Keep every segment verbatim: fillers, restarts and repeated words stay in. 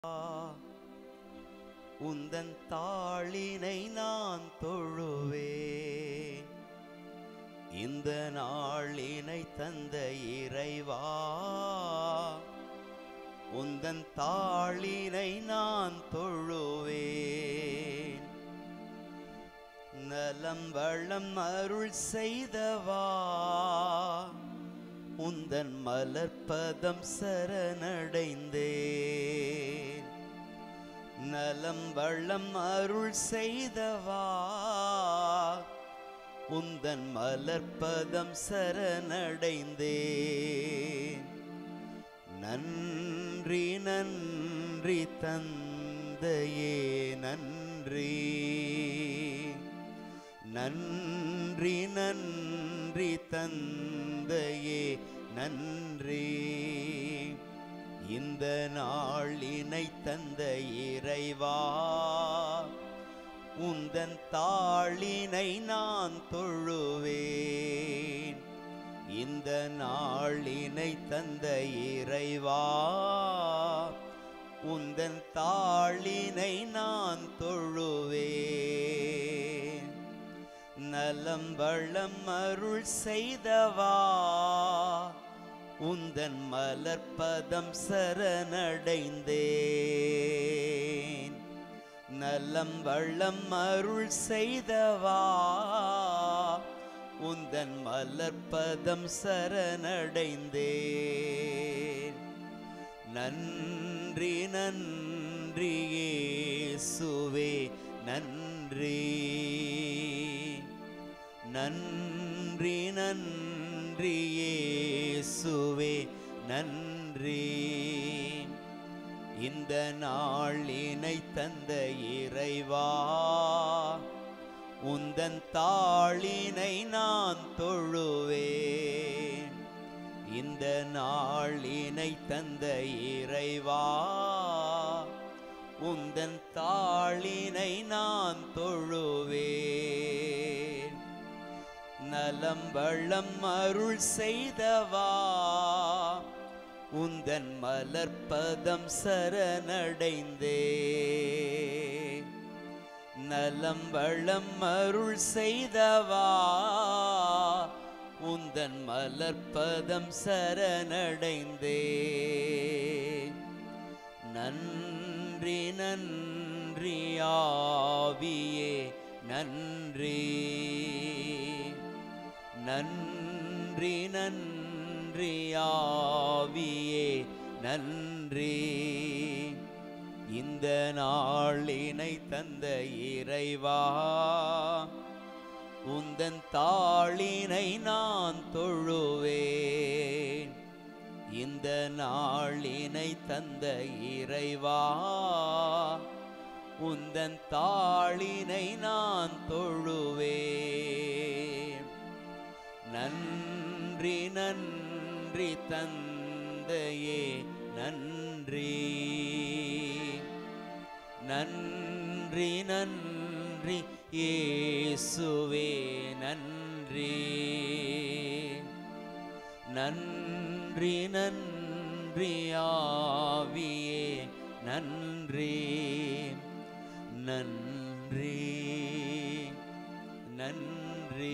உந்தன் தாளினை நான் தொழுவேன். இந்த நாளினை தந்த இறைவா, உந்தன் தாளினை நான் தொழுவேன். நலம் வளம் அருள் செய்தவா, உந்தன் மலர்பதம் சரணடைந்தேன். நலம் வளம் அருள் செய்தவா, உந்தன் மலர்பதம் சரணடைந்தேன். நன்றி நன்றி தந்தையே நன்றி, நன்றி நன்றி தந்தையே நன்றி. இந்த நாளினை தந்த இறைவா, உந்தன் தாளினை நான் தொழுவேன். இந்த நாளினை தந்த இறைவா, உந்தன் தாளினை நான் தொழுவேன். நலம் வளம் அருள் செய்தவா, உந்தன் மலர்பதம் சரணடைந்தேன். நலம் வளம் அருள் செய்தவா, உந்தன் மலர்பதம் சரணடைந்தேன். நன்றி நன்றி இயேசுவே நன்றி, நன்றி நன்றி இயேசுவே நன்றி. இந்த நாளினை தந்த இறைவா, உந்தன் தாளினை நான் தொழுவேன். இந்த நாளினை தந்த இறைவா, உந்தன் தாளினை நான் தொழுவேன். நலம் வளம் அருள் செய்தவா, உந்தன் மலர்பதம் சரணடைந்தேன். நலம் வளம் அருள் செய்தவா, உந்தன் மலர்பதம் சரணடைந்தேன். நன்றி நன்றி ஆவியே நன்றி, நன்றி நன்றி ஆவியே நன்றி. இந்த நாளினை தந்த இறைவா, உந்தன் தாளினை நான் தொழுவேன். இந்த நாளினை தந்த இறைவா, உந்தன் தாளினை நான் தொழுவேன். நன்றி நன்றி தந்தையே நன்றி, நன்றி நன்றி இயேசுவே நன்றி, நன்றி நன்றி ஆவியே நன்றி, நன்றி நன்றி.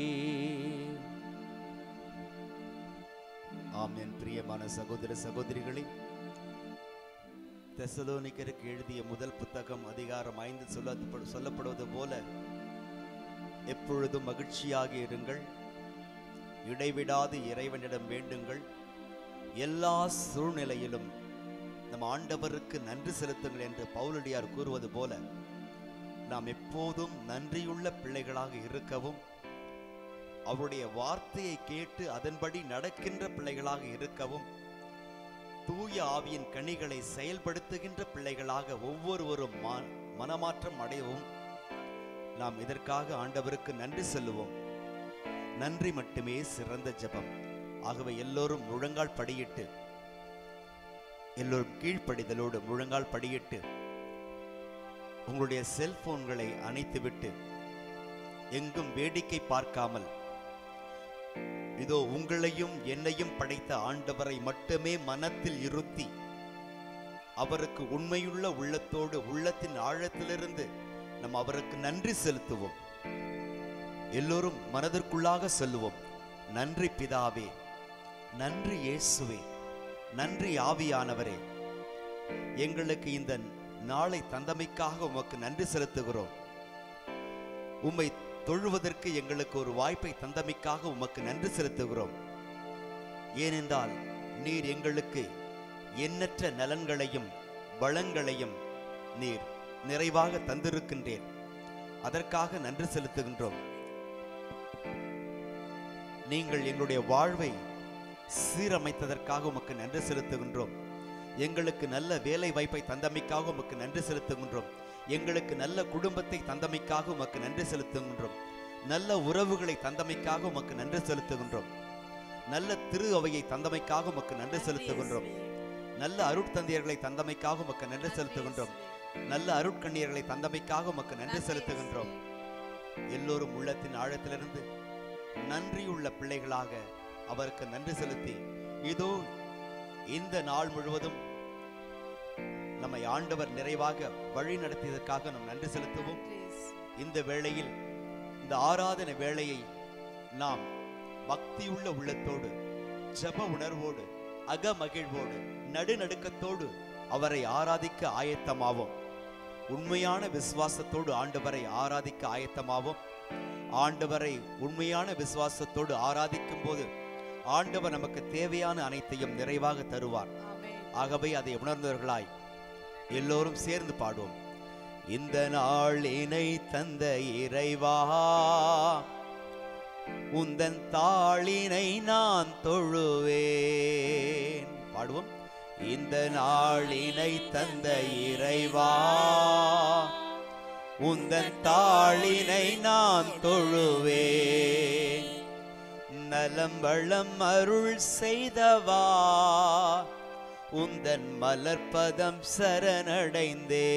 ஆமென். பிரியமான சகோதர சகோதரிகளே, தெசலோனிக்கருக்கு எழுதிய முதல் புத்தகம் அதிகாரம் ஐந்து சொல்லப்படுவது போல, எப்பொழுதும் மகிழ்ச்சியாக இருங்கள், இடைவிடாது இறைவனிடம் வேண்டுங்கள், எல்லா சூழ்நிலையிலும் நம் ஆண்டவருக்கு நன்றி செலுத்துங்கள் என்று பவுலடியார் கூறுவது போல, நாம் எப்போதும் நன்றியுள்ள பிள்ளைகளாக இருக்கவும், அவருடைய வார்த்தையை கேட்டு அதன்படி நடக்கின்ற பிள்ளைகளாக இருக்கவும், தூய ஆவியின் கனிகளை செயல்படுத்துகின்ற பிள்ளைகளாக ஒவ்வொருவரும் மனமாற்றம் அடையவும் நாம் இதற்காக ஆண்டவருக்கு நன்றி சொல்லுவோம். நன்றி மட்டுமே சிறந்த ஜெபம். ஆகவே எல்லோரும் முழங்கால் படியிட்டு, எல்லோரும் கீழ்ப்படிதலோடு முழங்கால் படியிட்டு, உங்களுடைய செல்போன்களை அணைத்துவிட்டு, எங்கும் வேடிக்கை பார்க்காமல், இதோ உங்களையும் என்னையும் படைத்த ஆண்டவரை மட்டுமே மனத்தில் இருத்தி அவருக்கு உண்மையுள்ள உள்ளத்தோடு உள்ளத்தின் ஆழத்திலிருந்து நம்ம அவருக்கு நன்றி செலுத்துவோம். எல்லோரும் மனதிற்குள்ளாக சொல்லுவோம், நன்றி பிதாவே, நன்றி இயேசுவே, நன்றி ஆவியானவரே, எங்களுக்கு இந்த நாளை தந்தமைக்காக உமக்கு நன்றி செலுத்துகிறோம். உம்மை தொழுவதற்கு எங்களுக்கு ஒரு வாய்ப்பை தந்தமைக்காக உமக்கு நன்றி செலுத்துகிறோம். ஏனென்றால் நீர் எங்களுக்கு எண்ணற்ற நலன்களையும் வளங்களையும் நீர் நிறைவாக தந்திருக்கின்றேன். அதற்காக நன்றி செலுத்துகின்றோம். நீங்கள் எங்களுடைய வாழ்வை சீரமைத்ததற்காக உமக்கு நன்றி செலுத்துகின்றோம். எங்களுக்கு நல்ல வேலை வாய்ப்பை தந்தமைக்காக உமக்கு நன்றி செலுத்துகின்றோம். எங்களுக்கு நல்ல குடும்பத்தை தந்தமைக்காக உமக்கு நன்றி செலுத்துகின்றோம். நல்ல உறவுகளை தந்தமைக்காக உமக்கு நன்றி செலுத்துகின்றோம். நல்ல திரு அவையை தந்தமைக்காக உமக்கு நன்றி செலுத்துகின்றோம். நல்ல அருட்தந்தையர்களை தந்தமைக்காக உமக்கு நன்றி செலுத்துகின்றோம். நல்ல அருட்கண்ணியர்களை தந்தமைக்காக உமக்கு நன்றி செலுத்துகின்றோம். எல்லோரும் உள்ளத்தின் ஆழத்திலிருந்து நன்றியுள்ள பிள்ளைகளாக அவருக்கு நன்றி செலுத்தி, இதோ இந்த நாள் முழுவதும் நம்மை ஆண்டவர் நிறைவாக வழி நடத்தியதற்காக நாம் நன்றி செலுத்துவோம். இந்த வேளையில், இந்த ஆராதனை வேளையை நாம் பக்தியுள்ள உள்ளத்தோடு, ஜெப உணர்வோடு, அகமகிழ்வோடு, நடுநடுக்கத்தோடு அவரை ஆராதிக்க ஆயத்தமாவோம். உண்மையான விசுவாசத்தோடு ஆண்டவரை ஆராதிக்க ஆயத்தமாவோம். ஆண்டவரை உண்மையான விசுவாசத்தோடு ஆராதிக்கும் போது ஆண்டவர் நமக்கு தேவையான அனைத்தையும் நிறைவாக தருவார். ஆகவே அதை உணர்ந்தவர்களாய் எல்லோரும் சேர்ந்து பாடுவோம். இந்த நாளினை தந்த இறைவா, உந்தன் தாளினை நான் தொழுவேன். பாடுவோம். இந்த நாளினை தந்த இறைவா, உந்தன் தாளினை நான் தொழுவேன். நலம் வளம் அருள் செய்தவா, உந்தன் மலர்பதம் சரணடைந்தே.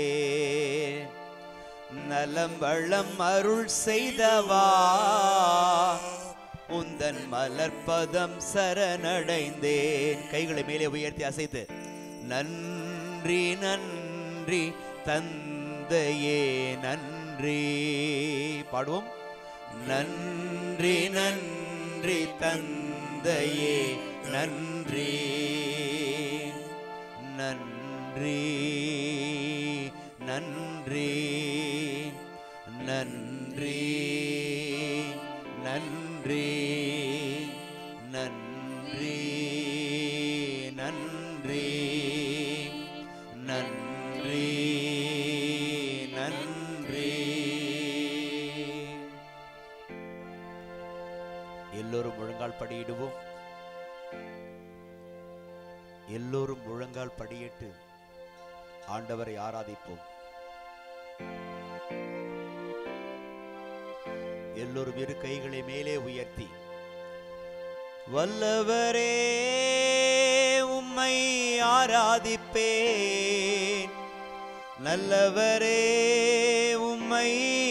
நலம் வளம் அருள் செய்தவா, உந்தன் மலர்பதம் சரணடைந்தேன். கைகளை மேலே உயர்த்தி அசைத்து, நன்றி நன்றி தந்தையே நன்றி. பாடுவோம். நன்றி நன்றி தந்தையே நன்றி. நன்றி நன்றி நன்றி நன்றி நன்றி நன்றி நன்றி நன்றி. எல்லோரும் முழங்கால் படியிடுவோம். எல்லோரும் முழங்கால் படியிட்டு ஆண்டவரை ஆராதிப்போம். எல்லோரும் இரு கைகளை மேலே உயர்த்தி, வல்லவரே உம்மை ஆராதிப்பேன், நல்லவரே உம்மை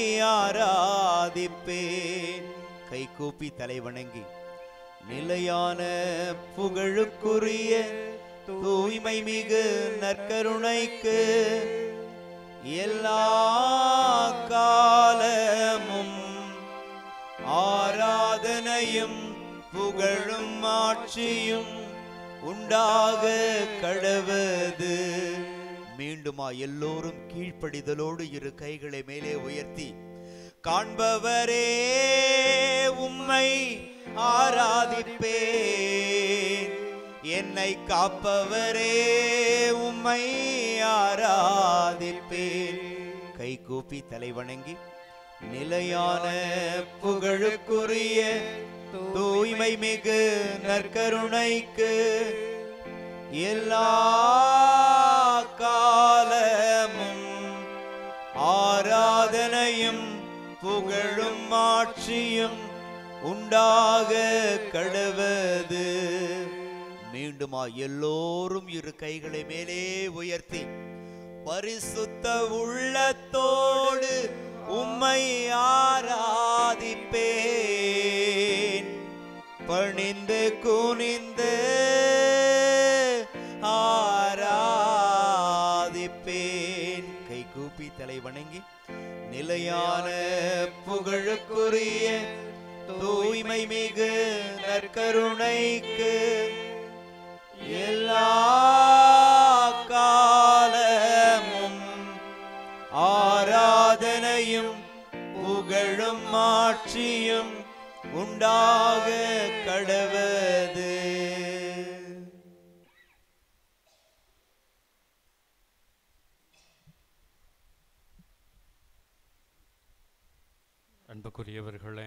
ஆராதிப்பேன். கை கூப்பி தலை வணங்கி, நிலையான புகழுக்குரிய தூய்மை மிகு நற்கருணைக்கு எல்லா காலமும் ஆராதனையும் புகழும் ஆட்சியும் உண்டாக கடவது. மீண்டுமா எல்லோரும் கீழ்ப்படிதலோடு இரு கைகளை மேலே உயர்த்தி, காண்பவரே உம்மை ஆராதிப்பேன், என்னை காப்பவரே உம்மை ஆராதிப்பேன். கை கூப்பி தலை வணங்கி, நிலையான புகழுக்குரிய தூய்மை மிகு நற்கருணைக்கு எல்லா காலமும் ஆராதனையும் புகழும் ஆட்சியும் உண்டாக கடவது. மீண்டுமா எல்லோரும் இரு கைகளை மேலே உயர்த்தி, பரிசுத்த உள்ளத்தோடு உம்மை ஆராதிப்பேன், பணிந்து குனிந்து ஆராதிப்பேன். துதிப்பேன். கை கூப்பி தலை வணங்கி நிலையான புகழுக்குரிய தூய்மை மிகு நற்கருணைக்கு எல்லா காலமும் ஆராதனையும் புகழும் மாட்சியும் உண்டாக கடவது. அன்புக்குரியவர்களே,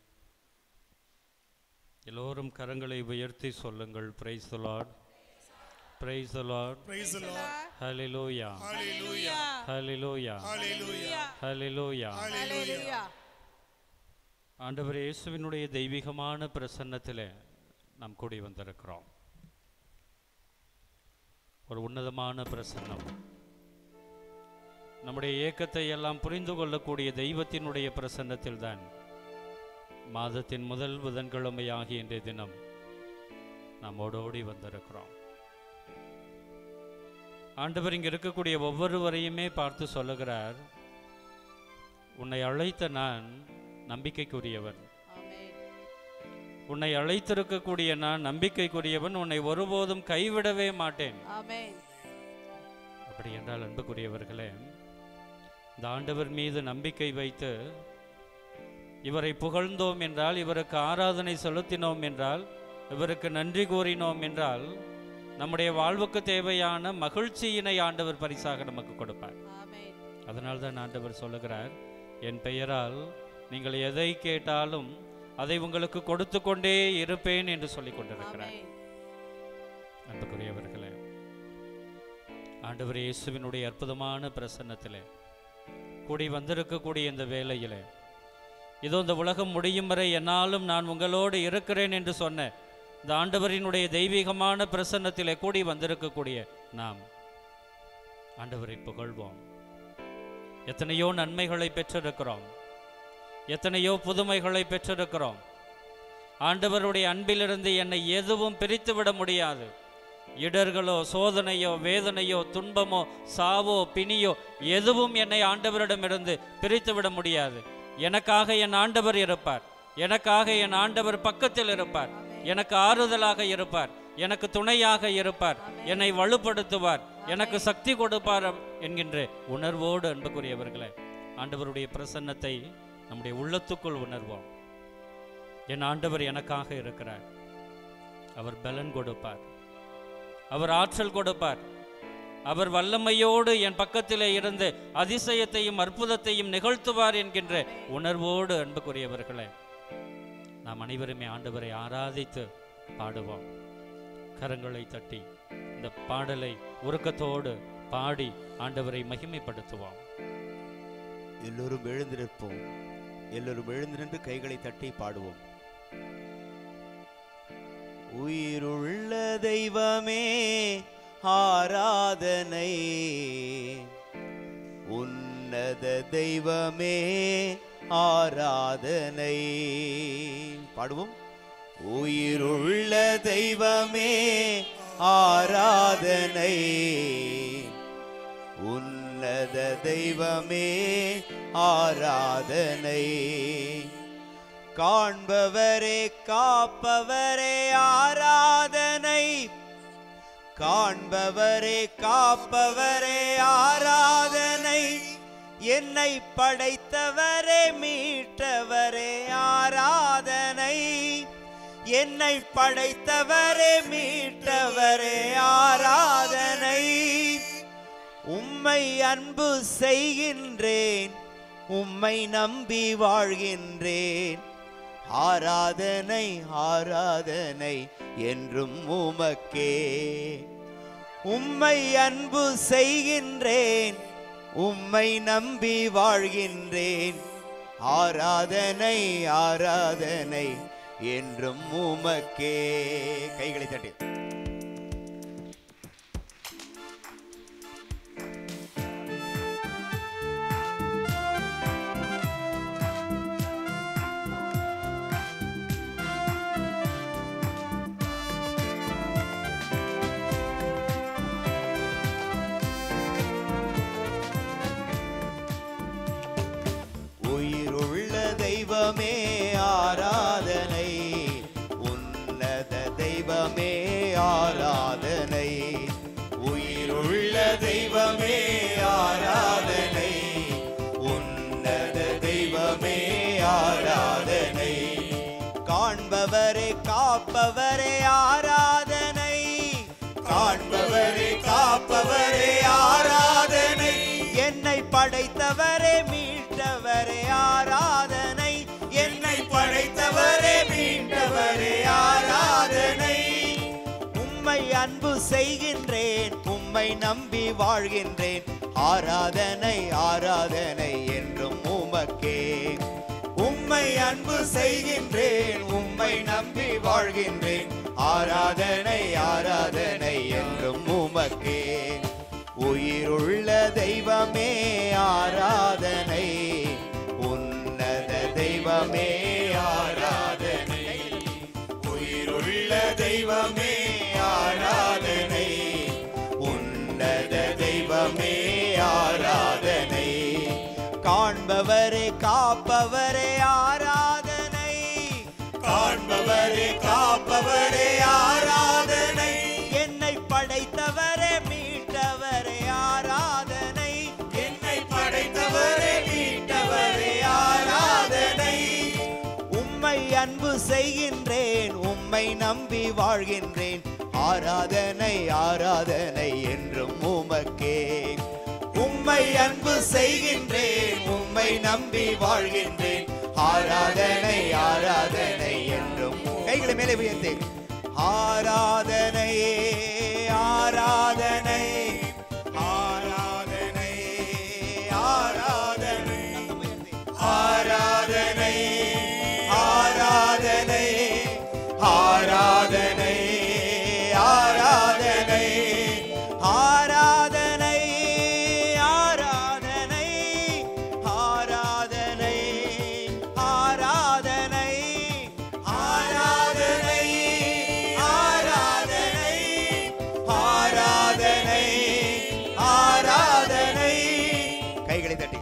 எல்லோரும் கரங்களை உயர்த்தி சொல்லுங்கள். Praise the Lord, praise the Lord, Praise the Lord. Hallelujah, Hallelujah. Hallelujah, Hallelujah. Hallelujah. Hallelujah. ஆண்டவர் இயேசுவினுடைய தெய்வீகமான பிரசன்னத்திலே நாம் கூடி வந்திருக்கிறோம். ஒரு உன்னதமான பிரசன்னம், நம்முடைய ஏக்கத்தை எல்லாம் புரிந்து கொள்ளக்கூடிய தெய்வத்தினுடைய பிரசன்னத்தில் தான் மாதத்தின் முதல் புதன்கிழமை ஆகிய இன்றைய தினம் நாம் ஓடோடி வந்திருக்கிறோம். ஆண்டவர் இங்கே இருக்கக்கூடிய ஒவ்வொருவரையுமே பார்த்து சொல்லுகிறார், உன்னை அழைத்த நான் நம்பிக்கைக்குரியவன், உன்னை அழைத்திருக்கக்கூடிய நான் நம்பிக்கைக்குரியவன், உன்னை ஒருபோதும் கைவிடவே மாட்டேன். அப்படி என்றால் அன்புக்குரியவர்களே, இந்த ஆண்டவர் மீது நம்பிக்கை வைத்து இவரை புகழ்ந்தோம் என்றால், இவருக்கு ஆராதனை செலுத்தினோம் என்றால், இவருக்கு நன்றி கூறினோம் என்றால், நம்முடைய வாழ்வுக்கு தேவையான மகிழ்ச்சியினை ஆண்டவர் பரிசாக நமக்கு கொடுப்பார். அதனால் தான் ஆண்டவர் சொல்லுகிறார், என் பெயரால் நீங்கள் எதை கேட்டாலும் அதை உங்களுக்கு கொடுத்து கொண்டே இருப்பேன் என்று சொல்லிக் கொண்டிருக்கிறார். அன்புக்குரியவர்களே, ஆண்டவர் இயேசுவினுடைய அற்புதமான பிரசன்னத்திலே கூடி வந்திருக்கக்கூடிய இந்த வேளையிலே, இதோ இந்த உலகம் முடியும் வரை என்னாலும் நான் உங்களோடு இருக்கிறேன் என்று சொன்ன இந்த ஆண்டவரினுடைய தெய்வீகமான பிரசன்னத்திலே கூடி வந்திருக்கக்கூடிய நாம் ஆண்டவரை புகழ்வோம். எத்தனையோ நன்மைகளை பெற்றிருக்கிறோம், எத்தனையோ புதுமைகளை பெற்றிருக்கிறோம். ஆண்டவருடைய அன்பிலிருந்து என்னை எதுவும் பிரித்துவிட முடியாது. இடர்களோ சோதனையோ வேதனையோ துன்பமோ சாவோ பிணியோ எதுவும் என்னை ஆண்டவரிடமிருந்து பிரித்துவிட முடியாது. எனக்காக என் ஆண்டவர் இருப்பார், எனக்காக என் ஆண்டவர் பக்கத்தில் இருப்பார், எனக்கு ஆறுதலாக இருப்பார், எனக்கு துணையாக இருப்பார், என்னை வலுப்படுத்துவார், எனக்கு சக்தி கொடுப்பார் என்கின்ற உணர்வோடு அன்புக்குரியவர்களே, ஆண்டவருடைய பிரசன்னத்தை நம்முடைய உள்ளத்துக்குள் உணர்வோம். என் ஆண்டவர் எனக்காக இருக்கிறார், அவர் பலன் கொடுப்பார், அவர் ஆற்றல் கொடுப்பார், அவர் வல்லமையோடு என் பக்கத்திலே இருந்து அதிசயத்தையும் அற்புதத்தையும் நிகழ்த்துவார் என்கின்ற உணர்வோடு அன்புக்குரியவர்களே, நாம் அனைவருமே ஆண்டவரை ஆராதித்து பாடுவோம். கரங்களை தட்டி இந்த பாடலை உருக்கத்தோடு பாடி ஆண்டவரை மகிமைப்படுத்துவோம். எல்லோரும் எழுந்து நிற்போம். எல்லோரும் எழுந்து நின்று கைகளை தட்டி பாடுவோம். உயிருள்ள தெய்வமே ஆராதனை, உன்னத தெய்வமே ஆராதனை. பாடுவோம். உயிருள்ள தெய்வமே ஆராதனை, உன்னத தெய்வமே ஆராதனை. காண்பவரே காப்பவரே ஆராதனை, காண்பவரே காப்பவரே ஆராதனை. என்னை படைத்தவரே மீட்டவரே ஆராதனை, என்னை படைத்தவரே மீட்டவரே ஆராதனை. உம்மை அன்பு செய்கின்றேன், உம்மை நம்பி வாழ்கின்றேன். ஆராதனை ஆராதனை என்றும் உமக்கே. உம்மை அன்பு செய்கின்றேன், உம்மை நம்பி வாழ்கின்றேன். ஆராதனை ஆராதனை என்றும் உமக்கே. கைகளை தட்டி காப்பவரே ஆராதனை, காண்பவரே காப்பவரே ஆராதனை, என்னை படைத்தவரே மீட்டவரே ஆராதனை, என்னை படைத்தவரே மீட்டவரே ஆராதனை. உம்மை அன்பு செய்கின்றேன், உம்மை நம்பி வாழ்கின்றேன், ஆராதனை ஆராதனை என்றும் உமக்கே. உம்மை அன்பு செய்கின்றேன், உம்மை நம்பி வாழ்கின்றேன், ஆராதனை ஆராதனை என்றும் உமக்கே. உயிருள்ள தெய்வமே ஆராதனை, உன்னத தெய்வமே ஆராதனை, உயிருள்ள தெய்வமே ஆராதனை, உன்னத தெய்வமே ஆராதனை. காண்பவரே காப்பவரே ஆராதனை, காண்பவரே காப்பவரே ஆராதனை, என்னை படைத்தவரே மீட்டவரே ஆராதனை, என்னை படைத்தவரே மீட்டவரே ஆராதனை. உம்மை அன்பு செய்கின்றேன், உம்மை நம்பி வாழ்கின்றேன், ஆராதனை ஆராதனை என்றும் உமக்கே. உம்மை அன்பு செய்கின்றேன், உம்மை நம்பி வாழ்கின்றேன், ஆராதனை ஆராதனை என்றும். கைகளை மேலே உயர்த்தி ஆராதனை ஆராதனை ஆராதனை ஆராதனை ஆராதனை ஆராதனை ஆராதனை ஆராதனை ஆராதனை ஆராதனை ஆராதனை ஆராதனை ஆராதனை ஆராதனை ஆராதனை ஆராதனை. கைகளை தட்டி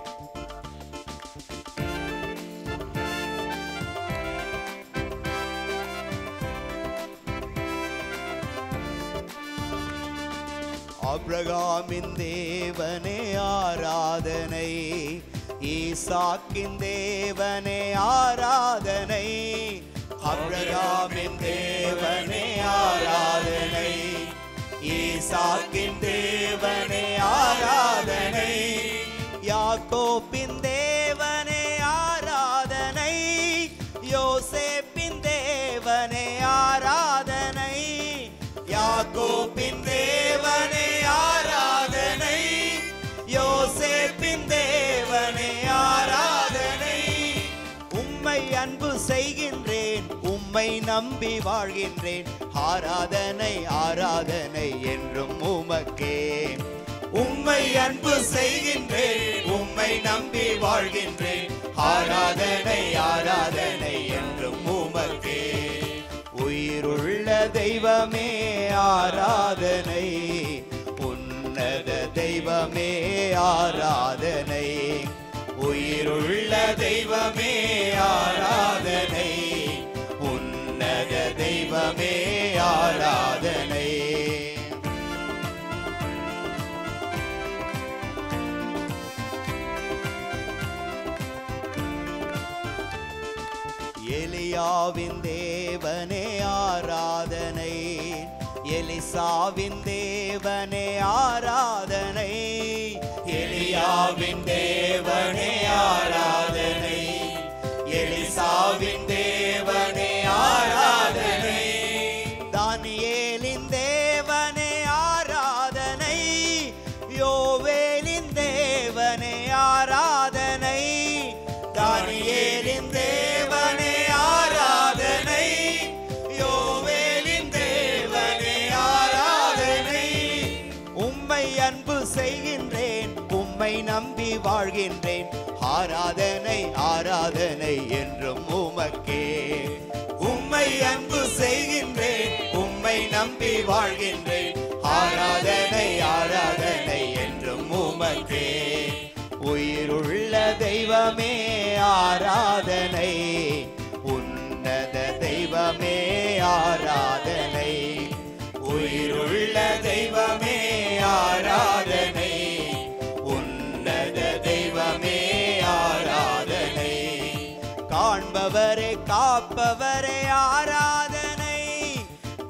ஆபிரகாமின் தேவனே ஆராதனை, ஈசாக்கின் தேவனே ஆராதனை, ஆபிரகாமின் தேவனே ஆராதனை, ஈசாக்கின் தேவனே ஆராதனை, யாக்கோபின் தேவனே ஆராதனை, யோசேப்பின் தேவனே ஆராதனை, யாக்கோபின் தேவனே ஆராதனை, யோசேப்பின் தேவனே ஆராதனை. உம்மை அன்பு செய்கின்றேன், உம்மை நம்பி வாழ்கின்றேன், ஆராதனை ஆராதனை என்றும் உமக்கே. உம்மை அன்பு செய்கின்றேன், உம்மை நம்பி வாழ்கின்றேன், ஆராதனை ஆராதனை என்றும் உமக்கே. உயிருள்ள தெய்வமே ஆராதனை, உன்னத தெய்வமே ஆராதனை, உயிருள்ள தெய்வமே ஆராதனை, உன்னத தெய்வமே ஆராதனை. எலியாவின் தேவனே ஆராதனை, எலிசாவின் தேவனே ஆராதனை, எலியாவின் தேவனே ஆராதனை, எலிசாவின் தேவனே ஆராதனை, தானியேலின் தேவனே ஆராதனை, யோவேலின் தேவனே ஆராதனை, தானியேலின் தேவனே ஆராதனை, யோவேலின் தேவனே ஆராதனை. உம்மை அன்பு செய்கின்றேன், உம்மை நம்பி வாழ்கின்றேன், ஆராதனை ஆராதனை என்றும் உமக்கே. உம்மை அன்பு செய்கின்றேன், உம்மை நம்பி வாழ்கின்றேன், ஆராதனை ஆராதனை என்றும் உமக்கே. உயிருள்ள தெய்வமே ஆராதனை, உன்னத தெய்வமே ஆராதனை, உயிருள்ள தெய்வமே ஆராதனை, உன்னத தெய்வமே ஆராதனை. காண்பவரே காப்பவரே ஆராதனை,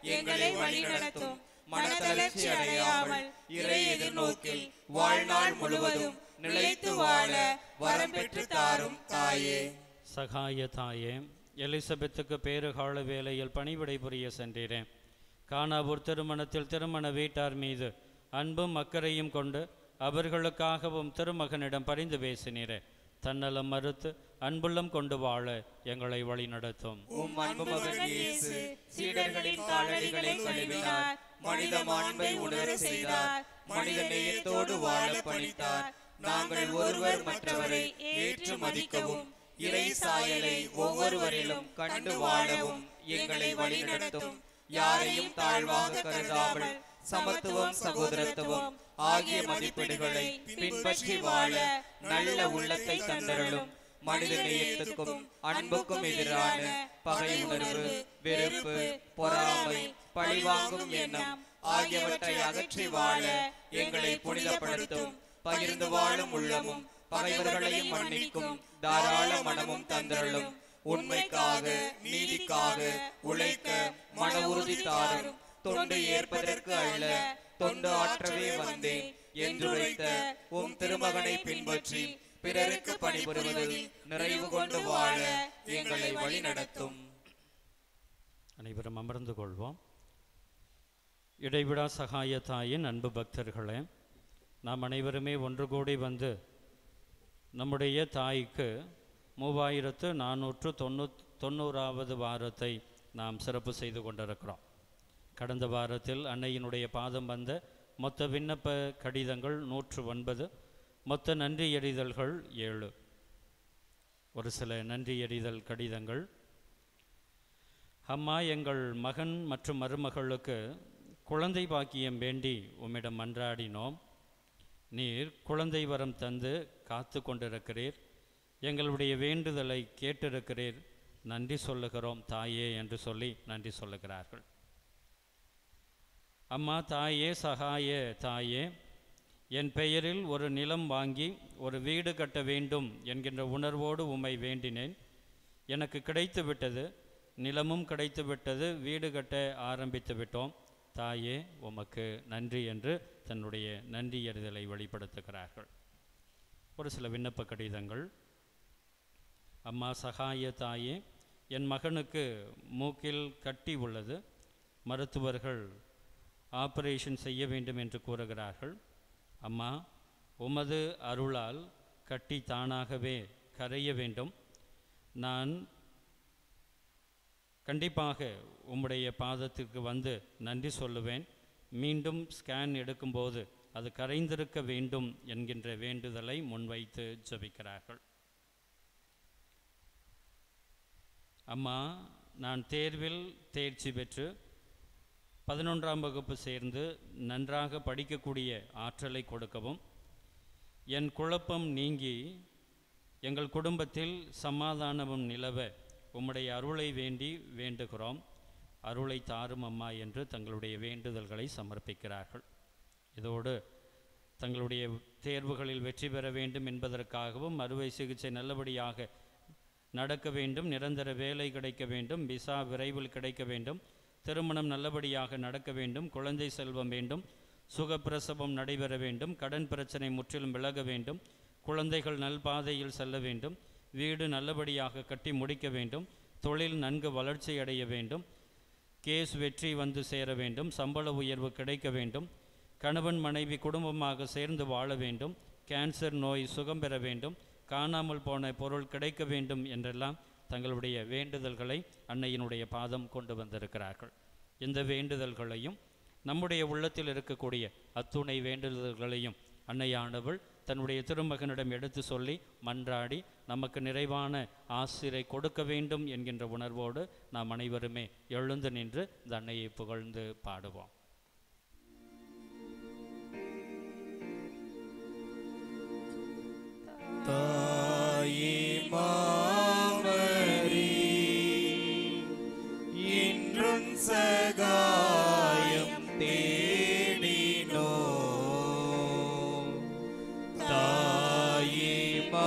எங்களை வழிநடத்தும். மனதளர்ச்சி அடையாமல் இறை எதிர்நோக்கில் வாழ்நாள் முழுவதும் நிலைத்து வாழ வரம் பெற்று தாரும் தாயே. சகாய தாயே, எலிசபெத்துக்கு பேறுகால வேளையில் பணிவிடை புரிய சென்றேன். கானாவூர் திருமணத்தில் திருமண வீட்டார் மீது அன்பும் அக்கறையும் கொண்டு அவர்களுக்காகவும் திருமகனிடம் பரிந்து பேசினீரே. தன்னலம் மறுத்து அன்புள்ளம் கொண்டு வாழ எங்களை வழி நடத்தும். உம் அன்பு மகன் இயேசு சீடர்களின் காலடிகளை கழுவினார், மனித மாண்பை உணர செய்தார், மனித நேயத்தோடு வாழ பணித்தார். நாங்கள் ஒருவர் மற்றவரை ஏற்று மதிக்கவும் இறை சாயலை ஒவ்வொருவரிலும் கண்டு வாழவும் எங்களை வழிநடத்தும். யாரையும் தாழ்வாக கருதாமல் சமத்துவம் சகோதரத்துவம் ஆகிய மதிப்பீடுகளை பின்பற்றி வாழ நல்ல உள்ளத்தை தந்தருளும். மனித நேயத்துக்கும் அன்புக்கும் எதிரான பகை உணர்வு, வெறுப்பு, பொறாமை, பழிவாங்கும் எண்ணம் ஆகியவற்றை அகற்றி வாழ எங்களை புனிதப்படுத்தும். பகிர்ந்து வாழும் உள்ளமும் பகைவர்களையும் மன்னிக்கும் தாராள மனமும் தந்தருளும். உண்மைக்காக நீதிக்காக உழைக்க மன உறுதி தாரும். தொண்டு ஏற்பதற்கு அல்ல, தொண்டு ஆற்றவே வந்தேன் என்றுரைத்த உம் திருமகனை பின்பற்றி பிறருக்கு பணிபுரிவதில் நிறைவு கொண்டு வாழ எங்களை வழி நடத்தும். அனைவரும் அமர்ந்து கொள்வோம். இடைவிடா சகாய தாயின் அன்பு பக்தர்களே, நாம் அனைவருமே ஒன்று கூடி வந்து நம்முடைய தாய்க்கு மூவாயிரத்து நானூற்று தொண்ணூ தொண்ணூறாவது வாரத்தை நாம் சிறப்பு செய்து கொண்டிருக்கிறோம். கடந்த வாரத்தில் அன்னையினுடைய பாதம் வந்த மொத்த விண்ணப்ப கடிதங்கள் நூற்று ஒன்பது, மொத்த நன்றி எறிதல்கள் ஏழு. ஒரு சில நன்றி எறிதல் கடிதங்கள். அம்மா, எங்கள் மகன் மற்றும் மருமகளுக்கு குழந்தை பாக்கியம் வேண்டி உம்மிடம் மன்றாடினோம். நீர் குழந்தை வரம் தந்து காத்து கொண்டிருக்கிறீர். எங்களுடைய வேண்டுதலை கேட்டிருக்கிறீர். நன்றி சொல்லுகிறோம் தாயே என்று சொல்லி நன்றி சொல்லுகிறார்கள். அம்மா தாயே, சகாய தாயே, என் பெயரில் ஒரு நிலம் வாங்கி ஒரு வீடு கட்ட வேண்டும் என்கின்ற உணர்வோடு உம்மை வேண்டினேன். எனக்கு கிடைத்து விட்டது, நிலமும் கிடைத்து விட்டது, வீடு கட்ட ஆரம்பித்து விட்டோம். தாயே, உமக்கு நன்றி என்று தன்னுடைய நன்றி எறிதலை வெளிப்படுத்துகிறார்கள். ஒரு சில விண்ணப்ப கடிதங்கள். அம்மா சகாய தாயே, என் மகனுக்கு மூக்கில் கட்டி உள்ளது. மருத்துவர்கள் ஆபரேஷன் செய்ய வேண்டும் என்று கூறுகிறார்கள். அம்மா, உமது அருளால் கட்டி தானாகவே கரைய வேண்டும். நான் கண்டிப்பாக உம்முடைய பாதத்திற்கு வந்து நன்றி சொல்லுவேன். மீண்டும் ஸ்கேன் எடுக்கும்போது அது கரைந்திருக்க வேண்டும் என்கின்ற வேண்டுதலை முன்வைத்து ஜெபிக்கிறார்கள். அம்மா, நான் தேர்வில் தேர்ச்சி பெற்று பதினொன்றாம் வகுப்பு சேர்ந்து நன்றாக படிக்கக்கூடிய ஆற்றலை கொடுக்கவும், என் குழப்பம் நீங்கி எங்கள் குடும்பத்தில் சமாதானமும் நிலவ உம்முடைய அருளை வேண்டி வேண்டுகிறோம். அருளை தாரும் அம்மா என்று தங்களுடைய வேண்டுதல்களை சமர்ப்பிக்கிறார்கள். இதோடு தங்களுடைய தேர்வுகளில் வெற்றி பெற வேண்டும் என்பதற்காகவும், அறுவை சிகிச்சை நல்லபடியாக நடக்க வேண்டும், நிரந்தர வேலை கிடைக்க வேண்டும், விசா விரைவில் கிடைக்க வேண்டும், திருமணம் நல்லபடியாக நடக்க வேண்டும், குழந்தை செல்வம் வேண்டும், சுகப்பிரசவம் நடைபெற வேண்டும், கடன் பிரச்சனை முற்றிலும் விலக வேண்டும், குழந்தைகள் நல்பாதையில் செல்ல வேண்டும், வீடு நல்லபடியாக கட்டி முடிக்க வேண்டும், தொழில் நன்கு வளர்ச்சி அடைய வேண்டும், கேஸ் வெற்றி வந்து சேர வேண்டும், சம்பள உயர்வு கிடைக்க வேண்டும், கணவன் மனைவி குடும்பமாக சேர்ந்து வாழ வேண்டும், கேன்சர் நோய் சுகம் பெற வேண்டும், காணாமல் போன பொருள் கிடைக்க வேண்டும் என்றெல்லாம் தங்களுடைய வேண்டுதல்களை அன்னையினுடைய பாதம் கொண்டு வந்திருக்கிறார்கள். இந்த வேண்டுதல்களையும் நம்முடைய உள்ளத்தில் இருக்கக்கூடிய அத்துணை வேண்டுதல்களையும் அன்னையானவள் தன்னுடைய திருமகனிடம் எடுத்து சொல்லி மன்றாடி நமக்கு நிறைவான ஆசிரை கொடுக்க வேண்டும் என்கின்ற உணர்வோடு நாம் அனைவருமே எழுந்து நின்று இந்த அன்னையை புகழ்ந்து பாடுவோம். தாயே மாமரி, இன்றும் சகாயம் தேடினோ. தாயே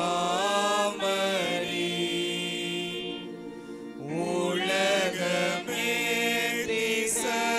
மாமரி, உலகமே திசை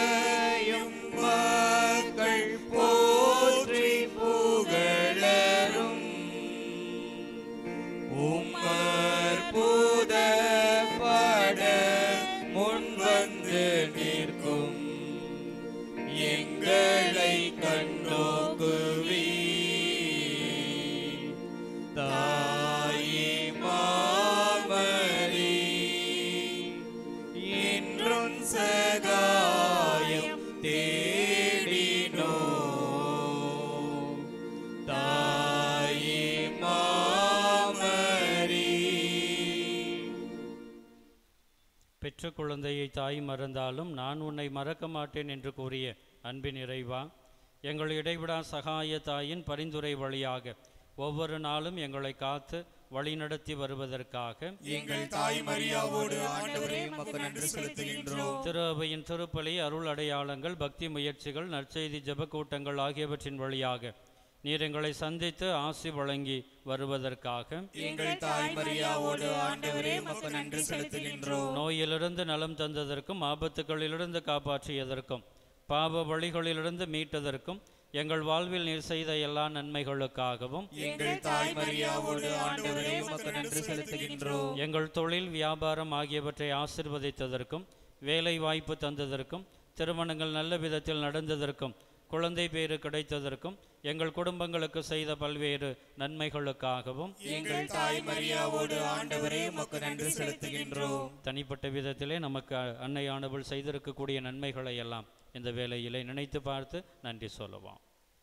பெற்ற குழந்தையை தாய் மறந்தாலும் நான் உன்னை மறக்க மாட்டேன் என்று கூறிய அன்பின் இறைவா, எங்கள் இடைவிடா சகாய தாயின் பரிந்துரை வழியாக ஒவ்வொரு நாளும் எங்களை காத்து வழிநடத்தி வருவதற்காக எங்கள் தாய் மரியாவோடு ஆண்டவரே உமக்கு நன்றி செலுத்துகின்றோம். திரு அவையின் திருப்பலி, அருள் அடையாளங்கள், பக்தி முயற்சிகள், நற்செய்தி ஜெப கூட்டங்கள் ஆகியவற்றின் வழியாக நீர் எங்களை சந்தித்து ஆசி வழங்கி வருவதற்காக எங்கள் தாய் மரியாவோடு ஆண்டவரே உமக்கு நன்றி செலுத்துகின்றோம். நோயிலிருந்து நலம் தந்ததற்கும், ஆபத்துகளிலிருந்து காப்பாற்றியதற்கும், பாவ வழிகளிலிருந்து மீட்டதற்கும், எங்கள் வாழ்வில் நீர் செய்த எல்லா நன்மைகளுக்காகவும் எங்கள் தாய் மரியாவோடு ஆண்டவரே உமக்கு நன்றி செலுத்துகின்றோம். எங்கள் தொழில் வியாபாரம் ஆகியவற்றை ஆசீர்வதித்ததற்கும், வேலை வாய்ப்பு தந்ததற்கும், திருமணங்கள் நல்ல விதத்தில் நடந்ததற்கும், குழந்தை பேறு கிடைத்ததற்கும், எங்கள் குடும்பங்களுக்கு செய்த பல்வேறு நன்மைகளுக்காகவும் எங்கள் தாய் மரியாவோடு ஆண்டவரே உமக்கு நன்றி செலுத்துகின்றோம். தனிப்பட்ட விதத்திலே நமக்கு அன்னையானவள் செய்திருக்கக்கூடிய நன்மைகளை எல்லாம் இந்த வேளையிலே நினைத்து பார்த்து நன்றி சொல்லுவோம்.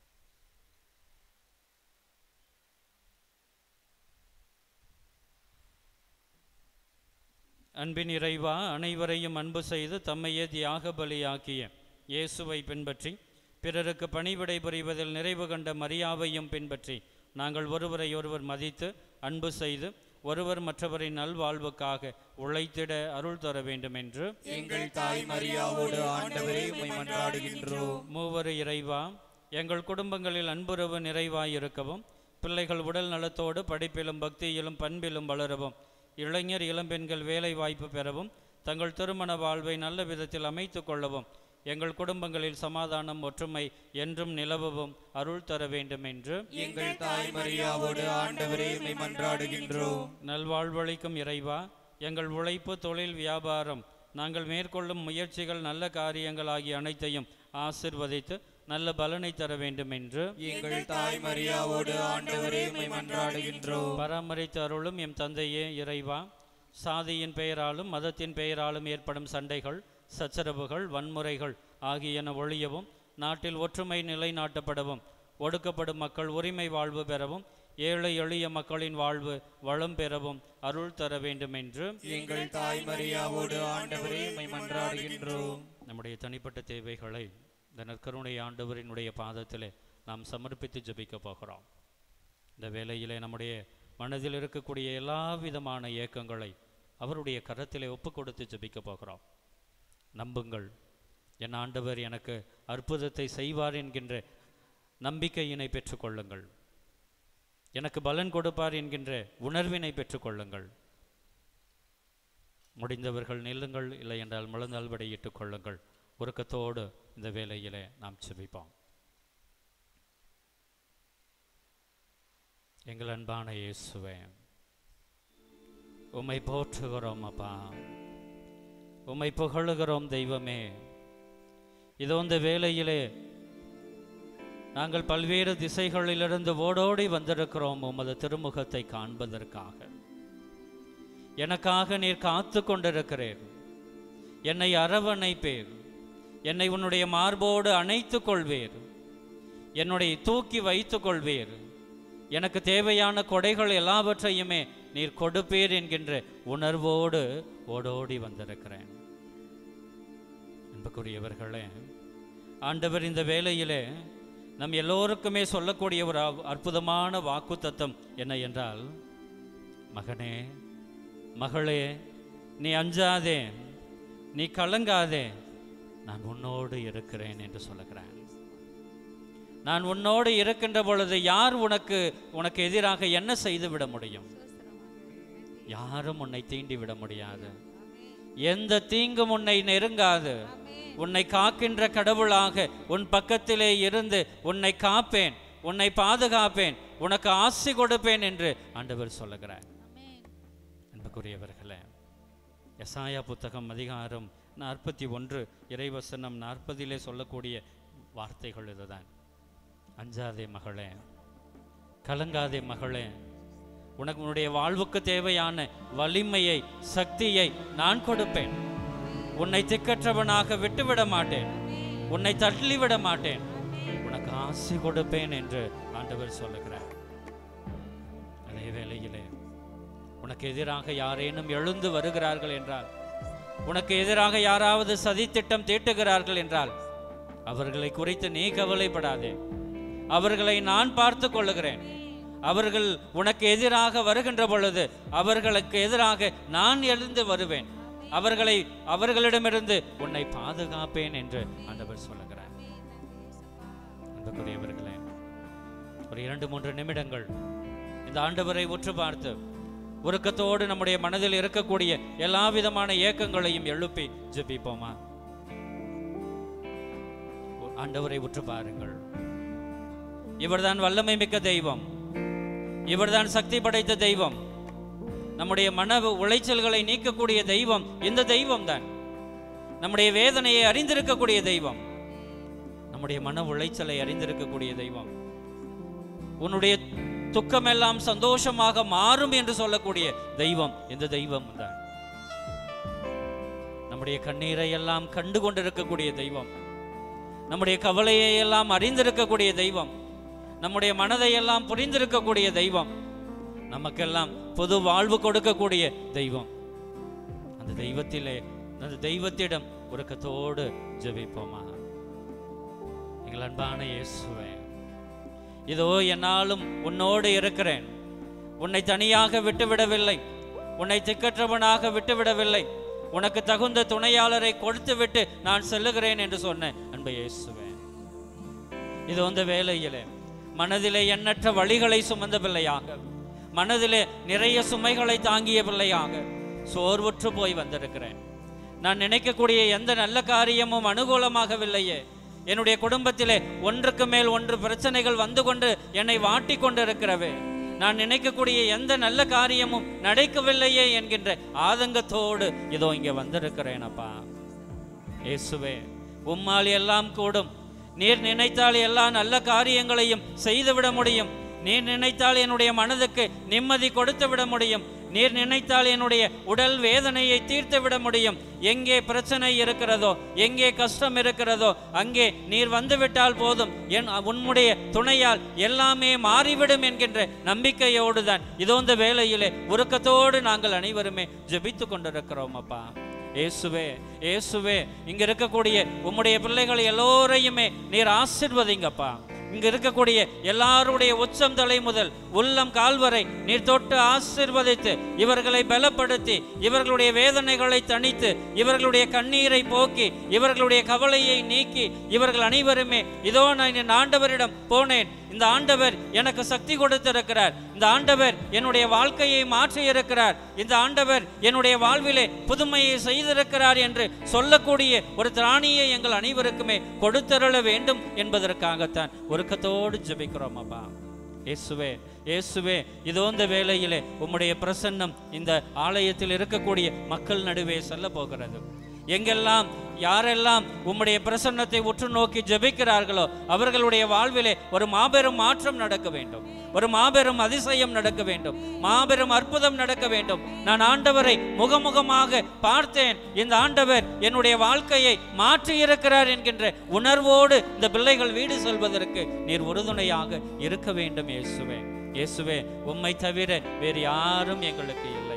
அன்பின் இறைவா, அனைவரையும் அன்பு செய்து தம்மையே தியாக பலியாக்கிய இயேசுவை பின்பற்றி பிறருக்கு பணிவிடை புரிவதில் நிறைவு கண்ட மரியாவையும் பின்பற்றி நாங்கள் ஒருவரை ஒருவர் மதித்து அன்பு செய்து ஒருவர் மற்றவரின் நல்வாழ்வுக்காக உழைத்திட அருள் தர வேண்டும் என்று எங்கள் தாய் மரியாவோடு ஆண்டவரே உம்மை மன்றாடுகின்றோம். மூவரு இறைவா, எங்கள் குடும்பங்களில் அன்புறவு நிறைவாயிருக்கவும், பிள்ளைகள் உடல் நலத்தோடு படிப்பிலும் பக்தியிலும் பண்பிலும் வளரவும், இளைஞர் இளம்பெண்கள் வேலை வாய்ப்பு பெறவும், தங்கள் திருமண வாழ்வை நல்ல விதத்தில் அமைத்து கொள்ளவும், எங்கள் குடும்பங்களில் சமாதானம் ஒற்றுமை என்றும் நிலவவும் அருள் தர வேண்டும் என்று எங்கள் தாய் மரியாவோடு ஆண்டவரே உம்மை மன்றாடுகின்றோம். நல்வாழ்வளிக்கும் இறைவா, எங்கள் உழைப்பு, தொழில், வியாபாரம், நாங்கள் மேற்கொள்ளும் முயற்சிகள், நல்ல காரியங்கள் ஆகிய அனைத்தையும் ஆசிர்வதித்து நல்ல பலனை தர வேண்டும் என்று எங்கள் தாய் மரியாவோடு ஆண்டவரே உம்மை மன்றாடுகின்றோம். பராமரித்து அருளும் எம் தந்தையே இறைவா, சாதியின் பெயராலும் மதத்தின் பெயராலும் ஏற்படும் சண்டைகள், சச்சரவுகள், வன்முறைகள் ஆகியன ஒழியவும், நாட்டில் ஒற்றுமை நிலைநாட்டப்படவும், ஒடுக்கப்படும் மக்கள் உரிமை வாழ்வு பெறவும், ஏழை எளிய மக்களின் வாழ்வு வளம் பெறவும் அருள் தர வேண்டும் என்று எங்கள் தாய் மரியாவோடு ஆண்டவரே உம்மை மன்றாடுகின்றோம். நம்முடைய தனிப்பட்ட தேவைகளை இந்த நற்கருணை ஆண்டவரினுடைய பாதத்திலே நாம் சமர்ப்பித்து ஜெபிக்க போகிறோம். இந்த வேளையிலே நம்முடைய மனதில் இருக்கக்கூடிய எல்லா விதமான ஏக்கங்களை அவருடைய கரத்திலே ஒப்பு கொடுத்து ஜெபிக்க போகிறோம். நம்புங்கள், என் ஆண்டவர் எனக்கு அற்புதத்தை செய்வார் என்கின்ற நம்பிக்கையினை பெற்றுக்கொள்ளுங்கள். எனக்கு பலன் கொடுப்பார் என்கின்ற உணர்வினை பெற்றுக்கொள்ளுங்கள். முடிந்தவர்கள் நில்லுங்கள், இல்லை என்றால் முழந்தால் விடையிட்டுக் கொள்ளுங்கள். உருக்கத்தோடு இந்த வேளையிலே நாம் ஜெபிப்போம். எங்கள் அன்பான இயேசுவே, உம்மை போற்றுகிறோம் அப்பா, உம்மை புகழுகிறோம் தெய்வமே. இதோ இந்த வேளையிலே நாங்கள் பல்வேறு திசைகளிலிருந்து ஓடோடி வந்திருக்கிறோம் உமது திருமுகத்தை காண்பதற்காக. எனக்காக நீர் காத்து கொண்டிருக்கிறீர். என்னை அரவணைப்பேர், என்னை உன்னுடைய மார்போடு அணைத்து கொள்வேர், என்னுடைய தூக்கி வைத்து கொள்வேர், எனக்கு தேவையான கொடைகள் எல்லாவற்றையுமே நீர் கொடுப்பீர் என்கின்ற உணர்வோடு ஓடோடி வந்திருக்கிறேன். அன்புக்குரியவர்களே, ஆண்டவர் இந்த வேளையிலே நம் எல்லோருக்குமே சொல்லக்கூடிய ஒரு அற்புதமான வாக்குத்தத்தம் என்ன என்றால், மகனே, மகளே, நீ அஞ்சாதே, நீ கலங்காதே, நான் உன்னோடு இருக்கிறேன் என்று சொல்லுகிறேன். நான் உன்னோடு இருக்கின்ற பொழுது யார் உனக்கு உனக்கு எதிராக என்ன செய்து விட முடியும்? யாரும் உன்னை தீண்டி விட முடியாது. எந்த தீங்கும் உன்னை நெருங்காது. உன்னை காக்கின்ற கடவுளாக உன் பக்கத்திலே இருந்து உன்னை காப்பேன், உன்னை பாதுகாப்பேன், உனக்கு ஆசி கொடுப்பேன் என்று ஆண்டவர் சொல்லுகிறார். அன்புக்குரியவர்களே, எசாயா புத்தகம் அதிகாரம் நாற்பத்தி ஒன்று இறைவசனம் நாற்பதிலே சொல்லக்கூடிய வார்த்தைகள் இதுதான். அஞ்சாதே மகளே, கலங்காதே மகளே, உனக்கு உன்னுடைய வாழ்வுக்கு தேவையான வலிமையை, சக்தியை நான் கொடுப்பேன். உன்னை திக்கற்றவனாக விட்டுவிட மாட்டேன், உன்னை தள்ளிவிட மாட்டேன், உனக்கு ஆசி கொடுப்பேன் என்று ஆண்டவர் சொல்லுகிறார். அதே வேளையிலே உனக்கு எதிராக யாரேனும் எழுந்து வருகிறார்கள் என்றால் உனக்கு எதிராக யாராவது சதித்திட்டம் தீட்டுகிறார்கள் என்றால் அவர்களை குறித்து நீ கவலைப்படாதே, அவர்களை நான் பார்த்து கொள்ளுகிறேன். அவர்கள் உனக்கு எதிராக வருகின்ற பொழுது அவர்களுக்கு எதிராக நான் எழுந்து வருவேன், அவர்களை அவர்களிடமிருந்து உன்னை பாதுகாப்பேன் என்று ஆண்டவர் சொல்லுகிறார். அன்புக்குரியவர்களே, ஒரு இரண்டு மூன்று நிமிடங்கள் இந்த ஆண்டவரை உற்று பார்த்து உருக்கத்தோடு நம்முடைய மனதில் இருக்கக்கூடிய எல்லா விதமான ஏக்கங்களையும் எழுப்பி ஜெபிப்போமா? ஆண்டவரை உற்று பாருங்கள். இவர்தான் வல்லமை மிக்க தெய்வம், இவர்தான் சக்தி படைத்த தெய்வம், நம்முடைய மன உளைச்சல்களை நீக்கக்கூடிய தெய்வம் இந்த தெய்வம் தான். நம்முடைய வேதனையை அறிந்திருக்கக்கூடிய தெய்வம், நம்முடைய மன உளைச்சலை அறிந்திருக்கக்கூடிய தெய்வம். உன்னுடைய துக்கமெல்லாம் சந்தோஷமாக மாறும் என்று சொல்லக்கூடிய தெய்வம் இந்த தெய்வம் தான். நம்முடைய கண்ணீரை எல்லாம் கண்டு கொண்டிருக்கக்கூடிய தெய்வம், நம்முடைய கவலையை எல்லாம் அறிந்திருக்கக்கூடிய தெய்வம், நம்முடைய மனதை எல்லாம் புரிந்திருக்கக்கூடிய தெய்வம், நமக்கெல்லாம் பொது வாழ்வு கொடுக்கக்கூடிய தெய்வம். அந்த தெய்வத்திலே அந்த தெய்வத்திடம் உருக்கத்தோடு ஜெபிப்போமா? எங்கள் அன்பான இயேசுவே, இதோ என்னாலும் உன்னோடு இருக்கிறேன், உன்னை தனியாக விட்டுவிடவில்லை, உன்னை திக்கற்றவனாக விட்டுவிடவில்லை, உனக்கு தகுந்த துணையாளரை கொடுத்து விட்டு நான் செல்லுகிறேன் என்று சொன்னேன். அன்பு இயேசுவே, இது அந்த வேளையிலே மனதிலே எண்ணற்ற வழிகளை சுமந்த பிள்ளையாக, மனதிலே நிறைய சுமைகளை தாங்கிய பிள்ளையாக சோர்வுற்று போய் வந்திருக்கிறேன். நான் நினைக்கக்கூடிய எந்த நல்ல காரியமும் அனுகூலமாகவில்லையே. என்னுடைய குடும்பத்திலே ஒன்றுக்கு மேல் ஒன்று பிரச்சனைகள் வந்து கொண்டு என்னை வாட்டி கொண்டிருக்கிறவே. நான் நினைக்கக்கூடிய எந்த நல்ல காரியமும் நடக்கவில்லையே என்கின்ற ஆதங்கத்தோடு இதோ இங்கே வந்திருக்கிறேன். அப்பா இயேசுவே, உம்மால் எல்லாம் கூடும். நீர் நினைத்தால் எல்லா நல்ல காரியங்களையும் செய்துவிட முடியும். நீர் நினைத்தால் என்னுடைய மனதுக்கு நிம்மதி கொடுத்து விட முடியும். நீர் நினைத்தால் என்னுடைய உடல் வேதனையை தீர்த்து விட முடியும். எங்கே பிரச்சனை இருக்கிறதோ, எங்கே கஷ்டம் இருக்கிறதோ அங்கே நீர் வந்துவிட்டால் போதும், என் உன்னுடைய துணையால் எல்லாமே மாறிவிடும் என்கின்ற நம்பிக்கையோடு தான் இதோ இந்த வேளையிலே உருக்கத்தோடு நாங்கள் அனைவருமே ஜெபித்து கொண்டிருக்கிறோம். அப்பா இயேசுவே, இயேசுவே, இங்க இருக்கக்கூடிய உம்முடைய பிள்ளைகள் எல்லோரையுமே நீர் ஆசீர்வதிங்கப்பா. இங்க இருக்கக்கூடிய எல்லாருடைய உச்சம் தலை முதல் உள்ளம் கால்வரை நீர் தொட்டு ஆசீர்வதித்து இவர்களை பலப்படுத்தி இவர்களுடைய வேதனைகளை தணித்து இவர்களுடைய கண்ணீரை போக்கி இவர்களுடைய கவலையை நீக்கி இவர்கள் அனைவருமே இதோ நான் என் ஆண்டவரிடம் போனேன், இந்த ஆண்டவர் எனக்கு சக்தி கொடுத்திருக்கிறார், இந்த ஆண்டவர் என்னுடைய வாழ்க்கையை மாற்றி இருக்கிறார், இந்த ஆண்டவர் என்னுடைய வாழ்விலே புதுமையை செய்திருக்கிறார் என்று சொல்லக்கூடிய ஒரு திராணியை எங்கள் அனைவருக்குமே கொடுத்தருள வேண்டும் என்பதற்காகத்தான் ஒருக்கத்தோடு ஜெபிக்கிறோம். அப்பா இயேசுவே, இயேசுவே, இதோ இந்த வேளையிலே உம்முடைய பிரசன்னம் இந்த ஆலயத்தில் இருக்கக்கூடிய மக்கள் நடுவே செல்ல போகிறது. எங்கெல்லாம் யாரெல்லாம் உம்முடைய பிரசன்னத்தை உற்று நோக்கி ஜெபிக்கிறார்களோ அவர்களுடைய வாழ்விலே ஒரு மாபெரும் மாற்றம் நடக்க வேண்டும், ஒரு மாபெரும் அதிசயம் நடக்க வேண்டும், மாபெரும் அற்புதம் நடக்க வேண்டும். நான் ஆண்டவரை முகமுகமாக பார்த்தேன், இந்த ஆண்டவர் என்னுடைய வாழ்க்கையை மாற்றி இருக்கிறார் என்கின்ற உணர்வோடு இந்த பிள்ளைகள் வீடு செல்வதற்கு நீர் உறுதுணையாக இருக்க வேண்டும். இயேசுவே, இயேசுவே, உம்மை தவிர வேறு யாரும் எங்களுக்கு இல்லை.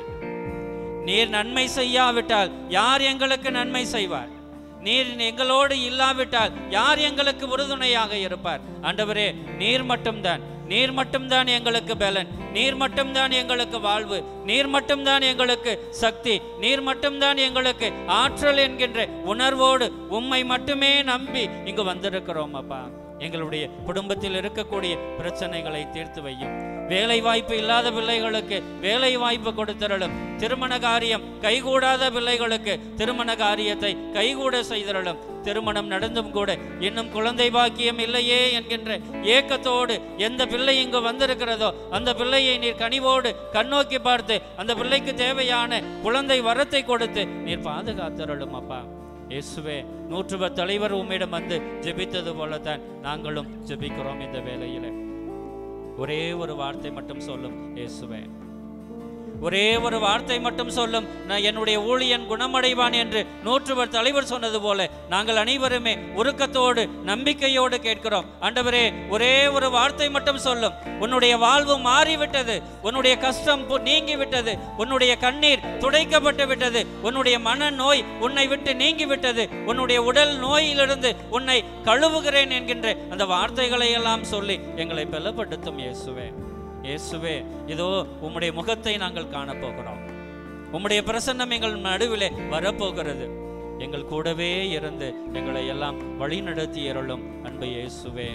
நீர் நன்மை செய்யாவிட்டால் யார் எங்களுக்கு நன்மை செய்வார்? நீர் எங்களோடு இல்லாவிட்டால் யார் எங்களுக்கு உறுதுணையாக இருப்பார்? ஆண்டவரே, நீர் மட்டும்தான், நீர் மட்டும்தான் எங்களுக்கு பலன், நீர் மட்டும்தான் எங்களுக்கு வாழ்வு, நீர் மட்டும்தான் எங்களுக்கு சக்தி, நீர் மட்டும்தான் எங்களுக்கு ஆற்றல் என்கின்ற உணர்வோடு உம்மை மட்டுமே நம்பி இங்கு வந்திருக்கிறோம். அப்பா எங்களுடைய குடும்பத்தில் இருக்கக்கூடிய பிரச்சனைகளை தீர்த்து வையும். வேலை வாய்ப்பு இல்லாத பிள்ளைகளுக்கு வேலை வாய்ப்பு கொடுத்தருளும். திருமண காரியம் கைகூடாத பிள்ளைகளுக்கு திருமண காரியத்தை கைகூட செய்தருளும். திருமணம் நடந்தும் கூட இன்னும் குழந்தை பாக்கியம் இல்லையே என்கின்ற ஏக்கத்தோடு எந்த பிள்ளை இங்கு வந்திருக்கிறதோ அந்த பிள்ளையை நீர் கனிவோடு கண்ணோக்கி பார்த்து அந்த பிள்ளைக்கு தேவையான குழந்தை வரத்தை கொடுத்து நீர் பாதுகாத்தருளும். அப்பா இயேசுவே, நூற்றுவ தலைவர் உம்மிடம் வந்து ஜெபித்தது போலத்தான் நாங்களும் ஜெபிக்கிறோம். இந்த வேளையில ஒரே ஒரு வார்த்தை மட்டும் சொல்லும், இயேசுவே, ஒரே ஒரு வார்த்தை மட்டும் சொல்லும், நான் என்னுடைய ஊழியன் குணமடைவான் என்று நூற்றுவர் தலைவர் சொன்னது போல நாங்கள் அனைவருமே உருக்கத்தோடு நம்பிக்கையோடு கேட்கிறோம். ஆண்டவரே, ஒரே ஒரு வார்த்தை மட்டும் சொல்லும், உன்னுடைய வாழ்வு மாறிவிட்டது, உன்னுடைய கஷ்டம் நீங்கிவிட்டது, உன்னுடைய கண்ணீர் துடைக்கப்பட்டு விட்டது, உன்னுடைய மன நோய் உன்னை விட்டு நீங்கிவிட்டது, உன்னுடைய உடல் நோயிலிருந்து உன்னை கழுவுகிறேன் என்கின்ற அந்த வார்த்தைகளை எல்லாம் சொல்லி எங்களை பலப்படுத்தும் இயேசுவே. இயேசுவே, இதோ உம்முடைய முகத்தை நாங்கள் காணப்போகிறோம், உம்முடைய பிரசன்னம் எங்கள் நடுவிலே வரப்போகிறது. எங்கள் கூடவே இருந்து எங்களை எல்லாம் வழி நடத்தி அருளும் அன்பு இயேசுவே.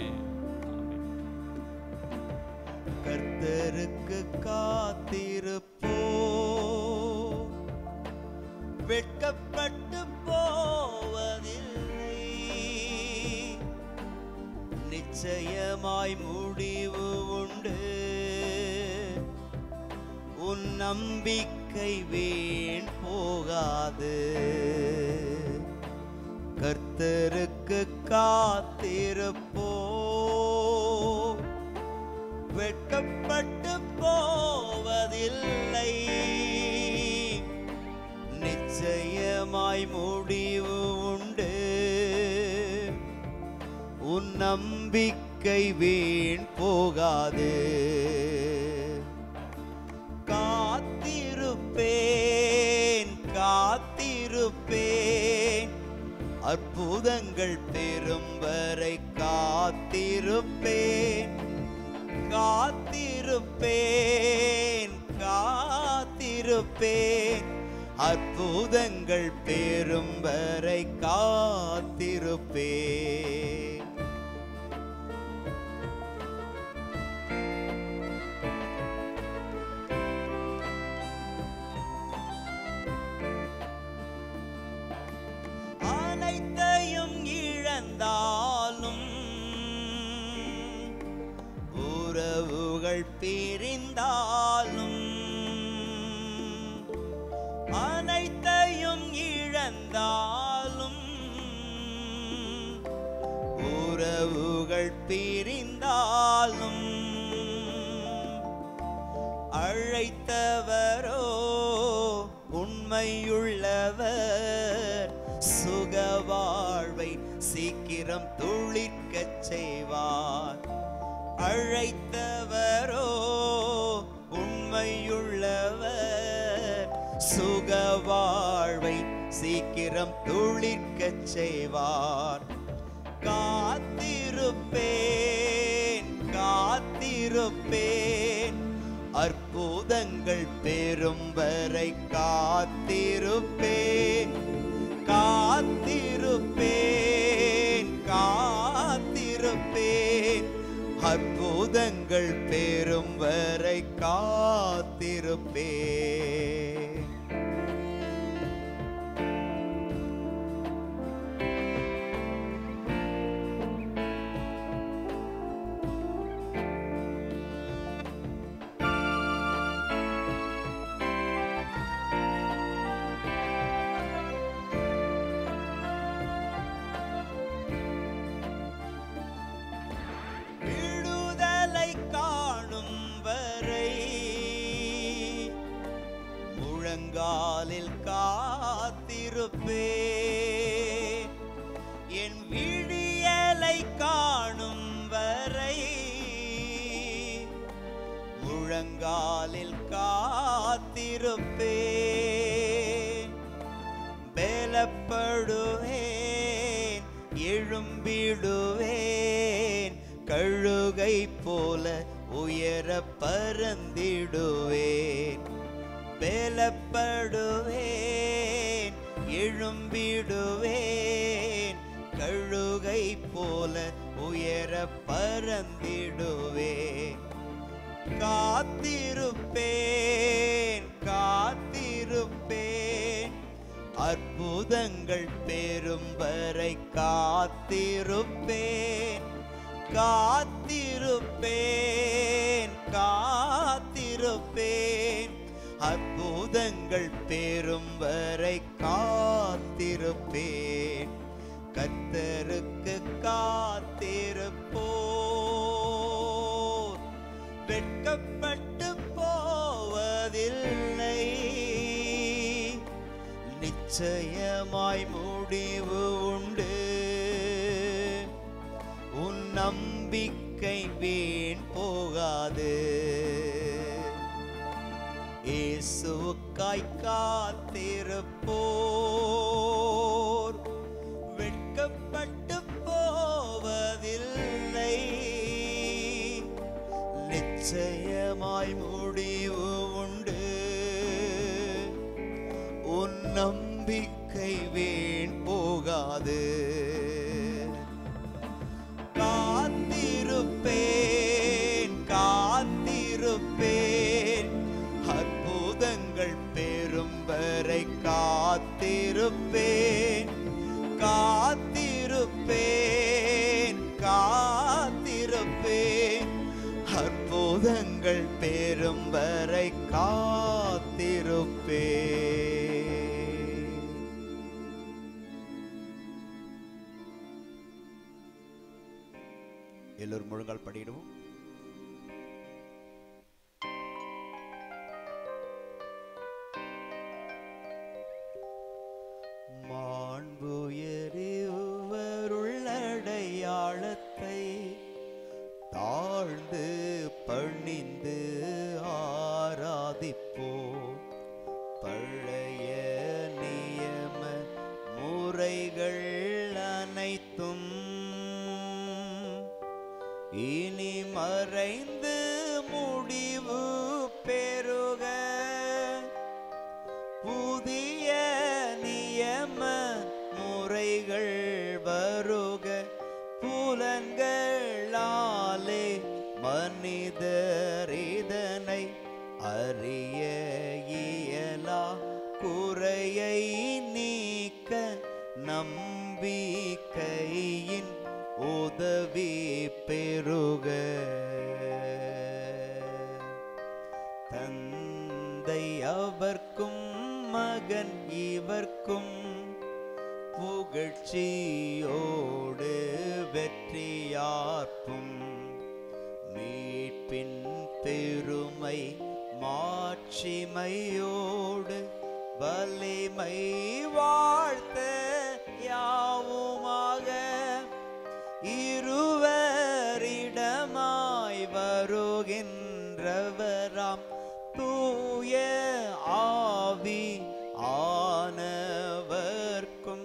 கர்த்தருக்கு காத்திருப்போ, வெட்கப்பட்டு போவதில்லை, நிச்சயமாய் முடிவு உண்டு, உன் நம்பிக்கை வீண் போகாது. கர்த்தருக்கு காத்திருப்போ, வெட்கப்பட்டு போவதில்லை, நிச்சயமாய் முடிவு உண்டு, உன் நம்பிக்கை வீண் போகாது. காத்திருப்பேன் காத்திருப்பேன் அற்புதங்கள் பெறும் வரை காத்திருப்பேன், காத்திருப்பேன் காத்திருப்பேன் அற்புதங்கள் பெறும் வரை காத்திருப்பேன். அனைத்தையும் இழந்தாலும், உறவுகள் பிரிந்தாலும், அனைத்தையும் இழந்தாலும், உறவுகள் பிரிந்தாலும், அழைத்தவரோ உண்மையுள்ளவர், சுக வாழ்வை சீக்கிரம் துளிர்க்கச் செய்வார். அழைத்தவரோ உண்மையுள்ளவர், சுக வாழ்வை சீக்கிரம் துளிர்க்கச் செய்வார். காத்திருப்பேன் காத்திருப்பேன் அற்புதங்கள் பெறும் வரை காத்திருப்பேன், காத்திருப்பேன் காத்திருப்பேன் அற்புதங்கள் பெறும் வரை காத்திருப்பேன். முழங்காலில் காத்திருப்பேன், என் விழியலை காணும் வரை முழங்காலில் காத்திருப்பேன். பலப்படுவேன் எழும்பிடுவேன், கழுகை போல உயர பறந்திடுவேன். பலப்படுவேன் எழும்பிடுவேன், கழுகை போல உயர பறந்திடுவேன். காத்திருப்பேன் காத்திருப்பேன் அற்புதங்கள் பெறும் வரை காத்திருப்பேன், காத்திருப்பேன் காத்திருப்பேன் அற்புதங்கள் பெறும் வரை காத்திருப்பேன். கர்த்தருக்கு காத்திருப்போர் வெட்கப்பட்டு போவதில்லை, நிச்சயமாய் முடிவு உண்டு. உன் நம்பிக்கை வீண் போகாது. இயேசுவுக்காய் காத்திருப்போர் வெட்கப்பட்டு போவதில்லை. நிச்சயமாய் முடிவு உண்டு. உன் நம்பிக்கை வீண் போகாது. காத்திருப்பேன் காத்திருப்பேன் அற்புதங்கள் பெறும் வரை காத்திருப்பேன் காத்திருப்பேன் காத்திருப்பேன் அற்புதங்கள் பெறும் வரை காத்திருப்பேன். எல்லோரும் முழங்கால் படியிடுவோம். மாண்புயரிவருள்ளடையாளத்தை தாழ்ந்து பணிந்து ஆராதிப்போம். பழைய நியம முறைகள் அனைத்தும் இனி மறைந்து முடிவு பெறுக. புதிய நியம முறைகள் வருக. புலன்களாலே மனிதர் இதனை அறிய இயலா. குறையை நீக்க நம்பிக்கையின் உதவி பெறுக. தந்தை அவர்க்கும் மகன் இவர்க்கும் புகழ்ச்சியோடு வெற்றியார்க்கும். மீட்பின் பெருமை மாட்சிமையோடு வலிமை வாழ்த்த யாவுமாக. இருவரிடமாய் வருகின்றவராம் தூய ஆவி ஆனவர்க்கும்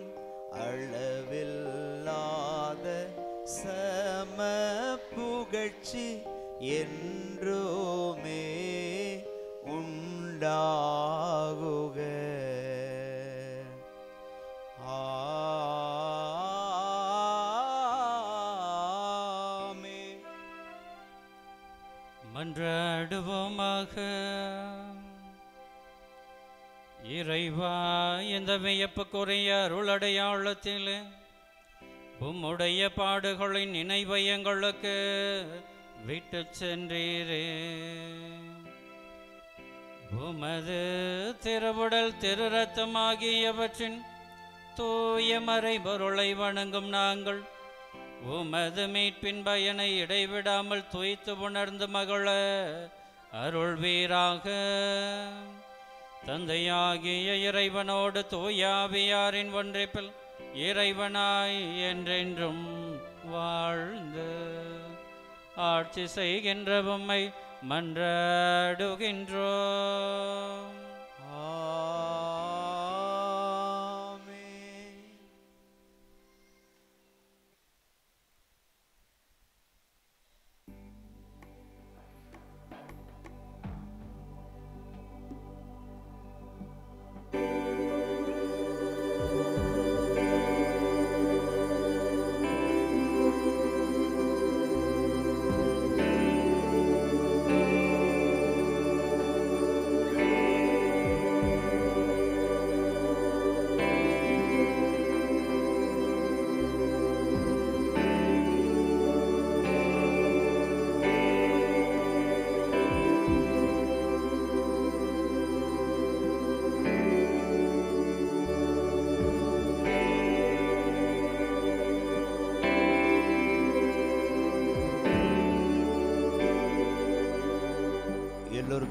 அளவில்லாத சம புகழ்ச்சி என்றுமே உண்டாகுக. ஆமென். மன்றாடுவோமாக. இறைவா, இந்த வியப்புக்குரிய அருளடையாளத்தில் உம்முடைய பாடுகளின் நினைவை எங்களுக்கு விட்டு சென்றீரே. உமது திருவுடல் திரு ரத்தமாகியவற்றின் தூய மறைபொருளை வணங்கும் நாங்கள் உமது மீட்பின் பயனை இடைவிடாமல் துய்த்து உணர்ந்து மகள அருள்வீராக. தந்தையாகிய இறைவனோடு தூயாவியாரின் ஒன்றிப்பில் இறைவனாய் என்றென்றும் வாழ்ந்து ஆட்சி செய்கின்ற உம்மை மன்றாடுகின்றோம். ஆமென்.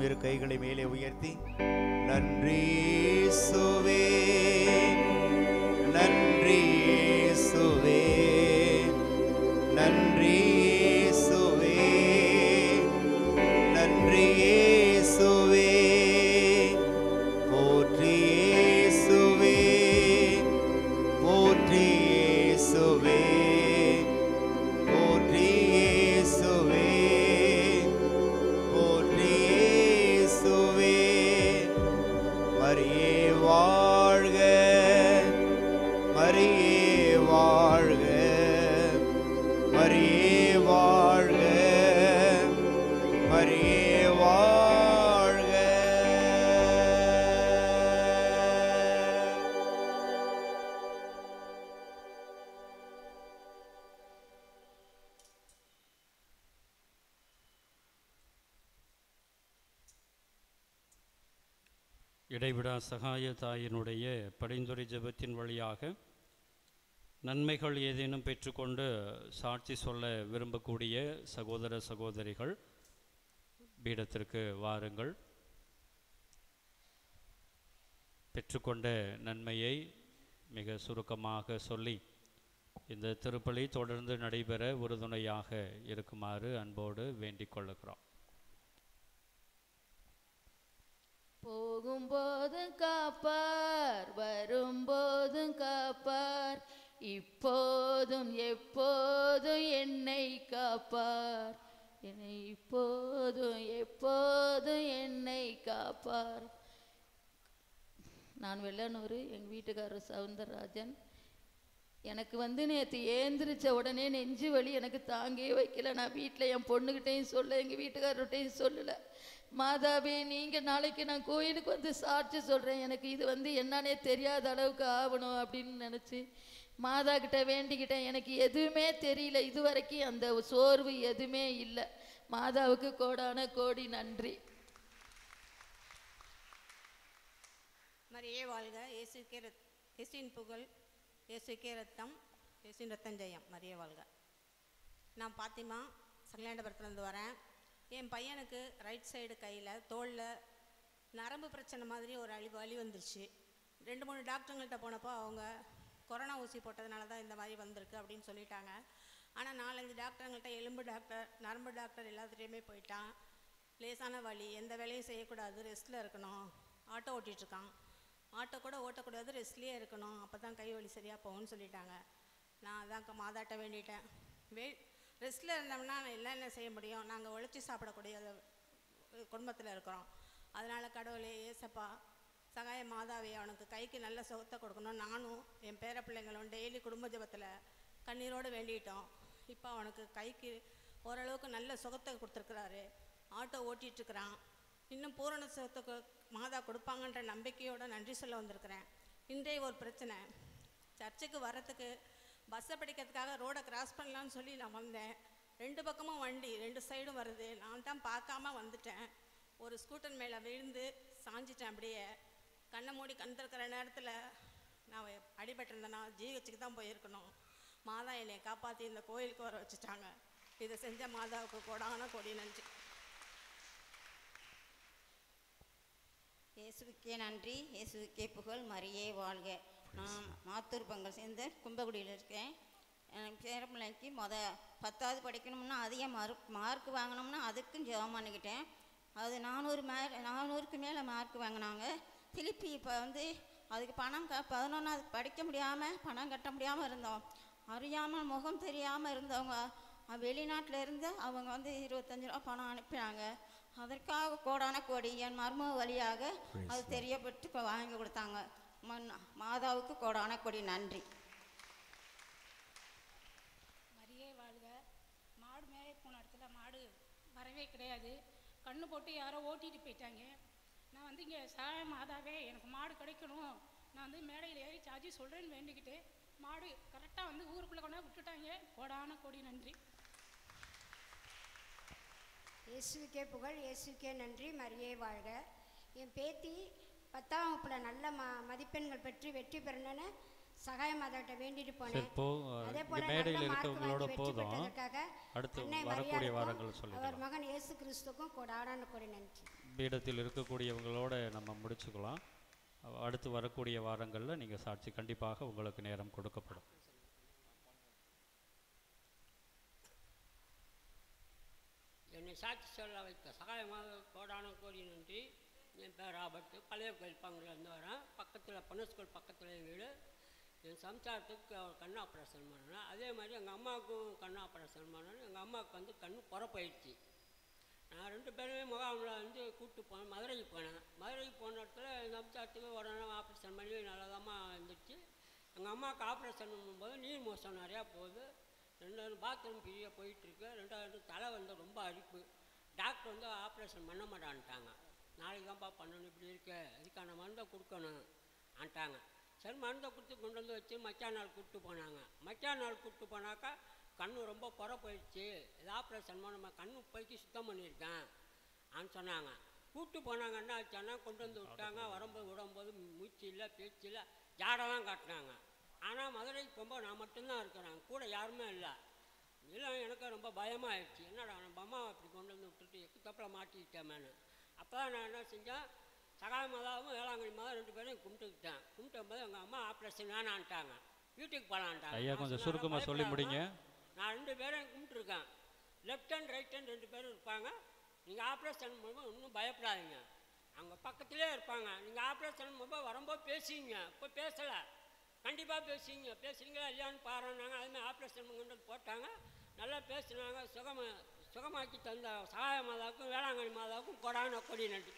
இரு கைகளை மேலே உயர்த்தி நன்றி இயேசுவே, நன்றி இயேசுவே, நன்றி இயேசுவே, நன்றி இயேசுவே, போற்றி இயேசுவே, போற்றி இயேசுவே, போற்றி இயேசுவே, போற்றி இயேசுவே. மரியே வாழ்க, மரியே வாழ்க, மரியே வாழ்க, மரியே வாழ்க. இடைவிடா சகாய தாயினுடைய பரிந்துரை ஜெபத்தின் வழியாக நன்மைகள் ஏதேனும் பெற்றுக்கொண்டு சாட்சி சொல்ல விரும்பக்கூடிய சகோதர சகோதரிகள் பீடத்திற்கு வாருங்கள். பெற்றுக்கொண்ட நன்மையை மிக சுருக்கமாக சொல்லி இந்த திருப்பலி தொடர்ந்து நடைபெற உறுதுணையாக இருக்குமாறு அன்போடு வேண்டிக் கொள்ளுகிறோம். போகும்போதும் காப்பார், வரும்போதும் காப்பார், இப்போதும் எப்போதும் என்னை காப்பார், என்னை இப்போதும் எப்போதும் என்னை காப்பார். நான் வெள்ளனூர், எங்கள் வீட்டுக்காரர் சவுந்தரராஜன். எனக்கு வந்து நேற்று ஏந்திரிச்ச உடனே நெஞ்சு வலி எனக்கு தாங்கே வைக்கல. நான் வீட்டில் என் பொண்ணுக்கிட்டையும் சொல்ல, எங்கள் வீட்டுக்காரர்கிட்டையும் சொல்லலை. மாதாவே, நீங்கள் நாளைக்கு நான் கோயிலுக்கு வந்து சாட்சி சொல்கிறேன், எனக்கு இது வந்து என்னன்னே தெரியாத அளவுக்கு ஆகணும் அப்படின்னு நினச்சி மாதா கிட்ட வேண்டிக்கிட்டேன். எனக்கு எதுவுமே தெரியல, இது வரைக்கும் அந்த சோர்வு எதுவுமே இல்லை. மாதாவுக்கு கோடான கோடி நன்றி. மரியே வாழ்க, இயேசுக்கே ரத் இயேசுவின் புகழ், இயேசுக்கே ரத்தம், இயேசுவின் ரத்தம் ஜெயம். மரியே வாழ்க. நான் பாத்திமா, சங்கலாண்டபுரத்துலேருந்து வரேன். என் பையனுக்கு ரைட் சைடு கையில் தோளில் நரம்பு பிரச்சனை மாதிரி ஒரு அழி வலி வந்துருச்சு. ரெண்டு மூணு டாக்டருங்கள்கிட்ட போனப்போ அவங்க கொரோனா ஊசி போட்டதுனால தான் இந்த மாதிரி வந்திருக்கு அப்படின்னு சொல்லிட்டாங்க. ஆனால் நாலஞ்சு டாக்டருங்கள்ட்ட, எலும்பு டாக்டர், நரம்பு டாக்டர் எல்லாத்துலேயுமே போயிட்டான். லேசான வலி, எந்த வேலையும் செய்யக்கூடாது, ரெஸ்ட்டில் இருக்கணும். ஆட்டோ ஓட்டிகிட்ருக்கான், ஆட்டோ கூட ஓட்டக்கூடாது, ரெஸ்ட்லேயே இருக்கணும், அப்போ தான் கை வலி சரியாக போகும்னு சொல்லிட்டாங்க. நான் அதான் மாதாட்ட வேண்டிட்டேன். வே ரெஸ்ட்டில் இருந்தோம்னா எல்லாம் என்ன செய்ய முடியும், நாங்கள் உழைச்சி சாப்பிடக்கூடிய குடும்பத்தில் இருக்கிறோம். அதனால் கடவுளே, ஏசப்பா, சகாய மாதாவே, அவனுக்கு கைக்கு நல்ல சுகத்தை கொடுக்கணும். நானும் என் பேர பிள்ளைங்களும் டெய்லி குடும்ப ஜபத்தில் கண்ணீரோடு வேண்டிட்டோம். இப்போ அவனுக்கு கைக்கு ஓரளவுக்கு நல்ல சுகத்தை கொடுத்துருக்குறாரு. ஆட்டோ ஓட்டிகிட்ருக்கிறான். இன்னும் பூரண சுகத்தை மாதா கொடுப்பாங்கன்ற நம்பிக்கையோடு நன்றி சொல்ல வந்திருக்கிறேன். இன்றைய ஒரு பிரச்சனை, சர்ச்சுக்கு வர்றதுக்கு பஸ்ஸை பிடிக்கிறதுக்காக ரோடை கிராஸ் பண்ணலான்னு சொல்லி நான் வந்தேன். ரெண்டு பக்கமும் வண்டி ரெண்டு சைடும் வருது. நான் தான் பார்க்காம வந்துட்டேன். ஒரு ஸ்கூட்டர் மேலே விழுந்து சாஞ்சிட்டேன். அப்படியே கண்ணை மூடி கண் திறக்கிற நேரத்தில் நான் அடிபட்டிருந்தேன்னா ஜிஹெச்சுக்கு தான் போயிருக்கணும். மாதா என்னை காப்பாற்றி இந்த கோயிலுக்கு வர வச்சுட்டாங்க. இதை செஞ்ச மாதாவுக்கு கோடான கோடி நன்றி. இயேசுவுக்கே நன்றி, இயேசுவுக்கே புகழ், மரியே வாழ்க. நான் மாத்தூர் பங்கல் சேர்ந்த கும்பகுடியில் இருக்கேன். எனக்கு பேரப்பிள்ளைக்கு மொத பத்தாவது படிக்கணும்னா அதிக மார்க் மார்க் வாங்கினோம்னா அதுக்கும் ஜெபம் பண்ணிக்கிட்டேன். அது நானூறு மே நானூறுக்கு மேலே மார்க் வாங்கினாங்க. திருப்பி இப்போ வந்து அதுக்கு பணம் க பதினொன்றாவது படிக்க முடியாமல் பணம் கட்ட முடியாமல் இருந்தோம். அறியாமல் முகம் தெரியாமல் இருந்தவங்க வெளிநாட்டில் இருந்து அவங்க வந்து இருபத்தஞ்சி ரூபா பணம் அனுப்பினாங்க. அதற்காக கோடான கோடி என் மர்ம வழியாக அது தெரியப்பட்டு வாங்கி கொடுத்தாங்க. மண் மாதாவுக்கு கோடான கோடி நன்றி. மரியே வாழ்க. மாடு மேலே போன இடத்துல மாடு வரவே கிடையாது. கண்ணு போட்டு யாரோ ஓட்டிகிட்டு போயிட்டாங்க. நான் வந்து இங்கே சாய மாதாவே எனக்கு மாடு கிடைக்கணும், நான் வந்து மேடையில் ஏறி சார்ஜி சொல்கிறேன்னு வேண்டிக்கிட்டு மாடு கரெக்டாக வந்து ஊருக்குள்ளே கொண்டா விட்டுட்டாங்க. கோடான கோடி நன்றி. இயேசுக்கே புகழ், இயேசுக்கே நன்றி. மரியே வாழ்க. என் பேத்தி பத்தாம் வகுப்பில் நல்ல ம மதிப்பெண்கள் பெற்று வெற்றி பெறணுன்னு சகாய மாதாட்ட வேண்டிட்டு போனேன். அதே போல நல்ல மார்க் வாங்கி வெற்றி பெற்றதற்காக அன்னை மரியாதைக்கும் அவர் மகன் இயேசு கிறிஸ்துக்கும் கோடான கோடி நன்றி. பீடத்தில் இருக்கக்கூடியவங்களோட நம்ம முடிச்சுக்கலாம். அடுத்து வரக்கூடிய வாரங்களில் நீங்கள் சாட்சி கண்டிப்பாக உங்களுக்கு நேரம் கொடுக்கப்படும். என்னை சாட்சி சொல்ல வைத்த சகாயமாக கோடான கோடி நன்றி. என் பேர் ராபர்ட்டு, பழைய கோயில் பங்குலேருந்து வரேன். பக்கத்தில் பொண்ணு ஸ்கூல் பக்கத்தில் வீடு. என் சம்சாரத்துக்கு கண் ஆப்ரேஷன் பண்ணேன். அதே மாதிரி எங்கள் அம்மாவுக்கும் கண் ஆப்ரேஷன் பண்ணேன். எங்கள் அம்மாவுக்கு வந்து கண் புறப்பயிடுச்சு. நான் ரெண்டு பேருமே முகாமில் வந்து கூப்பிட்டு போனேன். மதுரைக்கு போனேன். மதுரைக்கு போன இடத்துல எங்கள் சம்சாரத்துக்கு உடனே ஆப்ரேஷன் பண்ணி நல்லதாம்மா இருந்துச்சு. எங்கள் அம்மாவுக்கு ஆப்ரேஷன் பண்ணும்போது நீர் மோசம் நிறையா போகுது. ரெண்டாவது பாத்ரூம் ஃப்ரீயாக போயிட்டுருக்கு. ரெண்டாவது தலை வந்து ரொம்ப அரிப்பு. டாக்டர் வந்து ஆப்ரேஷன் பண்ண மாட்டான்ட்டாங்க. நாளைக்கு தான்ப்பா பண்ணணும், இப்படி இருக்கு, இதுக்கான மருந்தை கொடுக்கணும் ஆன்ட்டாங்க. சரி மருந்தை கொடுத்து கொண்டு வந்து வச்சு மச்சா நாள் கூப்பிட்டு போனாங்க. மச்சா நாள் கூப்பிட்டு போனாக்கா கண்ணு ரொம்ப புற போயிடுச்சு, இது ஆப்ரேஷன் பண்ண கண்ணு போய்க்கு சுத்தம் பண்ணியிருக்கேன் ஆன்னு சொன்னாங்க. கூப்பிட்டு போனாங்க. என்ன ஆச்சானா கொண்டு வந்து விட்டாங்க. வரும்போது விடும்போது மூச்சு இல்லை, பேச்சு இல்லை, ஜாடை தான் காட்டினாங்க. ஆனால் மதுரைக்கு போகும்போது நான் மட்டும்தான் இருக்கிறேன், கூட யாருமே இல்லை. இல்லை எனக்கு ரொம்ப பயமாக ஆயிடுச்சு. என்னடா நம்ம அம்மாவை அப்படி கொண்டு வந்து விட்டுட்டு எக்கு தப்பில் மாட்டிக்கிட்டேமேனு. அப்போ தான் நான் என்ன செஞ்சேன், சகாய மாதாவும் வேளாங்கண்ணி மாதம் ரெண்டு பேரையும் கும்பிட்டுக்கிட்டேன். கும்பிட்டும் போது எங்கள் அம்மா ஆப்ரேஷன் வேணான்ட்டாங்க, வீட்டுக்கு போகலான்ட்டாங்க. ஐயா கொஞ்சம் சுருக்கமாக சொல்லி முடிங்க. நான் ரெண்டு பேரையும் கும்பிட்டுருக்கேன். லெஃப்ட் ஹேண்ட் ரைட் ஹேண்ட் ரெண்டு பேரும் இருப்பாங்க. நீங்கள் ஆப்ரேஷன் பண்ணும்போது ஒன்றும் பயப்படாதீங்க, அவங்க பக்கத்துலேயே இருப்பாங்க. நீங்கள் ஆப்ரேஷன் பண்ணும்போது வரும்போது பேசிங்க. இப்போ பேசலை, கண்டிப்பாக பேசிங்க. பேசுறீங்களா இல்லையான்னு பாருன்னாங்க. அதுமாதிரி ஆப்ரேஷன் கொண்டு வந்து போட்டாங்க. நல்லா பேசினாங்க. சுகம சுகமாக்கி தந்த சகாய மாதாவுக்கும் வேளாங்கண்ணி மாதாவுக்கும் கொடான கொடி நன்றி.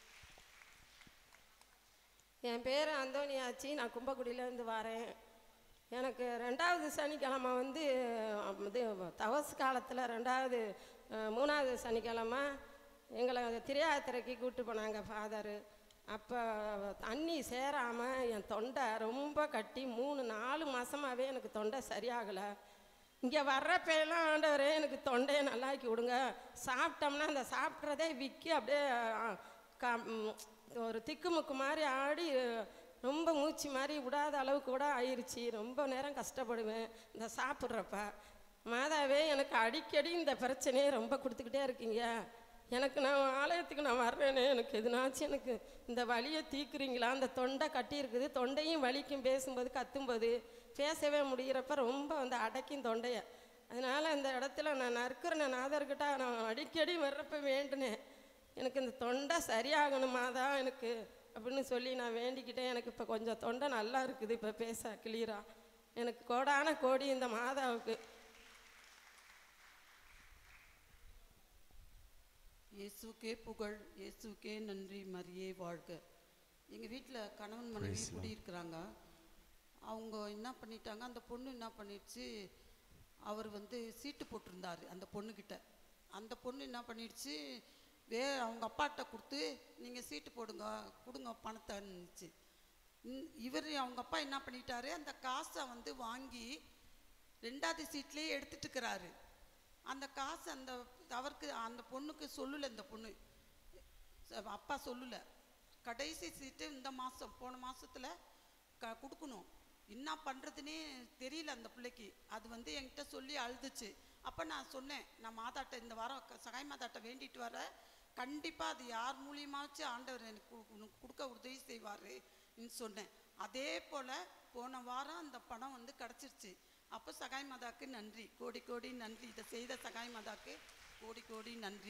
என் பேர் அந்தோனியாச்சி. நான் கும்பக்குடியிலேருந்து வரேன். எனக்கு ரெண்டாவது சனிக்கிழமை வந்து இது தவசு காலத்தில் ரெண்டாவது மூணாவது சனிக்கிழமை எங்களை திரையாத்திரைக்கு கூப்பிட்டு போனாங்க ஃபாதரு. அப்போ தண்ணி சேராமல் என் தொண்டை ரொம்ப கட்டி மூணு நாலு மாதமாகவே எனக்கு தொண்டை சரியாகலை. இங்கே வர்றப்பெல்லாம் ஆண்டவரே எனக்கு தொண்டையை நல்லாக்கி விடுங்க, சாப்பிட்டோம்னா அந்த சாப்பிட்றதே விற்கி அப்படியே க ஒரு திக்குமுக்கு மாதிரி ஆடி ரொம்ப மூச்சு மாதிரி விடாத அளவுக்கு கூட ஆயிடுச்சு. ரொம்ப நேரம் கஷ்டப்படுவேன் இந்த சாப்பிட்றப்ப. மாதாவே எனக்கு அடிக்கடி இந்த பிரச்சனையை ரொம்ப கொடுத்துக்கிட்டே இருக்கீங்க. எனக்கு நான் ஆலயத்துக்கு நான் வர்றேனே, எனக்கு எதுனாச்சும் எனக்கு இந்த வலியை தீக்குறீங்களா? அந்த தொண்டை கட்டி இருக்குது, தொண்டையும் வலிக்கும், பேசும்போது கத்தும்போது பேசவே முடிகிறப்ப ரொம்ப வந்து அடைக்கும் தொண்டையை. அதனால் இந்த இடத்துல நான் நறுக்கிற நாதர்கிட்ட நான் அடிக்கடி வர்றப்ப வேண்டினேன், எனக்கு இந்த தொண்டை சரியாகணுமா தான் எனக்கு அப்படின்னு சொல்லி நான் வேண்டிக்கிட்டேன். எனக்கு இப்போ கொஞ்சம் தொண்டை நல்லா இருக்குது, இப்போ பேச கிளியராக. எனக்கு கோடான கோடி இந்த மாதாவுக்கு. இயேசுக்கே புகழ், இயேசுக்கே நன்றி, மரியே வாழ்க. எங்கள் வீட்டில் கணவன் மனைவி குடியிருக்கிறாங்க. அவங்க என்ன பண்ணிட்டாங்க, அந்த பொண்ணு என்ன பண்ணிடுச்சு, அவர் வந்து சீட்டு போட்டிருந்தார் அந்த பொண்ணுக்கிட்ட. அந்த பொண்ணு என்ன பண்ணிடுச்சு, வே அவங்க அப்பாட்ட கொடுத்து நீங்கள் சீட்டு போடுங்க, கொடுங்க பணத்தைன்னுச்சு. இவர் அவங்க அப்பா என்ன பண்ணிட்டாரு, அந்த காசை வந்து வாங்கி ரெண்டாவது சீட்லேயே எடுத்துட்டு இருக்கிறாரு. அந்த காசு அந்த அவருக்கு அந்த பொண்ணுக்கு சொல்லலை, இந்த பொண்ணு அப்பா சொல்லலை. கடைசி சீட்டு இந்த மாதம் போன மாதத்தில் க கொடுக்கணும். என்ன பண்ணுறதுன்னே தெரியல அந்த பிள்ளைக்கு. அது வந்து என்கிட்ட சொல்லி அழுதுச்சு. அப்போ நான் சொன்னேன், நான் மாதாட்ட இந்த வாரம் சகாய மாதாட்ட வேண்டிட்டு வர, கண்டிப்பாக அது யார் மூலியமாச்சும் ஆண்டவர் எனக்கு உனக்கு கொடுக்க உதவி செய்வாருன்னு சொன்னேன். அதே போல் போன வாரம் அந்த பணம் வந்து கிடச்சிருச்சு. அப்போ சகாய மாதாக்கு நன்றி, கோடி கோடி நன்றி. இதை செய்த சகாய மாதாக்கு கோடி கோடி நன்றி.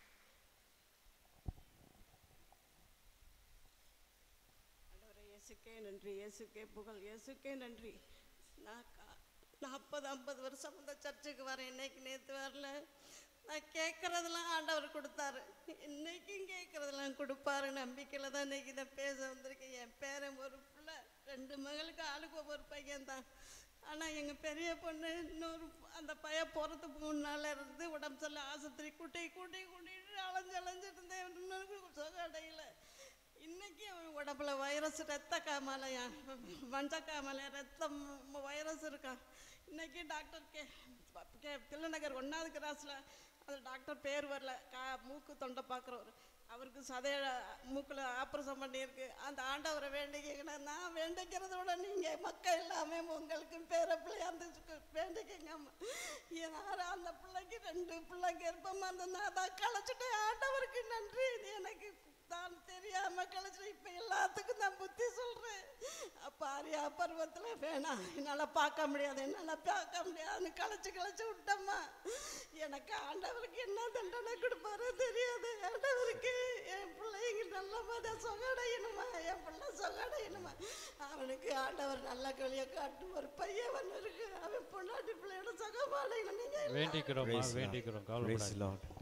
இயேசுக்கே நன்றி, இயேசுக்கே புகழ், இயேசுக்கே நன்றி. நான் நாற்பது ஐம்பது வருஷம் இந்த சர்ச்சுக்கு வரேன், இன்னைக்கு நேற்று வரல. நான் கேட்குறதெல்லாம் ஆண்டவர் கொடுத்தாரு, இன்னைக்கும் கேட்குறதெல்லாம் கொடுப்பாரு. நம்பிக்கையில் தான் இன்னைக்கு இதை பேச வந்திருக்கேன். என் பேரன் ஒரு பிள்ளை, ரெண்டு மகளுக்கு ஆளுக்கு ஒவ்வொரு பையன் தான். ஆனால் எங்கள் பெரிய பொண்ணு இன்னொரு அந்த பையன் போகிறதுக்கு மூணு நாளில் இருந்து உடம்பு சொல்ல ஆஸ்பத்திரி கூட்டி கூட்டி கூட்டிட்டு அலைஞ்சு அலைஞ்சிட்டு இருந்தேன். இன்னொரு சுகம் அடையில. இன்னைக்கு அவன் உடம்புல வைரஸ், ரத்த காமாலையா, மஞ்ச காமாலையா, ரத்தம் வைரஸ் இருக்கான். இன்னைக்கு டாக்டர் கே கே தில்லைநகர் ஒன்றாவது கிராஸில் அந்த டாக்டர் பேர் வரல, கா மூக்கு தொண்டை பார்க்குறவர். அவருக்கு சதைய மூக்கில் ஆப்ரேஷன் பண்ணியிருக்கு. அந்த ஆண்டவரை வேண்டிக்கிங்கன்னா நான் வேண்டிக்கிறத விட நீங்கள் மக்கள் எல்லாமே உங்களுக்கு பேர பிள்ளை அந்த வேண்டிக்கிங்க. ஏன்னா அந்த பிள்ளைக்கு ரெண்டு பிள்ளை கர்ப்பமாக இருந்ததுன்னா அதான் களைச்சிட்டேன். ஆண்டவருக்கு நன்றி. இது எனக்கு தான் தெரியாமல் கழிச்சு இப்போ எல்லாத்துக்கும் நான் புத்தி சொல்கிறேன். அப்போ ஆரியா பருவத்தில் வேணாம், என்னால் பார்க்க முடியாது, என்னால் பார்க்க முடியாதுன்னு கழிச்சு கழிச்சு விட்டம்மா. எனக்கு ஆண்டவருக்கு என்ன தண்டனை கொடுப்பாரோ தெரியாது. ஆண்டவருக்கு என் பிள்ளைங்க நல்ல மாதிரி சொகடையணுமா, என் பிள்ளை சொகடையணுமா. அவனுக்கு ஆண்டவர் நல்ல கழியை காட்டு. ஒரு பையன் ஒன்று இருக்கு, அவன் பொண்டாட்டி பிள்ளையோட சொகமாடையணும். நீங்கள் வேண்டிக்கிறோம் வேண்டிக்கிறோம் கவலைப்படாதீங்க.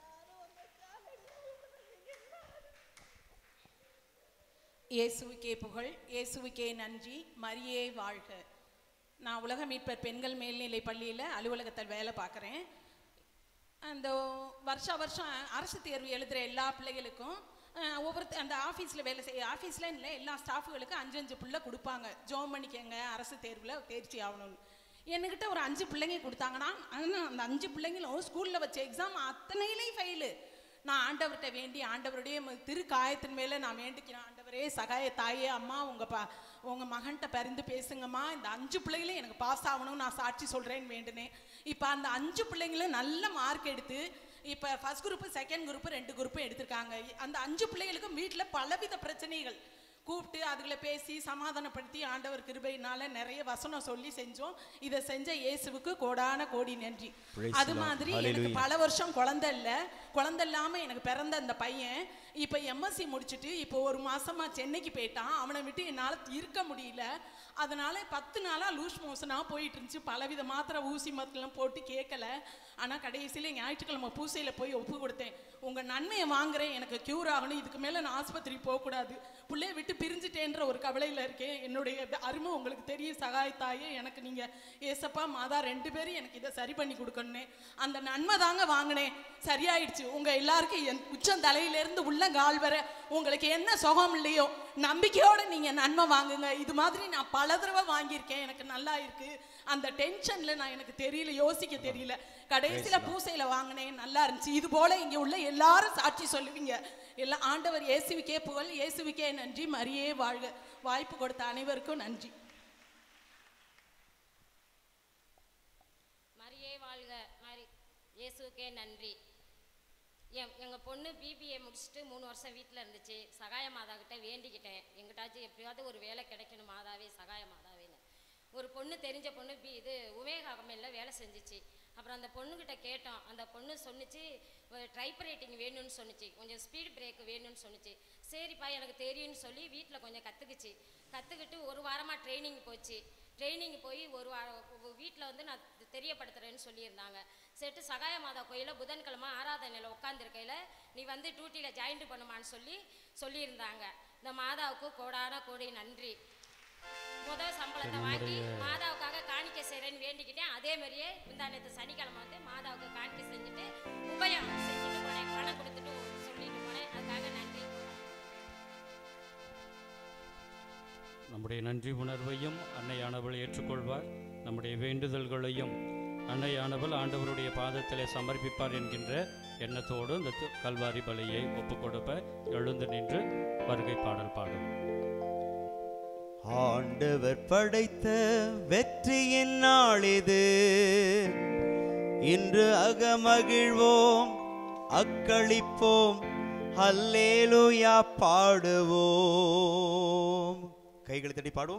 இயேசுவுக்கே புகழ், இயேசுவுக்கே நன்றி, மரியே வாழ்க. நான் உலக மீட்பர் பெண்கள் மேல்நிலை பள்ளியில் அலுவலகத்தில் வேலை பார்க்குறேன். அந்த வருஷ வருஷம் அரசு தேர்வு எழுதுகிற எல்லா பிள்ளைகளுக்கும் ஒவ்வொரு அந்த ஆஃபீஸில் வேலை செய்ய ஆஃபீஸில் இல்லை எல்லா ஸ்டாஃபுகளுக்கும் அஞ்சு அஞ்சு பிள்ளை கொடுப்பாங்க. ஜோம் பண்ணிக்கங்க அரசு தேர்வில் தேர்ச்சி ஆகணும்னு. என்கிட்ட ஒரு அஞ்சு பிள்ளைங்க கொடுத்தாங்கன்னா அந்த அஞ்சு பிள்ளைங்களும் ஸ்கூலில் வச்ச எக்ஸாம் அத்தனையிலையும் ஃபெயிலு. நான் ஆண்டவர்கிட்ட வேண்டி ஆண்டவருடைய திரு காயத்தின் மேலே நான் வேண்டிக்கிறேன். ஆண்டவரே சகாய தாயே அம்மா உங்கள் பா உங்கள் மகன்கிட்ட பரிந்து பேசுங்கம்மா, இந்த அஞ்சு பிள்ளைகளும் எனக்கு பாஸ் ஆகணும்னு நான் சாட்சி சொல்கிறேன்னு வேண்டினேன். இப்போ அந்த அஞ்சு பிள்ளைங்களும் நல்ல மார்க் எடுத்து இப்போ ஃபஸ்ட் குரூப்பு செகண்ட் குரூப்பு ரெண்டு குரூப்பும் எடுத்திருக்காங்க. அந்த அஞ்சு பிள்ளைகளுக்கும் வீட்டில் பலவித பிரச்சனைகள் கூப்பிட்டு அதுகளை பேசி சமாதானப்படுத்தி ஆண்டவர் கிருபையினால நிறைய வசனம் சொல்லி செஞ்சோம். இதை செஞ்ச இயேசுவுக்கு கோடான கோடி நன்றி. அது மாதிரி எனக்கு பல வருஷம் குழந்தை இல்லை, குழந்தை இல்லாமல் எனக்கு பிறந்த அந்த பையன் இப்போ எம்எஸ்சி முடிச்சுட்டு இப்போ ஒரு மாசமா சென்னைக்கு போயிட்டான். அவனை விட்டு என்னால் இருக்க முடியல. அதனால பத்து நாளாக லூஸ் மோஷனாக போயிட்டு இருந்துச்சு. பலவித மாத்திரை ஊசி மருத்துவம் போட்டு கேட்கல. ஆனால் கடைசியில் ஞாயிற்றுக்கிழமை பூசையில் போய் ஒப்பு கொடுத்தேன். உங்கள் நன்மையை வாங்குறேன், எனக்கு க்யூர் ஆகணும், இதுக்கு மேலே நான் ஆஸ்பத்திரி போகக்கூடாது, பிள்ளைய விட்டு பிரிஞ்சுட்டேன்ற ஒரு கவலையில் இருக்கேன். என்னுடைய அருமை உங்களுக்கு தெரியும் சகாயத்தாயே. எனக்கு நீங்கள் ஏசப்பா மாதா ரெண்டு பேரும் எனக்கு இதை சரி பண்ணி கொடுக்கணுன்னே அந்த நன்மை தாங்க வாங்கினேன். சரியாயிடுச்சு. உங்கள் எல்லாருக்கும் என் உச்சம் தலையிலேருந்து உள்ள கால் வர உங்களுக்கு என்ன சுகம் இல்லையோ நம்பிக்கையோடு நீங்கள் நன்மை வாங்குங்க. இது மாதிரி நான் பல தடவை வாங்கியிருக்கேன், எனக்கு நல்லா இருக்கு. அந்த டென்ஷனில் நான் எனக்கு தெரியல, யோசிக்க தெரியல. கடைசியில் பூசையில் வாங்கினேன், நல்லா இருந்துச்சு. இது போல் இங்கே உள்ள எல்லாரும் சாட்சி சொல்லுவீங்க. எல்லாம் ஆண்டவர் இயேசுவுக்கே புகழ், இயேசுவுக்கே நன்றி, மரியே வாழ்க. வாய்ப்பு கொடுத்த அனைவருக்கும் நன்றி. மரியே வாழ்க, மரி இயேசுவுக்கே நன்றி. என் எங்கள் பொண்ணு பிபிஏ முடிச்சுட்டு மூணு வருஷம் வீட்டில் இருந்துச்சு. சகாய மாதா கிட்ட வேண்டிக்கிட்டேன், எங்கிட்டாச்சும் எப்படியாவது ஒரு வேலை கிடைக்கணும் மாதாவே, சகாய மாதாவேன்னு. ஒரு பொண்ணு தெரிஞ்ச பொண்ணு பி இது உமேகா கம்பெனியில் வேலை செஞ்சிச்சு. அப்புறம் அந்த பொண்ணுக்கிட்ட கேட்டோம். அந்த பொண்ணு சொன்னிச்சு டைப் ரைட்டிங் வேணும்னு சொன்னிச்சு, கொஞ்சம் ஸ்பீட் பிரேக் வேணும்னு சொன்னிச்சு. சரிப்பா எனக்கு தெரியும்னு சொல்லி வீட்டில் கொஞ்சம் கற்றுக்குச்சு. கற்றுக்கிட்டு ஒரு வாரமாக ட்ரைனிங் போச்சு. ட்ரைனிங் போய் ஒரு வாரம் வீட்டில் வந்து நான் தெரியப்படுத்துகிறேன்னு சொல்லியிருந்தாங்க. செட்டு சகாய மாதா கோயிலில் புதன்கிழமை ஆராதனையில் உட்காந்துருக்கையில் நீ வந்து டியூட்டியில் ஜாயின்ட் பண்ணுமான்னு சொல்லி சொல்லியிருந்தாங்க. இந்த மாதாவுக்கு கோடான கோடி நன்றி. முதல் சம்பளத்தை வாங்கி மாதாவுக்காக காணிக்கை செய்கிறேன்னு வேண்டிக்கிட்டேன். அதே மாதிரியே இந்த நேற்று சனிக்கிழமை வந்து மாதாவுக்கு காணிக்கை செஞ்சுட்டு உபயம் செஞ்சுட்டு போனேன், பணம் கொடுத்துட்டு சொல்லிட்டு போனேன். அதுக்காக நன்றி. நம்முடைய நன்றி உணர்வையும் அன்னையானவள் ஏற்றுக்கொள்வார். நம்முடைய வேண்டுதல்களையும் அன்னையானவள் ஆண்டவருடைய பாதத்திலே சமர்ப்பிப்பார் என்கின்ற எண்ணத்தோடு இந்த கல்வாரி பலியை ஒப்பு கொடுப்ப எழுந்து நின்று வருகை பாடல் பாடும். ஆண்டவர் படைத்த வெற்றியின் நாள் இது, இன்று அகமகிழ்வோம் அக்களிப்போம் அல்லேலூயா பாடுவோம். கைகளை தட்டி பாடுவோம்.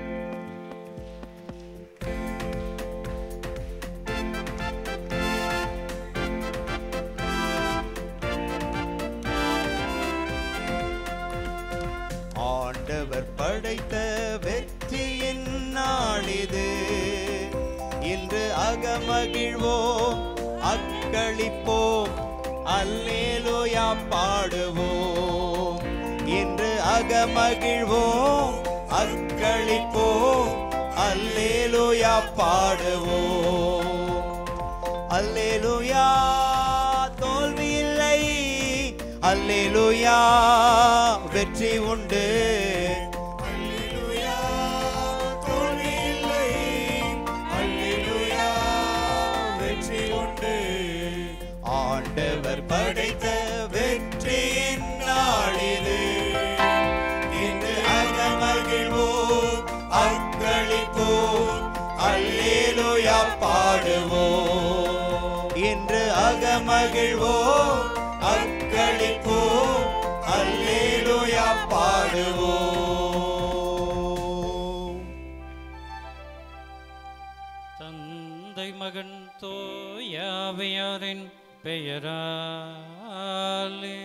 ஆண்டவர் படைத்த வெற்றியின் நாள் இது, இன்று அகமகிழ்வோம் அக்களிப்போம் அல்லேலூயா பாடுவோம். இன்று அகமகிழ்வோம் அக்களிப்போம் அல்லேலூயா பாடுவோம். அல்லேலூயா தோல்வி இல்லை, அல்லேலூயா வெற்றி உண்டு. அல்லேலூயா தோல்வி இல்லை, அல்லேலூயா வெற்றி உண்டு. ஆண்டவர் படைத்த வெற்றியின் மகிழ்வோம் அக்களிப்போம் அல்லேலூயா பாடுவோம். தந்தை மகன் தூயாவியாரின் பெயராலே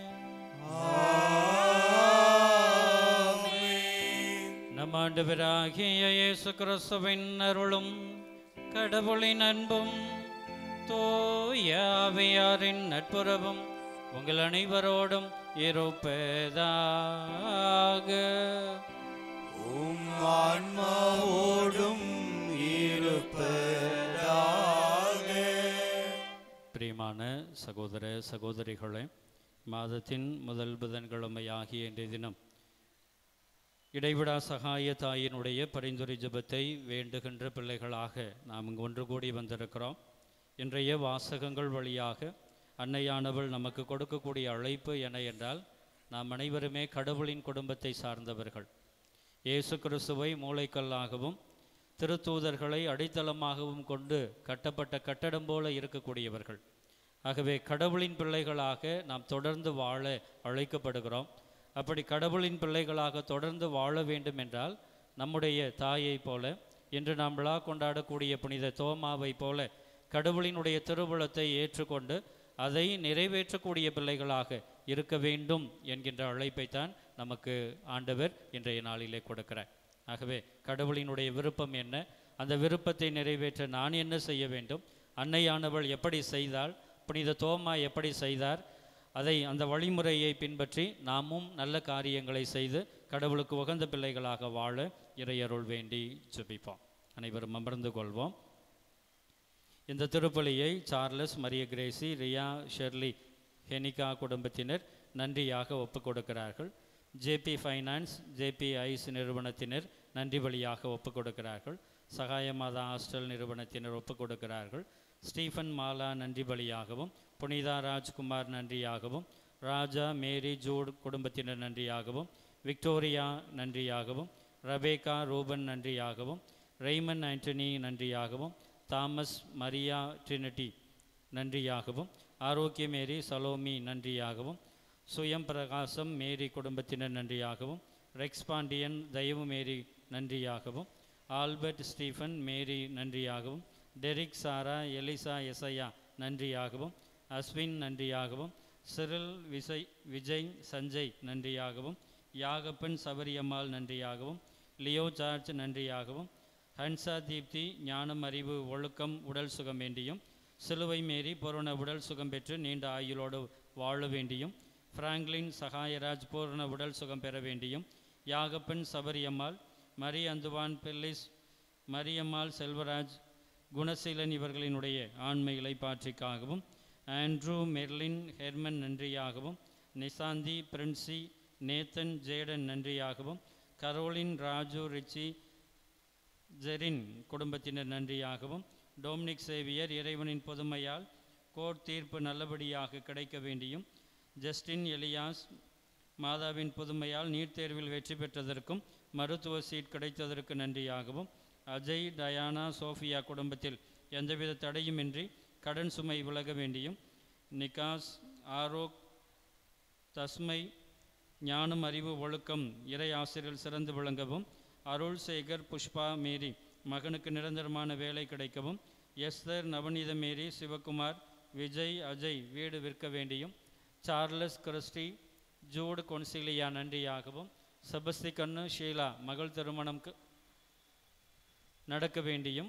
நம் ஆண்டவராகிய இயேசு கிறிஸ்துவின் அருளும் கடவுளின் அன்பும் தூயாவியாரின் நட்புறவும் உங்கள் அனைவரோடும் இருப்பதாக. உம் ஆன்மாவோடும் இருப்பதாக. பிரியமான சகோதர சகோதரிகளே, மாதத்தின் முதல் புதன்கிழமை ஆகிய இன்றைய தினம் இடைவிடா சகாய தாயினுடைய பரிந்துரை ஜெபத்தை வேண்டுகின்ற பிள்ளைகளாக நாம் இங்கு ஒன்று கூடி வந்திருக்கிறோம். இன்றைய வாசகங்கள் வழியாக அன்னையானவள் நமக்கு கொடுக்கக்கூடிய அழைப்பு என என்றால், நாம் அனைவருமே கடவுளின் குடும்பத்தை சார்ந்தவர்கள். இயேசு கிறிஸ்துவை மூளைக்கல்லாகவும் திருத்தூதர்களை அடித்தளமாகவும் கொண்டு கட்டப்பட்ட கட்டடம் போல இருக்கக்கூடியவர்கள். ஆகவே கடவுளின் பிள்ளைகளாக நாம் தொடர்ந்து வாழ அழைக்கப்படுகிறோம். அப்படி கடவுளின் பிள்ளைகளாக தொடர்ந்து வாழ வேண்டும் என்றால், நம்முடைய தாயை போல, இன்று நாம் விழா கொண்டாடக்கூடிய புனித தோமாவை போல கடவுளினுடைய திருவுளத்தை ஏற்றுக்கொண்டு அதை நிறைவேற்றக்கூடிய பிள்ளைகளாக இருக்க வேண்டும் என்கின்ற அழைப்பைத்தான் நமக்கு ஆண்டவர் இன்றைய நாளிலே கொடுக்கிறார். ஆகவே கடவுளினுடைய விருப்பம் என்ன, அந்த விருப்பத்தை நிறைவேற்ற நான் என்ன செய்ய வேண்டும், அன்னையானவள் எப்படி செய்தாள், புனித தோமா எப்படி செய்தார், அதை அந்த வழிமுறையை பின்பற்றி நாமும் நல்ல காரியங்களை செய்து கடவுளுக்கு உகந்த பிள்ளைகளாக வாழ இறையருள் வேண்டி ஜெபிப்போம். அனைவரும் அமர்ந்து கொள்வோம். இந்த திருப்பலியை Charles Maria Gracy, Ria Shirley Henika குடும்பத்தினர் நன்றியாக ஒப்புக் கொடுக்கிறார்கள். ஜேபி ஃபைனான்ஸ், ஜேபி ஐஸ் நிறுவனத்தினர் நன்றி வழியாக ஒப்புக் கொடுக்கிறார்கள். சகாயமாதா ஹாஸ்டல் நிறுவனத்தினர் ஒப்புக் கொடுக்கிறார்கள். ஸ்டீஃபன் மாலா நன்றி பலியாகவும், புனிதா ராஜ்குமார் நன்றியாகவும், ராஜா மேரி ஜூட் குடும்பத்தினர் நன்றியாகவும், விக்டோரியா நன்றியாகவும், ரபேகா ரூபன் நன்றியாகவும், ரெய்மன் ஆண்டனி நன்றியாகவும், தாமஸ் மரியா ட்ரினிட்டி நன்றியாகவும், ஆரோக்கிய மேரி சலோமி நன்றியாகவும், சுயம் பிரகாசம் மேரி குடும்பத்தினர் நன்றியாகவும், ரெக்ஸ் பாண்டியன் தயவு மேரி நன்றியாகவும், ஆல்பர்ட் ஸ்டீஃபன் மேரி நன்றியாகவும், டெரிக் சாரா எலிசா எசையா நன்றியாகவும், அஸ்வின் நன்றியாகவும், சிறில் விசய் விஜய் சஞ்சய் நன்றியாகவும், யாகப்பன் சபரியம்மாள் நன்றியாகவும், லியோ ஜார்ஜ் நன்றியாகவும், ஹன்சா தீப்தி ஞானம் அறிவு ஒழுக்கம் உடல் சுகம் வேண்டியும், சிலுவை மேரி பூரண உடல் சுகம் பெற்று நீண்ட ஆயுளோடு வாழ வேண்டியும், பிராங்க்லின் சகாயராஜ் பூரண உடல் சுகம் பெற வேண்டியும், யாகப்பன் சபரியம்மாள், மரி அந்துவான் பெல்லிஸ், மரியம்மாள் செல்வராஜ், குணசீலன் இவர்களினுடைய ஆண்மை இலைப்பாற்றிக்காகவும், ஆண்ட்ரூ மெர்லின் ஹெர்மன் நன்றியாகவும், நிசாந்தி பிரின்சி நேத்தன் ஜேடன் நன்றியாகவும், கரோலின் ராஜு ரிச்சி ஜெரின் குடும்பத்தினர் நன்றியாகவும், டொமினிக் சேவியர் இறைவனின் பொதுமையால் கோர்ட் தீர்ப்பு நல்லபடியாக கிடைக்க வேண்டியும், ஜஸ்டின் எலியாஸ் மாதாவின் புதுமையால் நீட் தேர்வில் வெற்றி பெற்றதற்கும் மருத்துவ சீட் கிடைத்ததற்கு நன்றியாகவும், அஜய் டயானா சோஃபியா குடும்பத்தில் எந்தவித தடையுமின்றி கடன் சுமை விலக வேண்டியும், நிகாஸ் ஆரோக் தஸ்மை ஞானம் அறிவு ஒழுக்கம் இறை ஆசிரியர் சிறந்து விளங்கவும், அருள் சேகர் புஷ்பா மேரி மகனுக்கு நிரந்தரமான வேலை கிடைக்கவும், எஸ்தர் நவநீத மேரி சிவகுமார் விஜய் அஜய் வீடு விற்க வேண்டியும், சார்லஸ் கிறிஸ்டி ஜூட் கொன்சிலியா நன்றியாகவும், செபஸ்திகன்னு ஷீலா மகள் திருமணம் நடக்க வேண்டியும்,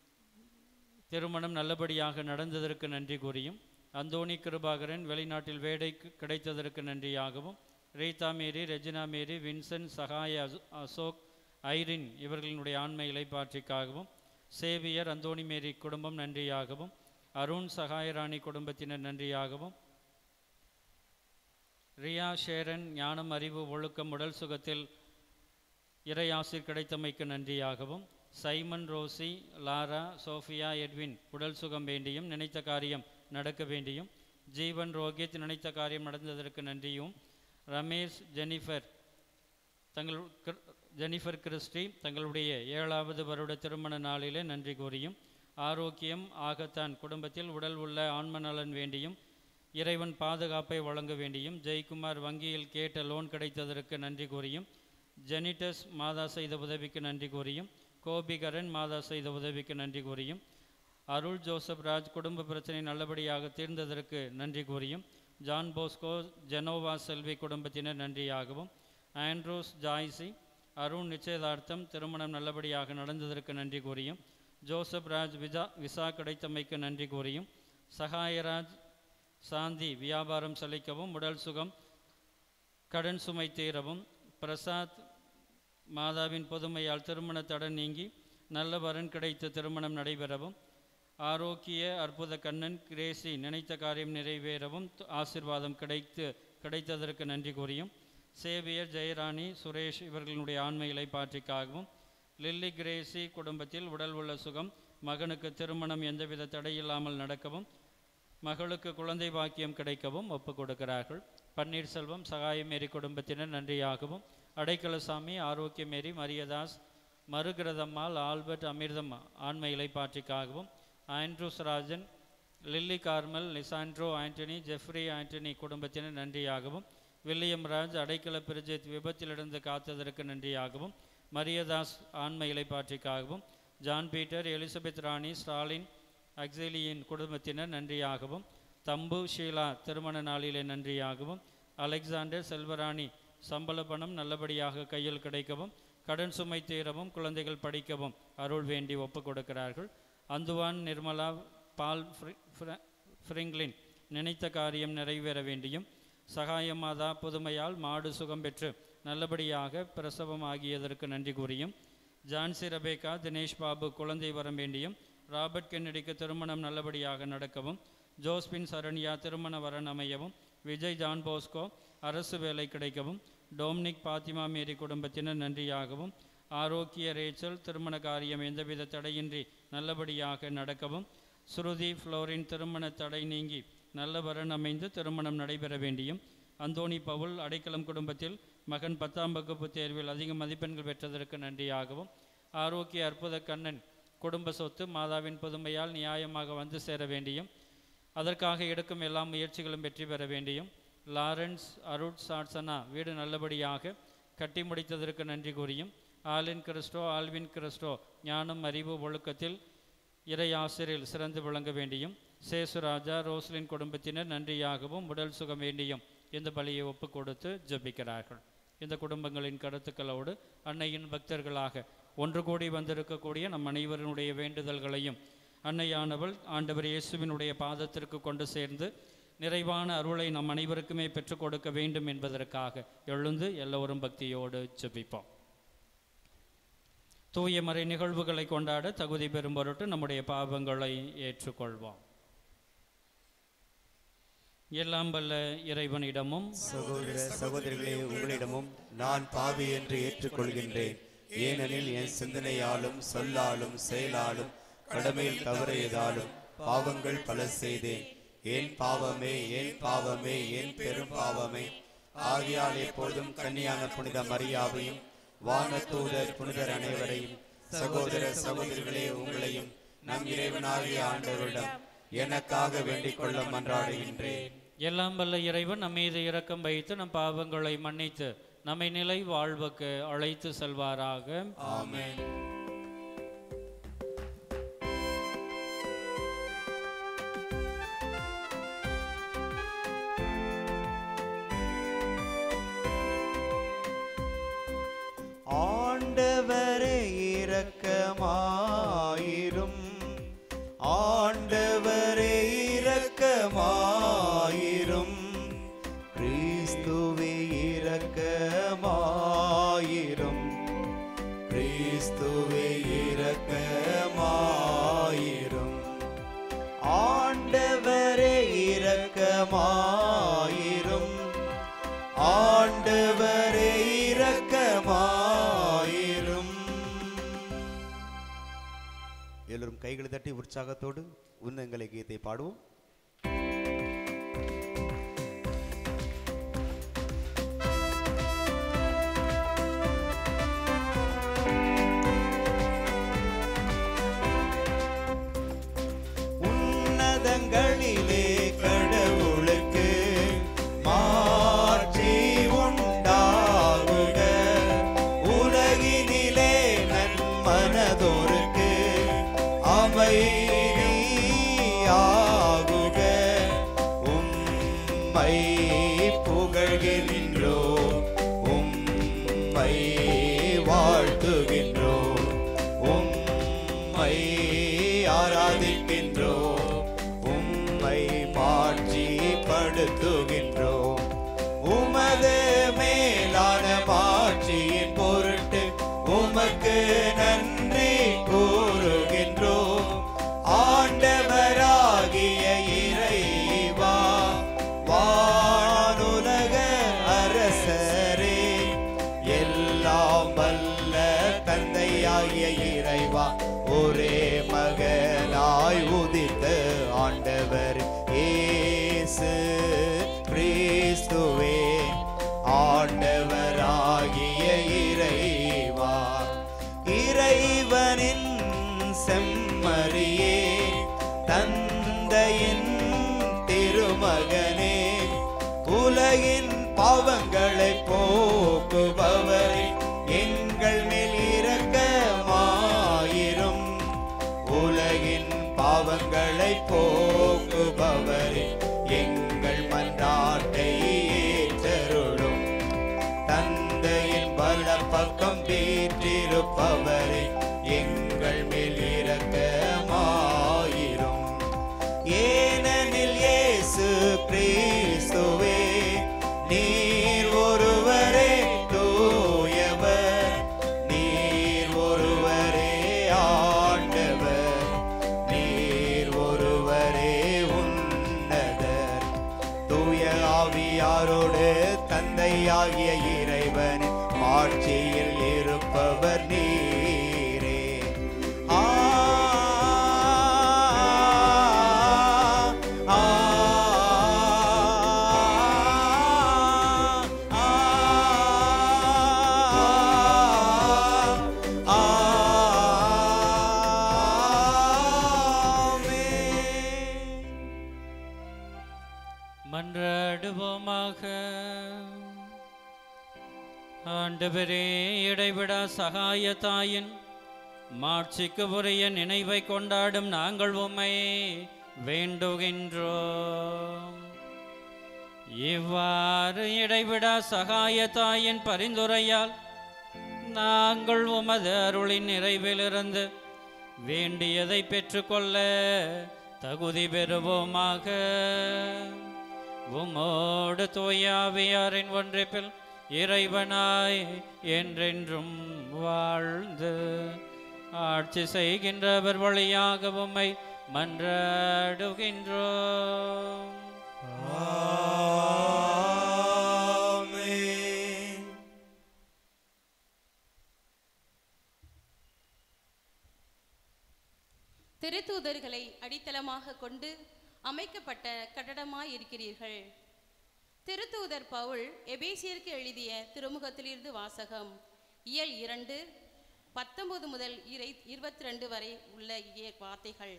திருமணம் நல்லபடியாக நடந்ததற்கு நன்றி கூறியும், அந்தோனி கிருபாகரன் வெளிநாட்டில் வேலை கிடைத்ததற்கு நன்றியாகவும், Rita Mary Regina Mary Vincent Sagaya Ashok Irene இவர்களினுடைய ஆண்மை இலைப்பாற்றிக்காகவும், சேவியர் அந்தோனி மேரி குடும்பம் நன்றியாகவும், அருண் சகாயராணி குடும்பத்தினர் நன்றியாகவும், ரியா ஷேரன் ஞானம் அறிவு ஒழுக்கம் உடல் சுகத்தில் இறையாசிர் கிடைத்தமைக்கு நன்றியாகவும், Simon Rosy Laura Sophia Edwin உடல் சுகம் வேண்டியும் நினைத்த காரியம் நடக்க வேண்டியும், ஜீவன் ரோஹித் நினைத்த காரியம் நடந்ததற்கு நன்றியும், ரமேஷ் ஜெனிஃபர் தங்கள் ஜெனிஃபர் கிறிஸ்டி தங்களுடைய ஏழாவது வருட திருமண நாளிலே நன்றி கூறியும், ஆரோக்கியம் ஆகத்தான் குடும்பத்தில் உடல் உள்ள ஆன்ம நலன் வேண்டியும், இறைவன் பாதுகாப்பை வழங்க வேண்டியும் ஜெயக்குமார் வங்கியில் கேட்ட லோன் கிடைத்ததற்கு நன்றி கூறியும் ஜெனிடஸ் மாதா செய்த உதவிக்கு நன்றி கூறியும் கோபிகரன் மாதா செய்த உதவிக்கு நன்றி கூறியும் அருள் ஜோசப் ராஜ் குடும்ப பிரச்சனை நல்லபடியாக தீர்ந்ததற்கு நன்றி கூறியும் ஜான் போஸ்கோ ஜெனோவா செல்வி குடும்பத்தினர் நன்றியாகவும் ஆண்ட்ரூஸ் ஜாய்சி அருண் நிச்சயதார்த்தம் திருமணம் நல்லபடியாக நடந்ததற்கு நன்றி கூறியும் ஜோசப் ராஜ் விசா விசா கிடைத்தமைக்கு நன்றி கூறியும் சகாயராஜ் சாந்தி வியாபாரம் செழிக்கவும் உடல் சுகம் கடன் சுமை தீரவும் பிரசாத் மாதாவின் பொதுமையால் திருமண தடை நீங்கி நல்ல வரன் கிடைத்த திருமணம் நடைபெறவும் ஆரோக்கிய அற்புத கண்ணன் கிரேசி நினைத்த காரியம் நிறைவேறவும் ஆசிர்வாதம் கிடைத்து கிடைத்ததற்கு நன்றி கூறியும் சேவியர் ஜெயராணி சுரேஷ் இவர்களுடைய ஆண்மைகளை பாற்றிக்காகவும் லில்லி கிரேசி குடும்பத்தில் உடல் உள்ள சுகம் மகனுக்கு திருமணம் எந்தவித தடையில்லாமல் நடக்கவும் மகளுக்கு குழந்தை பாக்கியம் கிடைக்கவும் ஒப்பு கொடுக்கிறார்கள். பன்னீர்செல்வம் சகாயமேரி குடும்பத்தினர் நன்றியாகவும் அடைக்கலசாமி ஆரோக்கியமேரி மரியதாஸ் மருகிரதம்மாள் ஆல்பர்ட் அமிர்தம் ஆண்மைகளை பாற்றிக்காகவும் Andrews Rajan Lily Carmel Lisandro Antony Jeffrey Antony குடும்பத்தினர் நன்றியாகவும் வில்லியம் ராஜ் அடைக்கல பிரிஜித் விபத்திலிருந்து காத்ததற்கு நன்றியாகவும் மரியதாஸ் ஆண்மைகளை பாற்றிக்காகவும் John Peter Elizabeth Rani Stalin அக்ஸேலியின் குடும்பத்தினர் நன்றியாகவும் தம்பு ஷீலா திருமண நாளிலே நன்றியாகவும் அலெக்சாண்டர் செல்வராணி சம்பள பணம் நல்லபடியாக கையில் கிடைக்கவும் கடன் சுமை தீரவும் குழந்தைகள் படிக்கவும் அருள் வேண்டி ஒப்பு கொடுக்கிறார்கள். அந்துவான் நிர்மலா பால் ஃப்ரிங்லின் நினைத்த காரியம் நிறைவேற வேண்டியும் சகாயமாதா புதுமையால் மாடு சுகம் பெற்று நல்லபடியாக பிரசவம் ஆகியதற்கு நன்றி கூறியும் ஜான்சி ரபேகா தினேஷ் பாபு குழந்தை வர வேண்டியும் ராபர்ட் கென்னடிக்கு திருமணம் நல்லபடியாக நடக்கவும் ஜோஸ்பின் சரண்யா திருமண வரன் அமையவும் விஜய் ஜான் போஸ்கோ அரசு வேலை கிடைக்கவும் டோம்னிக் பாத்திமா மேரி குடும்பத்தினர் நன்றியாகவும் ஆரோக்கிய ரேச்சல் திருமண காரியம் எந்தவித தடையின்றி நல்லபடியாக நடக்கவும் ஸ்ருதி ஃப்ளோரின் திருமண தடை நீங்கி நல்ல வரன் அமைந்து திருமணம் நடைபெற வேண்டியும் அந்தோணி பவுல் அடைக்கலம் குடும்பத்தில் மகன் பத்தாம் வகுப்பு தேர்வில் அதிக மதிப்பெண்கள் பெற்றதற்கு நன்றியாகவும் ஆரோக்கிய அற்புத கண்ணன் குடும்ப சொத்து மாதாவின் புதுமையால் நியாயமாக வந்து சேர வேண்டியும் அதற்காக எடுக்கும் எல்லா முயற்சிகளும் வெற்றி பெற வேண்டியும் லாரன்ஸ் அருட் சாட்சனா வீடு நல்லபடியாக கட்டி முடித்ததற்கு நன்றி கூறியும் ஆலின் கிறிஸ்டோ ஆல்வின் கிறிஸ்டோ ஞானம் அறிவு ஒழுக்கத்தில் இறை ஆசிரியர் சிறந்து விளங்க வேண்டியும் சேசுராஜா ரோஸ்லின் குடும்பத்தினர் நன்றியாகவும் உடல் சுகம் வேண்டியும் இந்த பலியை ஒப்பு கொடுத்து ஜெபிக்கிறார்கள். இந்த குடும்பங்களின் கருத்துக்களோடு அன்னையின் பக்தர்களாக ஒன்று கூடி வந்திருக்கக்கூடிய நம் அனைவருடைய வேண்டுதல்களையும் அன்னையானவள் ஆண்டவர் இயேசுவினுடைய பாதத்திற்கு கொண்டு சேர்ந்து நிறைவான அருளை நம் அனைவருக்குமே பெற்றுக் கொடுக்க வேண்டும் என்பதற்காக எழுந்து எல்லோரும் பக்தியோடு ஜெபிப்போம். தூய மறை நிகழ்வுகளை கொண்டாட தகுதி பெறும் பொருட்டு நம்முடைய பாவங்களை ஏற்றுக்கொள்வோம். எல்லாம் வல்ல இறைவனிடமும் சகோதர சகோதரிகளே உங்களிடமும் நான் பாவி என்று ஏற்றுக்கொள்கின்றேன். ஏனெனில் என் சிந்தனையாலும் சொல்லாலும் செயலாலும் கடமையில் தவறியதாலும் பாவங்கள் பல செய்தேன். ஏன் பாவமே ஏன் பாவமே ஏன் பெரும் பாவமே. ஆகியால் எப்போதும் கன்னியான புனித மரியாவையும் வானதூதர் புனிதர் அனைவரையும் சகோதர சகோதரிகளே உங்களையும் நம் இறைவனாகிய ஆண்டவரிடம் எனக்காக வேண்டிக் கொள்ள மன்றாடுகின்றேன். எல்லாம் வல்ல இறைவன் நம் மீது இரக்கம் வைத்து நம் பாவங்களை மன்னித்து நம்மை நிலை வாழ்வுக்கு அழைத்து செல்வாராக. ஆமென். ஆண்டவரே இரக்கமாயிரும். ஆண்டவரே இரக்கமாயிரும். கிறிஸ்துவே இரக்கமாயிரும். கிறிஸ்துவே இரக்கமாயிரும். ஆண்டவரே இரக்கமாயிரும். ஆண்டவரே இரக்கமாயிரும். எல்லோரும் கைகளை தட்டி உற்சாகத்தோடு உன்னங்களை கீதத்தை பாடுவோம். உன்னதங்களிலே கடவுளுக்கு அமைதியாகுக. உம்மை புகழ்கின்றோம், உம்மை வாழ்த்துகின்றோம், உம்மை ஆராதிக்கின்றோம், உம்மை மாட்சிப்படுத்துகின்றோம். உமது மேலான மாட்சியின் பொருட்டு உமக்கு நன்றி கூறுகின்றோம். ஆண்டவராகிய இறைவா, வானுலக அரசரே, எல்லாம் வல்ல தந்தையாகிய இறைவா, ஒரே மகனாய் உதித்த ஆண்டவர் இயேசு கிறிஸ்துவே, ஆண்டவராகிய இறைவா, இறைவனின் செம்மறியே, தந்தையின் திருமகனே, உலகின் பாவங்களை போக்குபவரே, எங்கள் மேல் இரக்கமாயிரும். உலகின் பாவங்களை போக்குபவரே, எங்கள் மன்றாட்டை ஏற்றருளும். தந்தையின் வலப்பக்கம் வீற்றிருப்பவரே, எங்கள் மேல் இரக்கமாயிரும். ஏனெனில் இயேசு கிறிஸ்துவே, நீர் ஒருவரே தூயவர், நீர் ஒருவரே ஆண்டவர், நீர் ஒருவரே உன்னதர். தூய ஆவியாரோடு தந்தையாகிய இறைவன் ஆட்சியில் இருப்பவர் நீரே. ஆ ஆ மன்றாடுவோமாக. ஆண்டவரே, இடைவிடா சகாய தாயின் மாட்சிக்கு உரிய நினைவை கொண்டாடும் நாங்கள் உம்மை வேண்டுகின்றோம். இவ்வாறு இடைவிடா சகாய தாயின் பரிந்துரையால் நாங்கள் உமது அருளின் நிறைவிலிருந்து வேண்டியதை பெற்றுக்கொள்ள தகுதி பெறுவோமாக. உமோடு தூய ஆவியாரின் ஒன்றிப்பில் இறைவனாய் என்றென்றும் வாழ்ந்து ஆட்சி செய்கின்றவர் வழியாக உம்மை மன்றாடுகின்றோம். ஆமென். திருத்தூதர்களை அடித்தளமாக கொண்டு அமைக்கப்பட்ட கட்டடமாய் இருக்கிறீர்கள். திருத்தூதர் பவுல் எபேசியருக்கு எழுதிய திருமுகத்திலிருந்து வாசகம். இயல் இரண்டு பத்தொன்பது முதல் இறை இருபத்தி ரெண்டு வரை உள்ள வார்த்தைகள்.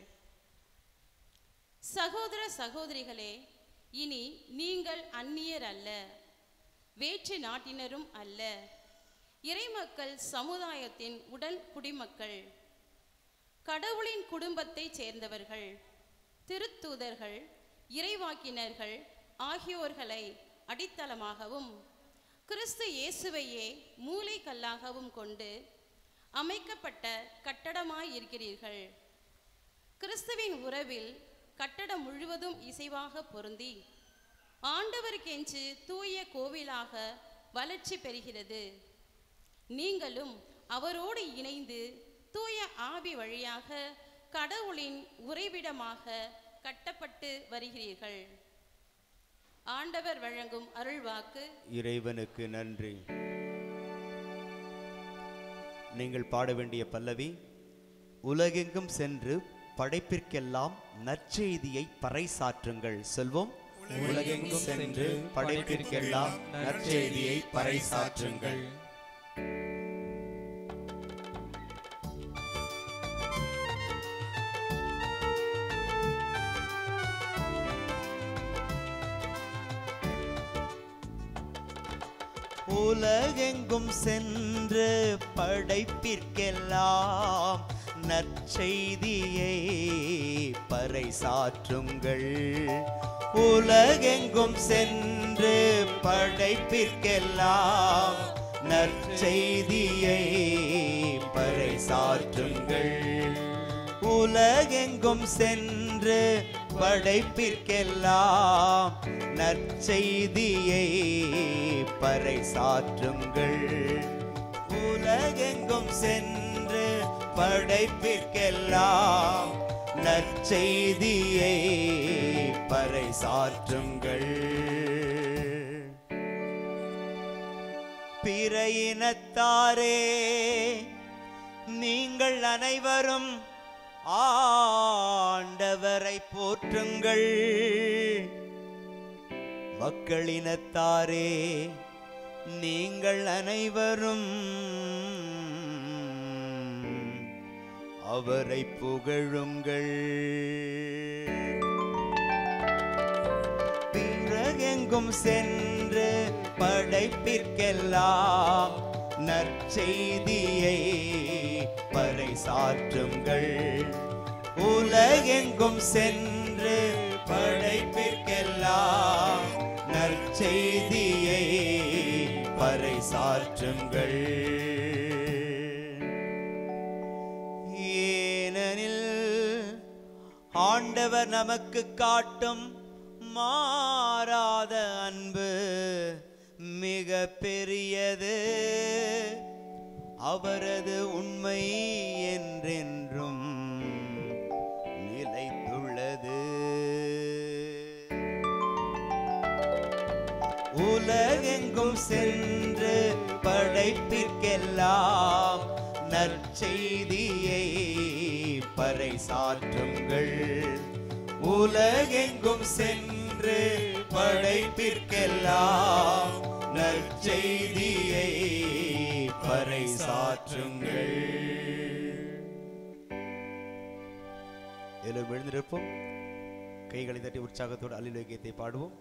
சகோதர சகோதரிகளே, இனி நீங்கள் அந்நியர் அல்ல, வேற்று நாட்டினரும் அல்ல, இறைமக்கள் சமுதாயத்தின் உடன் குடிமக்கள், கடவுளின் குடும்பத்தைச் சேர்ந்தவர்கள், திருத்தூதர்கள், இறைவாக்கினர்கள் ஆகியோர்களை அடித்தளமாகவும் கிறிஸ்து இயேசுவையே மூலைக்கல்லாகவும் கொண்டு அமைக்கப்பட்ட கட்டடமாயிருக்கிறீர்கள். கிறிஸ்துவின் உறவில் கட்டடம் முழுவதும் இசைவாக பொருந்தி ஆண்டவருக்கென்று தூய கோவிலாக வளர்ச்சி பெறுகிறது. நீங்களும் அவரோடு இணைந்து தூய ஆவி வழியாக கடவுளின் உறைவிடமாக கட்டப்பட்டு வருகிறீர்கள். ஆண்டவர் வழங்கும் அருள்வாக்கு. இறைவனுக்கு நன்றி. நீங்கள் பாட வேண்டிய பல்லவி, உலகெங்கும் சென்று படைப்பிற்கெல்லாம் நற்செய்தியை பறைசாற்றுங்கள். சொல்வோம். உலகெங்கும் சென்று படைப்பிற்கெல்லாம் நற்செய்தியை பறைசாற்றுங்கள். உலகெங்கும் சென்று படைப்பிற்கெல்லாம் நற்செய்தியை பறைசாற்றுங்கள். உலகெங்கும் சென்று படைப்பிற்கெல்லாம் நற்செய்தியை பறைசாற்றுங்கள். உலகெங்கும் சென்று படைப்பிற்கெல்லாம் நற்செய்தியை பறைசாற்றுங்கள். உலகெங்கும் சென்று படைப்பிற்கெல்லாம் நற்செய்தியை பறைசாற்றுங்கள். பிற இனத்தாரே, நீங்கள் அனைவரும் ஆண்டவரை போற்றுங்கள். மக்களினத்தாரே, நீங்கள் அனைவரும் அவரை புகழுங்கள். பிறகெங்கும் சென்று படைப்பிற்கெல்லாம் நற்செய்தியை பறைசாற்றுங்கள். உலகெங்கும் சென்று படைப்பிற்கெல்லாம் நற்செய்தியை பறைசாற்றுங்கள். ஏனெனில் ஆண்டவர் நமக்கு காட்டும் மாறாத அன்பு மிக பெரியது. அவரது உண்மை என்றென்றும் நிலைத்துள்ளது. உலகெங்கும் சென்று படைப்பிற்கெல்லாம் நற்செய்தியை பறைசாற்றுங்கள். உலகெங்கும் சென்று படைப்பிற்கெல்லாம் நற்செய்தியை பறைசாற்றுங்கள். எல்லோரும் எழுந்திருப்போம். கைகளை தட்டி உற்சாகத்தோடு அல்லேலூயா பாடுவோம்.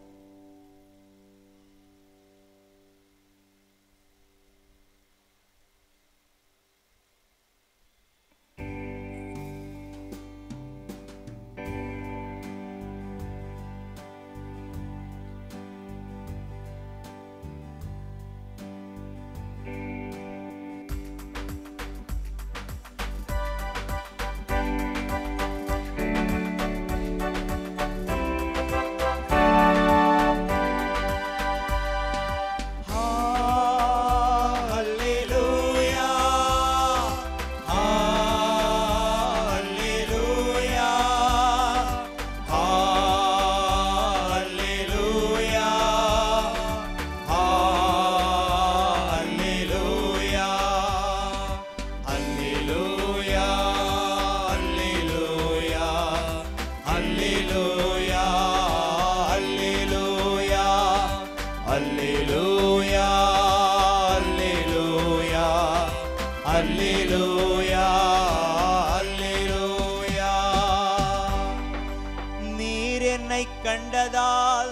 கண்டதால்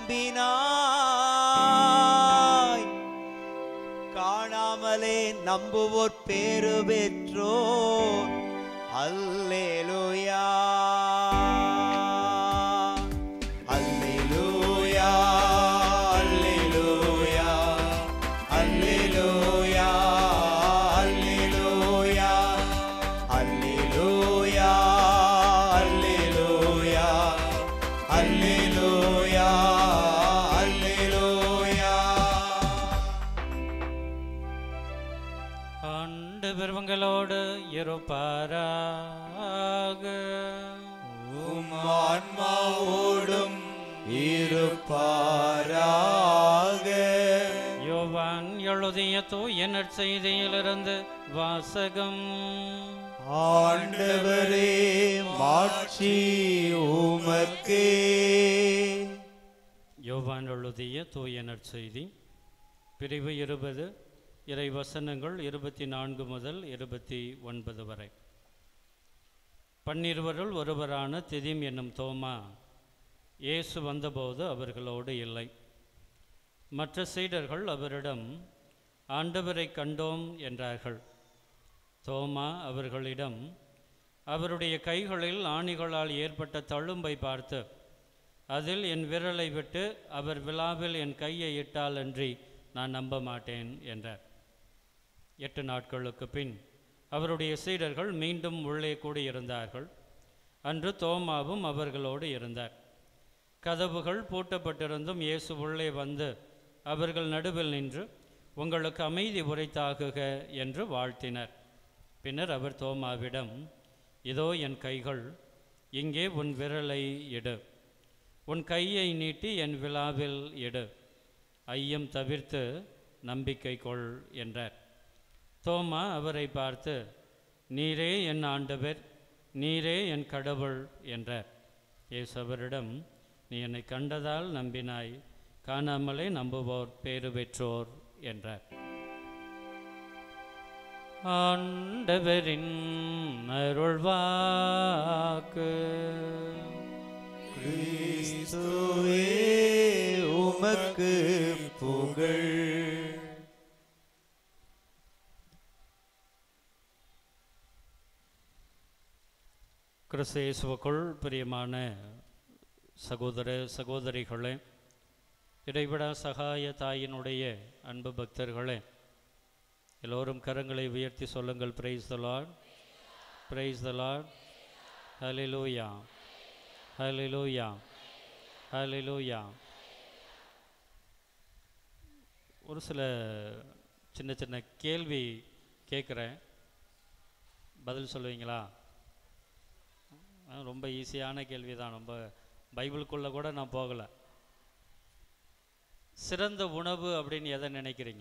நம்பினாய், காணாமலே நம்புவோர் பேரு பெற்றோர். அல்லேலூயா அல்லேலூயா அல்லேலூயா அல்லேலூயா அல்லேலூயா அல்லேலூயா அல்லேலூயா அல்லேலூயா அல்லேலூயா. ஆண்டவர் உங்களோடு இருப்பாராக. உம் ஆன்மாவோடும் இருப்பாராக. யோவான் எழுதிய தூய நற்செய்தியிலிருந்து வாசகம். ஆண்டவரே மாட்சி உமக்கே. யோவான் எழுதிய தூய நற்செய்தி பிரிவு இருபது, இறை வசனங்கள் இருபத்தி நான்கு முதல் இருபத்தி ஒன்பது வரை. பன்னிருவருள் ஒருவரான திதிம் என்னும் தோமா இயேசு வந்தபோது அவர்களோடு இல்லை. மற்ற சீடர்கள் அவரிடம், ஆண்டவரை கண்டோம் என்றார்கள். தோமா அவர்களிடம், அவருடைய கைகளில் ஆணிகளால் ஏற்பட்ட தழும்பை பார்த்து, அதில் என் விரலை விட்டு அவர் விழாவில் என் கையை இட்டால் அன்றி நான் நம்ப மாட்டேன் என்றார். எட்டு நாட்களுக்கு பின் அவருடைய சீடர்கள் மீண்டும் உள்ளே கூடியிருந்தார்கள். அன்று தோமாவும் அவர்களோடு இருந்தார். கதவுகள் பூட்டப்பட்டிருந்தும் இயேசு உள்ளே வந்து அவர்கள் நடுவில் நின்று, உங்களுக்கு அமைதி உரைத்தாகுக என்று வாழ்த்தினர். பின்னர் அவர் தோமாவிடம், இதோ என் கைகள், இங்கே உன் விரலை இடு, உன் கையை நீட்டி என் விழாவில் இடு, ஐயம் தவிர்த்து நம்பிக்கை கொள் என்றார். தோமா அவரை பார்த்து, நீரே என் ஆண்டவர், நீரே என் கடவுள் என்றார். இயேசு அவரிடம், நீ என்னை கண்டதால் நம்பினாய், காணாமலே நம்புவோர் பேறு பெற்றோர் என்றார். ஆண்டவரின் அருள்வாக்கு. கிறிஸ்துவே உமக்கு புகழ். கிறிஸ்து இயேசுவுக்குள் பிரியமான சகோதர சகோதரிகளே, இடைவிடா சகாய தாயினுடைய அன்பு பக்தர்களே, எல்லோரும் கரங்களை உயர்த்தி சொல்லுங்கள். Praise the Lord, praise the Lord, hallelujah, hallelujah, hallelujah. ஒரு சில சின்ன சின்ன கேள்வி கேட்குறேன், பதில் சொல்லுவீங்களா? ரொம்ப ஈஸியான கேள்வி தான், ரொம்ப பைபிளுக்குள்ளே கூட நான் போகலை. சிறந்த உணவு அப்படின்னு எதை நினைக்கிறீங்க?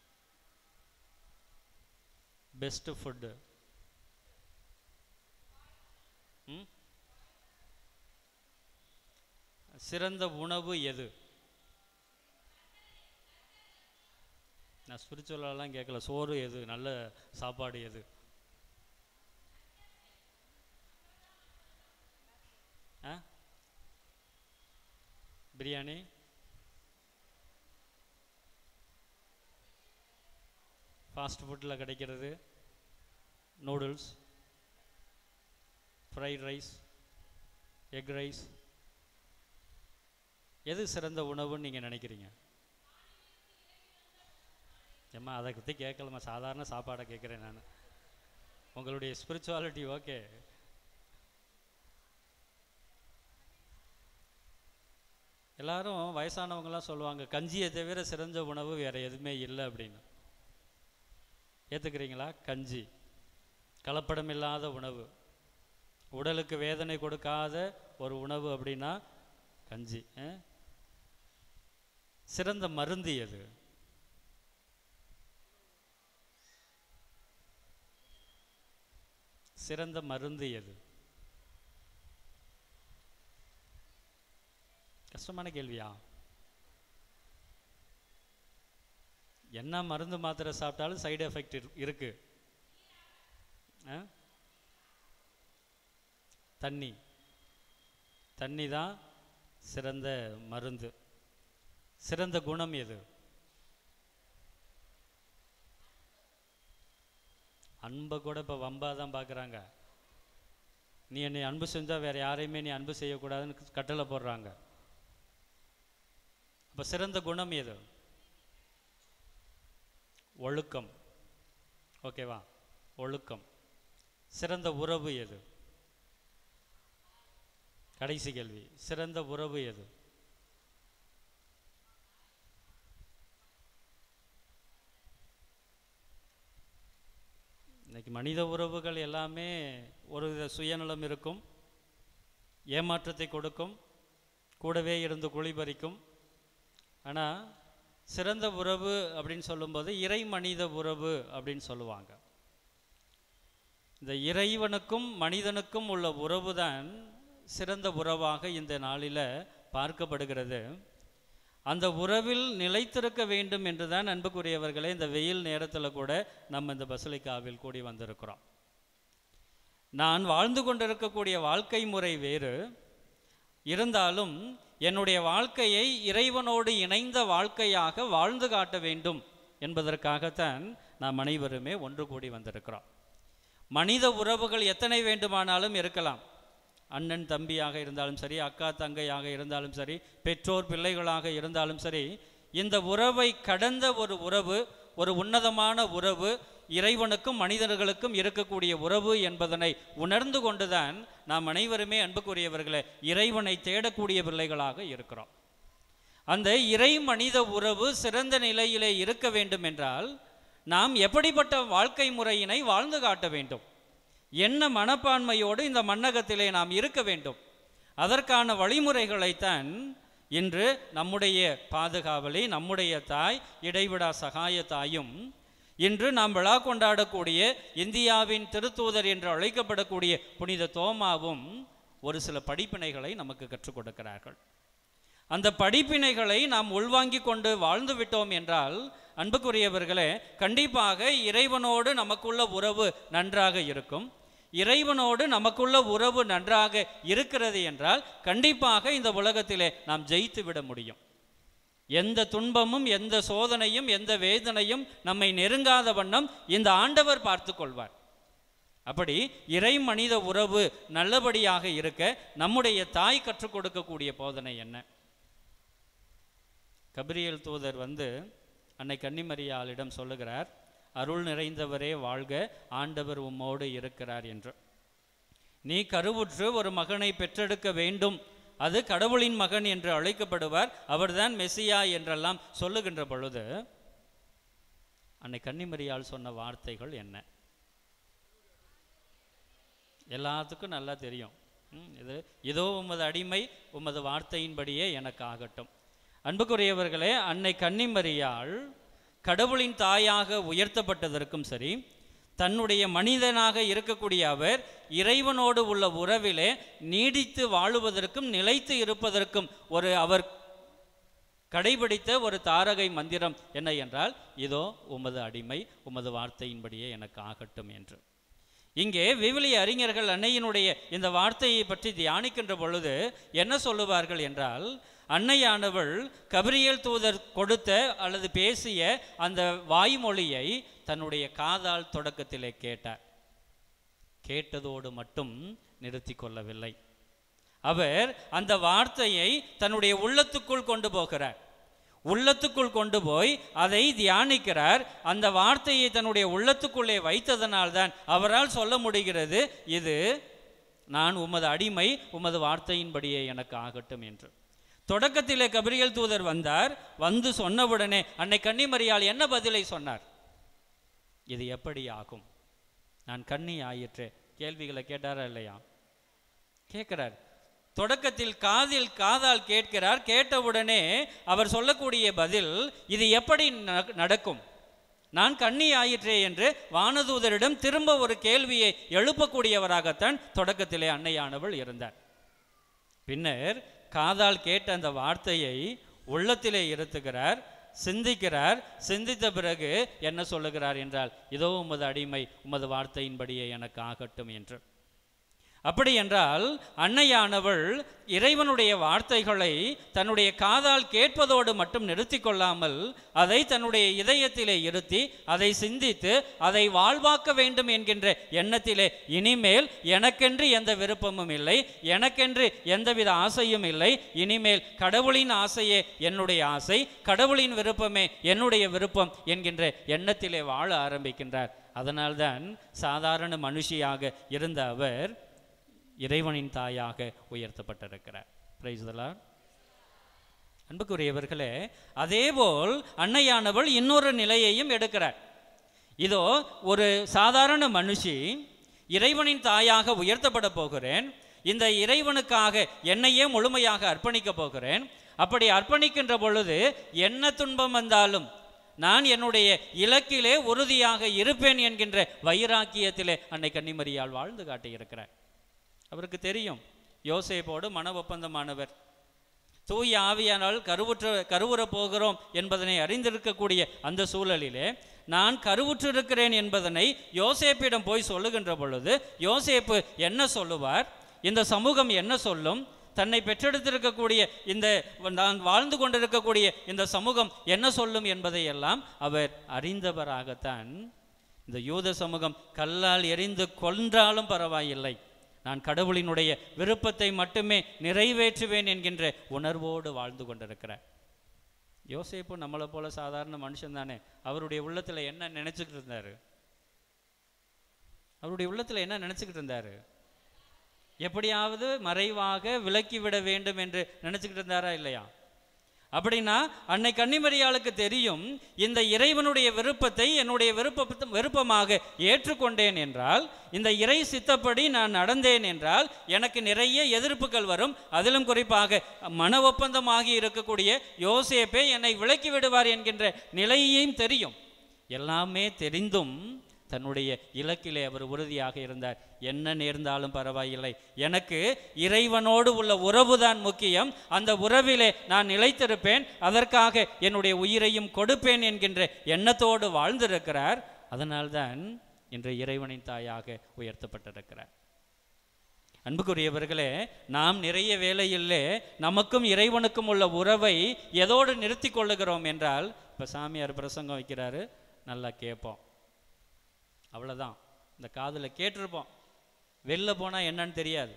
பெஸ்ட் ஃபுட்டு ம் சிறந்த உணவு எது? நான் ஸ்பிரிச்சுவலாலாம் கேட்கல, சோறு எது, நல்ல சாப்பாடு எது? ஆ பிரியாணி, ஃபாஸ்ட் ஃபுட்டில் கிடைக்கிறது, noodles, fried rice, egg rice, எது சிறந்த உணவுன்னு நீங்கள் நினைக்கிறீங்க? ஏம்மா அதை பற்றி கேட்கலாமா, சாதாரண சாப்பாடை கேட்குறேன் நான். உங்களுடைய ஸ்பிரிச்சுவாலிட்டி ஓகே. எல்லாரும் வயசானவங்களாம் சொல்லுவாங்க, கஞ்சியை தவிர சிறந்த உணவு வேறு எதுவுமே இல்லை அப்படின்னு. ஏற்றுக்கிறீங்களா? கஞ்சி கலப்படம் இல்லாத உணவு, உடலுக்கு வேதனை கொடுக்காத ஒரு உணவு அப்படின்னா கஞ்சி. சிறந்த மருந்து எது? சிறந்த மருந்து எது? கஷ்டமான கேள்வியா? என்ன மருந்து மாத்திரை சாப்பிட்டாலும் சைடு எஃபெக்ட் இருக்கு. தண்ணி தண்ணி தான் சிறந்த மருந்து. சிறந்த குணம் எது? அன்பை கூட இப்போ வம்பாக தான் பார்க்குறாங்க. நீ என்னை அன்பு செஞ்சால் வேறு யாரையுமே நீ அன்பு செய்யக்கூடாதுன்னு கட்டளை போடுறாங்க. இப்போ சிறந்த குணம் எது? ஒழுக்கம். ஓகேவா? ஒழுக்கம். சிறந்த உறவு எது? கடைசி கேள்வி, சிறந்த உறவு எது? இன்னைக்கு மனித உறவுகள் எல்லாமே ஒரு வித சுயநலம் இருக்கும், ஏமாற்றத்தை கொடுக்கும், கூடவே இருந்து குழிபறிக்கும். ஆனால் சிறந்த உறவு அப்படின்னு சொல்லும்போது இறை மனித உறவு அப்படின்னு சொல்லுவாங்க. இந்த இறைவனுக்கும் மனிதனுக்கும் உள்ள உறவு தான் சிறந்த உறவாக இந்த நாளில் பார்க்கப்படுகிறது. அந்த உறவில் நிலைத்திருக்க வேண்டும் என்று தான் அன்புக்குரியவர்களே இந்த வெயில் நேரத்தில் கூட நம்ம இந்த பசலிக்காவில் கூடி வந்திருக்கிறோம். நான் வாழ்ந்து கொண்டிருக்கக்கூடிய வாழ்க்கை முறை வேறு இருந்தாலும் என்னுடைய வாழ்க்கையை இறைவனோடு இணைந்த வாழ்க்கையாக வாழ்ந்து காட்ட வேண்டும் என்பதற்காகத்தான் நாம் அனைவருமே ஒன்று கூடி வந்திருக்கிறோம். மனித உறவுகள் எத்தனை வேண்டுமானாலும் இருக்கலாம். அண்ணன் தம்பியாக இருந்தாலும் சரி, அக்கா தங்கையாக இருந்தாலும் சரி, பெற்றோர் பிள்ளைகளாக இருந்தாலும் சரி, இந்த உறவை கடந்த ஒரு உறவு, ஒரு உன்னதமான உறவு, இறைவனுக்கும் மனிதர்களுக்கும் இருக்கக்கூடிய உறவு என்பதனை உணர்ந்து கொண்டுதான் நாம் அனைவருமே அன்புக்குரியவர்களே இறைவனை தேடக்கூடிய பிள்ளைகளாக இருக்கிறோம். அந்த இறை மனித உறவு சிறந்த நிலையிலே இருக்க வேண்டும் என்றால் நாம் எப்படிப்பட்ட வாழ்க்கை முறையினை வாழ்ந்து காட்ட வேண்டும், என்ன மனப்பான்மையோடு இந்த மண்ணகத்திலே நாம் இருக்க வேண்டும், அதற்கான வழிமுறைகளைத்தான் இன்று நம்முடைய பாதுகாவலி, நம்முடைய தாய், இடைவிடா சகாய தாயும், இன்று நாம் விழா கொண்டாடக்கூடிய இந்தியாவின் திருத்தூதர் என்று அழைக்கப்படக்கூடிய புனித தோமாவும் ஒரு சில படிப்பினைகளை நமக்கு கற்றுக் கொடுக்கிறார்கள். அந்த படிப்பினைகளை நாம் உள்வாங்கி கொண்டு வாழ்ந்து விட்டோம் என்றால் அன்புக்குரியவர்களே, கண்டிப்பாக இறைவனோடு நமக்குள்ள உறவு நன்றாக இருக்கும். இறைவனோடு நமக்குள்ள உறவு நன்றாக இருக்கிறது என்றால் கண்டிப்பாக இந்த உலகத்திலே நாம் ஜெயித்து விட முடியும். எந்த துன்பமும் எந்த சோதனையும் எந்த வேதனையும் நம்மை நெருங்காத வண்ணம் இந்த ஆண்டவர் பார்த்து கொள்வார். அப்படி இறை மனித உறவு நல்லபடியாக இருக்க நம்முடைய தாய் கற்றுக் கொடுக்கக்கூடிய போதனை என்ன? கபிரியேல் தூதர் வந்து அன்னை கன்னிமரியாளிடம் சொல்லுகிறார், அருள் நிறைந்தவரே வாழ்க, ஆண்டவர் உம்மோடு இருக்கிறார் என்று. நீ கருவுற்று ஒரு மகனை பெற்றெடுக்க வேண்டும், அது கடவுளின் மகன் என்று அழைக்கப்படுவார், அவர்தான் மெசியா என்றெல்லாம் சொல்லுகின்ற பொழுது அன்னை கன்னிமரியாள் சொன்ன வார்த்தைகள் என்ன? எல்லாத்துக்கும் நல்லா தெரியும். இது இதோ உமது அடிமை, உமது வார்த்தையின்படியே எனக்கு ஆகட்டும். அன்புக்குரியவர்களே, அன்னை கன்னிமரியாள் கடவுளின் தாயாக உயர்த்தப்பட்டதற்கும் சரி, தன்னுடைய மனிதனாக இருக்கக்கூடிய அவர் இறைவனோடு உள்ள உறவிலே நீடித்து வாழுவதற்கும் நிலைத்து இருப்பதற்கும் ஒரு அவர் கடைபிடித்த ஒரு தாரகை மந்திரம் என்ன என்றால், இதோ உமது அடிமை, உமது வார்த்தையின்படியே எனக்கு ஆகட்டும் என்று. இங்கே விவிலிய அறிஞர்கள் அன்னையினுடைய இந்த வார்த்தையை பற்றி தியானிக்கின்ற பொழுது என்ன சொல்லுவார்கள் என்றால், அன்னையானவள் கபிரியேல் தூதர் கொடுத்த அல்லது பேசிய அந்த வாய்மொழியை தன்னுடைய காதால் தொடக்கத்திலே கேட்டார். கேட்டதோடு மட்டும் நிறுத்தி கொள்ளவில்லை. அவர் அந்த வார்த்தையை தன்னுடைய உள்ளத்துக்குள் கொண்டு போகிறார். உள்ளத்துக்குள் கொண்டு போய் அதை தியானிக்கிறார். அந்த வார்த்தையை தன்னுடைய உள்ளத்துக்குள்ளே வைத்ததனால்தான் அவரால் சொல்ல முடிகிறது, இது நான் உமது அடிமை, உமது வார்த்தையின்படியே எனக்கு ஆகட்டும் என்று. தொடக்கத்திலே கபிரியேல் தூதர் வந்தார். வந்து சொன்னவுடனே அன்னை கன்னிமரியாள் என்ன பதிலை சொன்னார்? இது எப்படி ஆகும்? நான் கன்னி ஆயிற்றே. கேள்விகளை கேட்டாரா இல்லையா? கேட்கிறார். தொடக்கத்தில் காதில் காதால் கேட்கிறார். கேட்டவுடனே அவர் சொல்லக்கூடிய பதில், இது எப்படி நடக்கும்? நான் கன்னி ஆயிற்றே என்று வானதூதரிடம் திரும்ப ஒரு கேள்வியை எழுப்பக்கூடியவராகத்தான் தொடக்கத்திலே அன்னையானவள் இருந்தார். பின்னர் காதால் கேட்ட அந்த வார்த்தையை உள்ளத்திலே இருத்துகிறார், சிந்திக்கிறார். சிந்தித்த பிறகு என்ன சொல்லுகிறார் என்றால், இதோ உமது அடிமை, உமது வார்த்தையின்படியே எனக்கு ஆகட்டும் என்று. அப்படி என்றால் அன்னையானவள் இறைவனுடைய வார்த்தைகளை தன்னுடைய காதால் கேட்பதோடு மட்டும் நிறுத்தி கொள்ளாமல் அதை தன்னுடைய இதயத்திலே இருத்தி அதை சிந்தித்து அதை வாழ்வாக்க வேண்டும் என்கின்ற எண்ணத்திலே, இனிமேல் எனக்கென்று எந்த விருப்பமும் இல்லை, எனக்கென்று எந்தவித ஆசையும் இல்லை, இனிமேல் கடவுளின் ஆசையே என்னுடைய ஆசை, கடவுளின் விருப்பமே என்னுடைய விருப்பம் என்கின்ற எண்ணத்திலே வாழ ஆரம்பிக்கின்றார். அதனால்தான் சாதாரண மனுஷியாக இருந்த அவர் இறைவனின் தாயாக உயர்த்தப்பட்டிருக்கிறார். Praise the Lord. அன்புக்குரியவர்களே, அதேபோல் அன்னையானவள் இன்னொரு நிலையையும் எடுக்கிறார். இதோ ஒரு சாதாரண மனுஷி, இறைவனின் தாயாக உயர்த்தப்பட போகிறேன், இந்த இறைவனுக்காக என்னையே முழுமையாக அர்ப்பணிக்க போகிறேன். அப்படி அர்ப்பணிக்கின்ற பொழுது என்ன துன்பம் வந்தாலும் நான் என்னுடைய இலக்கிலே உறுதியாக இருப்பேன் என்கின்ற வைராக்கியத்திலே அன்னை கன்னிமரியாள் வாழ்ந்து காட்டியிருக்கிறார். அவருக்கு தெரியும், யோசேப்போடு மன ஒப்பந்தமானவர், தூய ஆவியானால் கருவுற்ற கருவுற போகிறோம் என்பதனை அறிந்திருக்கக்கூடிய அந்த சூழலிலே நான் கருவுற்றிருக்கிறேன் என்பதனை யோசேப்பிடம் போய் சொல்லுகின்ற பொழுது யோசேப்பு என்ன சொல்லுவார், இந்த சமூகம் என்ன சொல்லும், தன்னை பெற்றெடுத்திருக்கக்கூடிய இந்த நான் வாழ்ந்து கொண்டிருக்கக்கூடிய இந்த சமூகம் என்ன சொல்லும் என்பதையெல்லாம் அவர் அறிந்தவராகத்தான் இந்த யூத சமூகம் கல்லால் எரிந்து கொன்றாலும் பரவாயில்லை, நான் கடவுளினுடைய விருப்பத்தை மட்டுமே நிறைவேற்றுவேன் என்கின்ற உணர்வோடு வாழ்ந்து கொண்டிருக்கிறார். யோசேப்பு நம்மளை போல சாதாரண மனுஷன் தானே. அவருடைய உள்ளத்தில் என்ன நினைச்சுக்கிட்டு இருந்தாரு? அவருடைய உள்ளத்தில் என்ன நினைச்சுக்கிட்டு இருந்தாரு? எப்படியாவது மறைவாக விலக்கிவிட வேண்டும் என்று நினைச்சுக்கிட்டு இருந்தாரா இல்லையா? அப்படின்னா அன்னை கன்னிமரியாளுக்கு தெரியும், இந்த இறைவனுடைய விருப்பத்தை என்னுடைய விருப்ப விருப்பமாக ஏற்றுக்கொண்டேன் என்றால், இந்த இறை சித்தப்படி நான் நடந்தேன் என்றால் எனக்கு நிறைய எதிர்ப்புகள் வரும். அதிலும் குறிப்பாக மன ஒப்பந்தமாகி இருக்கக்கூடிய யோசேப்பே என்னை விலக்கி விடுவார் என்கின்ற நிலையையும் தெரியும். எல்லாமே தெரிந்தும் தன்னுடைய இலக்கிலே அவர் உறுதியாக இருந்தார். என்ன நேர்ந்தாலும் பரவாயில்லை, எனக்கு இறைவனோடு உள்ள உறவுதான் முக்கியம், அந்த உறவிலே நான் நிலைத்திருப்பேன், அதற்காக என்னுடைய உயிரையும் கொடுப்பேன் என்கின்ற எண்ணத்தோடு வாழ்ந்திருக்கிறார். அதனால்தான் இன்று இறைவனின் தாயாக உயர்த்தப்பட்டிருக்கிறார். அன்புக்குரியவர்களே, நாம் நிறைய வேளையிலே நமக்கும் இறைவனுக்கும் உள்ள உறவை எதோடு நிறுத்தி கொள்ளுகிறோம் என்றால், இப்போ சாமியார் பிரசங்கம் வைக்கிறாரு, நல்லா கேட்போம், அவ்வளோதான், இந்த காதில் கேட்டிருப்போம், வெளில போனால் என்னன்னு தெரியாது.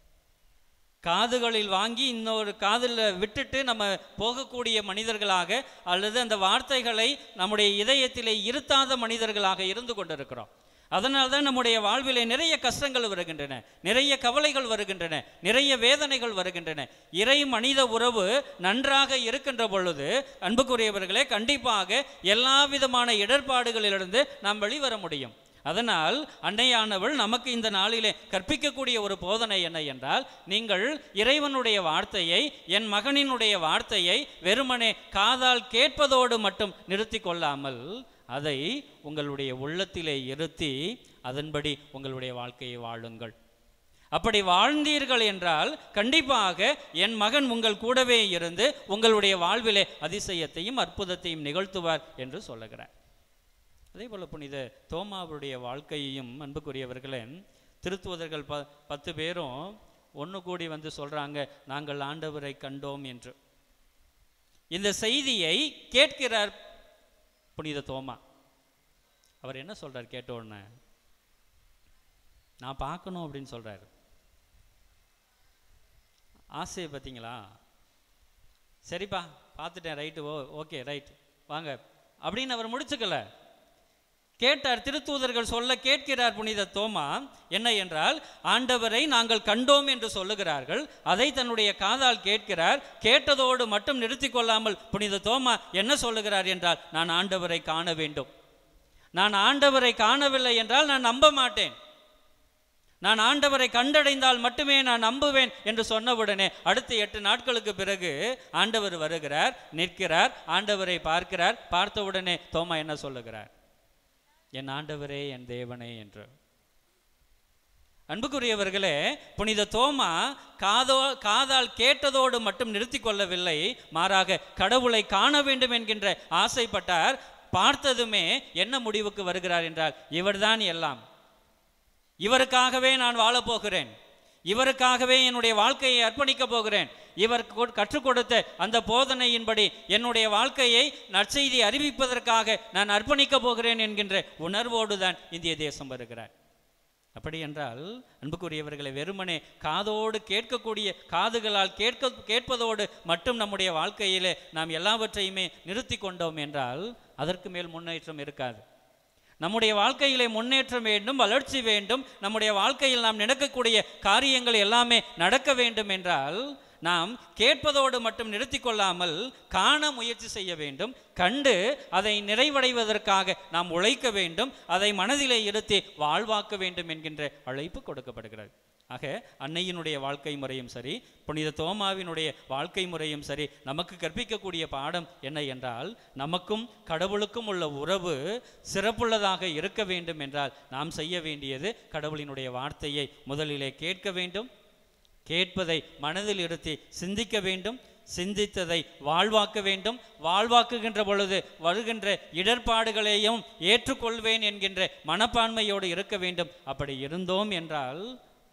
காதுகளில் வாங்கி இன்னொரு காதில் விட்டுட்டு நம்ம போகக்கூடிய மனிதர்களாக, அல்லது அந்த வார்த்தைகளை நம்முடைய இதயத்திலே இருத்தாத மனிதர்களாக இருந்து கொண்டிருக்கிறோம். அதனால்தான் நம்முடைய வாழ்விலே நிறைய கஷ்டங்கள் வருகின்றன, நிறைய கவலைகள் வருகின்றன, நிறைய வேதனைகள் வருகின்றன. இறை மனித உறவு நன்றாக இருக்கின்ற பொழுது அன்புக்குரியவர்களே, கண்டிப்பாக எல்லா விதமான இடர்பாடுகளிலிருந்து நாம் வெளிவர முடியும். அதனால் அன்னையானவள் நமக்கு இந்த நாளிலே கற்பிக்கக்கூடிய ஒரு போதனை என்ன என்றால், நீங்கள் இறைவனுடைய வார்த்தையை, என் மகனினுடைய வார்த்தையை வெறுமனே காதால் கேட்பதோடு மட்டும் நிறுத்தி கொள்ளாமல் அதை உங்களுடைய உள்ளத்திலே இருத்தி அதன்படி உங்களுடைய வாழ்க்கையை வாழுங்கள். அப்படி வாழ்ந்தீர்கள் என்றால் கண்டிப்பாக என் மகன் உங்கள் கூடவே இருந்து உங்களுடைய வாழ்விலே அதிசயத்தையும் அற்புதத்தையும் நிகழ்த்துவார் என்று சொல்லுகிறார். அதே போல புனித தோமாவுடைய வாழ்க்கையையும் அன்புக்குரியவர்களே, திருத்துவதர்கள் ப பத்து பேரும் ஒன்று கூடி வந்து சொல்றாங்க, நாங்கள் ஆண்டவரை கண்டோம் என்று. இந்த செய்தியை கேட்கிறார் புனித தோமா. அவர் என்ன சொல்றார் கேட்ட உடனே? நான் பார்க்கணும் அப்படின்னு சொல்றாரு. ஆசையை பார்த்தீங்களா? சரிப்பா பார்த்துட்டேன், ரைட்டு, ஓ ஓகே ரைட் வாங்க அப்படின்னு அவர் முடிச்சுக்கல. கேட்டார். திருத்தூதர்கள் சொல்ல கேட்கிறார் புனித தோமா. என்ன என்றால், ஆண்டவரை நாங்கள் கண்டோம் என்று சொல்லுகிறார்கள், அதை தன்னுடைய காதால் கேட்கிறார். கேட்டதோடு மட்டும் நிறுத்தி கொள்ளாமல் புனித தோமா என்ன சொல்லுகிறார் என்றால், நான் ஆண்டவரை காண வேண்டும். நான் ஆண்டவரை காணவில்லை என்றால் நான் நம்ப மாட்டேன். நான் ஆண்டவரை கண்டடைந்தால் மட்டுமே நான் நம்புவேன் என்று சொன்னவுடனே அடுத்த எட்டு நாட்களுக்கு பிறகு ஆண்டவர் வருகிறார், நிற்கிறார், ஆண்டவரை பார்க்கிறார். பார்த்தவுடனே தோமா என்ன சொல்லுகிறார்? என் ஆண்டவரே, என் தேவனே என்று. அன்புக்குரியவர்களே, புனித தோமா காதோ காதால் கேட்டதோடு மட்டும் நிறுத்தி கொள்ளவில்லை, மாறாக கடவுளை காண வேண்டும் என்கின்ற ஆசைப்பட்டார். பார்த்ததுமே என்ன முடிவுக்கு வருகிறார் என்றால், இவர்தான் எல்லாம், இவருக்காகவே நான் வாழப்போகிறேன், இவருக்காகவே என்னுடைய வாழ்க்கையை அர்ப்பணிக்க போகிறேன், இவர் கற்றுக் கொடுத்த அந்த போதனையின்படி என்னுடைய வாழ்க்கையை நற்செய்தி அறிவிப்பதற்காக நான் அர்ப்பணிக்க போகிறேன் என்கின்ற உணர்வோடு தான் இந்திய தேசம் வருகிறார். அப்படி என்றால் அன்புக்குரியவர்களை, வெறுமனே காதோடு கேட்கக்கூடிய, காதுகளால் கேட்க கேட்பதோடு மட்டும் நம்முடைய வாழ்க்கையிலே நாம் எல்லாவற்றையுமே நிறுத்தி கொண்டோம் என்றால் அதற்கு மேல் முன்னேற்றம் இருக்காது. நம்முடைய வாழ்க்கையிலே முன்னேற்றம் வேண்டும், வளர்ச்சி வேண்டும், நம்முடைய வாழ்க்கையில் நாம் நினைக்கக்கூடிய காரியங்கள் எல்லாமே நடக்க வேண்டும் என்றால் நாம் கேட்பதோடு மட்டும் நிறுத்தி கொள்ளாமல் காண முயற்சி செய்ய வேண்டும். கண்டு அதை நிறைவடைவதற்காக நாம் உழைக்க வேண்டும், அதை மனதிலே இருத்தி வாழ்வாக்க வேண்டும் என்கின்ற அழைப்பு கொடுக்கப்படுகிறது. ஆக அன்னையினுடைய வாழ்க்கை முறையும் சரி, புனித தோமாவினுடைய வாழ்க்கை முறையும் சரி நமக்கு கற்பிக்கக்கூடிய பாடம் என்ன என்றால், நமக்கும் கடவுளுக்கும் உள்ள உறவு சிறப்புள்ளதாக இருக்க வேண்டும் என்றால் நாம் செய்ய வேண்டியது கடவுளினுடைய வார்த்தையை முதலிலே கேட்க வேண்டும், கேட்பதை மனதில் இருத்தி சிந்திக்க வேண்டும், சிந்தித்ததை வாழ்வாக்க வேண்டும், வாழ்வாக்குகின்ற பொழுது வருகின்ற இடர்பாடுகளையும் ஏற்றுக்கொள்வேன் என்கின்ற மனப்பான்மையோடு இருக்க வேண்டும். அப்படி இருந்தோம் என்றால்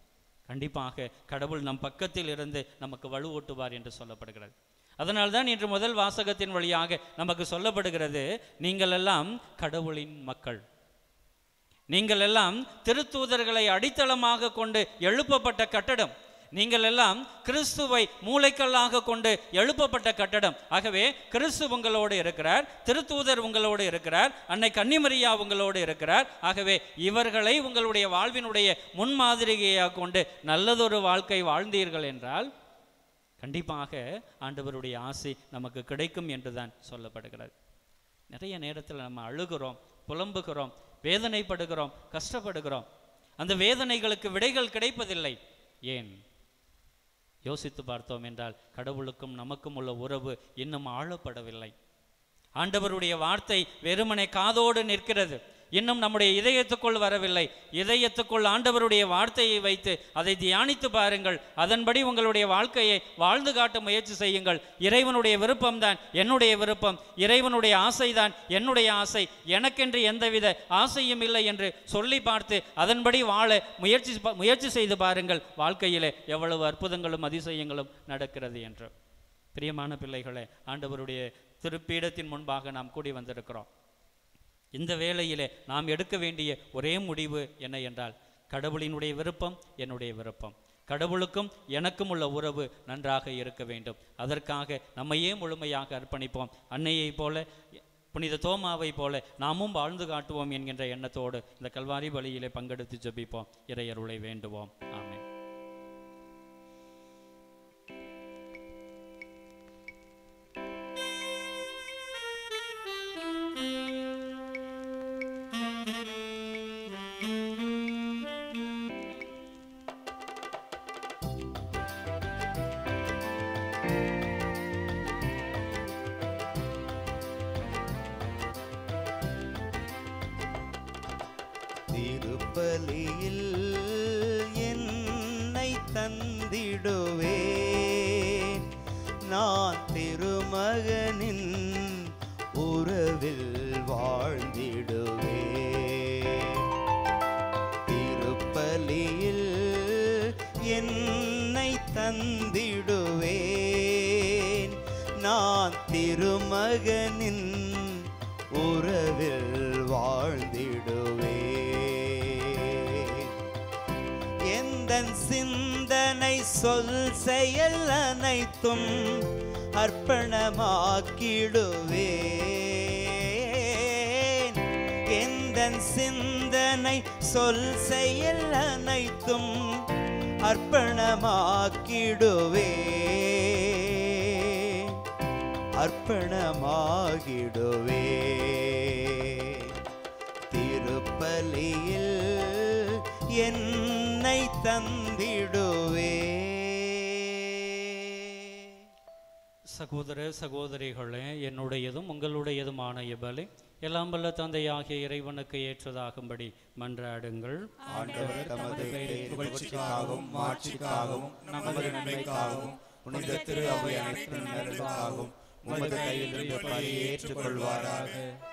கண்டிப்பாக கடவுள் நம் பக்கத்தில் இருந்து நமக்கு வலுவூட்டுவார் என்று சொல்லப்படுகிறது. அதனால்தான் இன்று முதல் வாசகத்தின் வழியாக நமக்கு சொல்லப்படுகிறது, நீங்கள் எல்லாம் கடவுளின் மக்கள், நீங்கள் எல்லாம் திருத்தூதர்களை அடித்தளமாக கொண்டு எழுப்பப்பட்ட கட்டடம், நீங்கள் எல்லாம் கிறிஸ்துவை மூளைக்கல்லாக கொண்டு எழுப்பப்பட்ட கட்டடம். ஆகவே கிறிஸ்து உங்களோடு இருக்கிறார், திருத்தூதர் உங்களோடு இருக்கிறார், அன்னை கன்னிமரியா உங்களோடு இருக்கிறார். ஆகவே இவர்களை உங்களுடைய வாழ்வினுடைய முன்மாதிரியாக கொண்டு நல்லதொரு வாழ்க்கை வாழ்ந்தீர்கள் என்றால் கண்டிப்பாக ஆண்டவருடைய ஆசை நமக்கு கிடைக்கும் என்றுதான் சொல்லப்படுகிறது. நிறைய நேரத்தில் நம்ம அழுகிறோம், புலம்புகிறோம், வேதனைப்படுகிறோம், கஷ்டப்படுகிறோம். அந்த வேதனைகளுக்கு விடைகள் கிடைப்பதில்லை. ஏன்? யோசித்து பார்த்தோம் என்றால் கடவுளுக்கும் நமக்கும் உள்ள உறவு இன்னும் ஆழப்படவில்லை. ஆண்டவருடைய வார்த்தை வெறுமனை காதோடு நிற்கிறது, இன்னும் நம்முடைய இதயத்துக்குள் வரவில்லை. இதயத்துக்குள் ஆண்டவருடைய வார்த்தையை வைத்து அதை தியானித்து பாருங்கள். அதன்படி உங்களுடைய வாழ்க்கையை வாழ்ந்து காட்ட முயற்சி செய்யுங்கள். இறைவனுடைய விருப்பம்தான் என்னுடைய விருப்பம், இறைவனுடைய ஆசைதான் என்னுடைய ஆசை, எனக்கென்று எந்தவித ஆசையும் இல்லை என்று சொல்லி பார்த்து அதன்படி வாழ முயற்சி முயற்சி செய்து பாருங்கள். வாழ்க்கையிலே எவ்வளவு அற்புதங்களும் அதிசயங்களும் நடக்கிறது என்று. பிரியமான பிள்ளைகளே, ஆண்டவருடைய திருப்பீடத்தின் முன்பாக நாம் கூடி வந்திருக்கிறோம். இந்த வேளையிலே நாம் எடுக்க வேண்டிய ஒரே முடிவு என்ன என்றால், கடவுளினுடைய விருப்பம் என்னுடைய விருப்பம், கடவுளுக்கும் எனக்கும் உள்ள உறவு நன்றாக இருக்க வேண்டும். அதற்காக நம்மையே முழுமையாக அர்ப்பணிப்போம். அன்னையை போல, புனித தோமாவை போல நாமும் வாழ்ந்து காட்டுவோம் என்கின்ற எண்ணத்தோடு இந்த கல்வாரி பலியிலே பங்கெடுத்து ஜெபிப்போம். இறையருளை வேண்டுவோம். ஆமென். திருப்பலியில் என்னை தந்திடுவேன், நான் திருமகனின் உறவில் வாழ்ந்திடுவேன். திருப்பலியில் என்னை தந்திடுவேன், நான் திருமகனின் உறவில் வாழ்ந்திடுவேன். எந்தன் சிந்தனை சொல் செயல் அனைத்தும் அர்ப்பணமாக்கிடுவேன். எந்தன் சிந்தனை சொல் செயல் அனைத்தும் அர்ப்பணமாக்கிடுவேன், அர்ப்பணமாகிடுவேன். திருப்பலியில் என்னை தந்திடுவே. சகோதர சகோதரிகளே, என்னுடையதும் உங்களுடையதுமான இபலி எல்லாம் வல்ல தந்தையாகிய இறைவனுக்கு ஏற்றதாகும்படி மன்றாடுங்கள். ஆண்டவர் தமது புகழ்ச்சிக்காகவும் மாட்சிக்காகவும் நமது நன்மைக்காகவும் புனித திரு அவை அனைத்து நலனுக்காகவும் உமது கையில் பலியை ஏற்றுக்கொள்வாராக.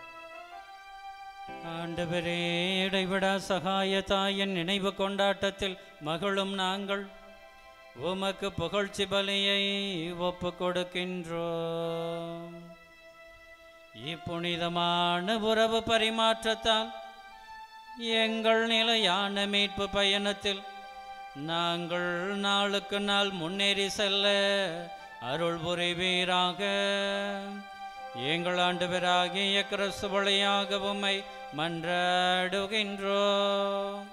ஆண்டவரே, இடைவிடா சகாய தாயின் நினைவு கொண்டாட்டத்தில் மகளும் நாங்கள் உமக்கு புகழ்ச்சி பலியை ஒப்பு கொடுக்கின்றோம். இப்புனிதமான உறவு பரிமாற்றத்தால் எங்கள் நிலையான மீட்பு பயணத்தில் நாங்கள் நாளுக்கு நாள் முன்னேறி செல்ல அருள் புரிவீராக. எங்கள் ஆண்டவராகிய கிறிஸ்து வழியாக உம்மை மன்றாடுகின்றோம்.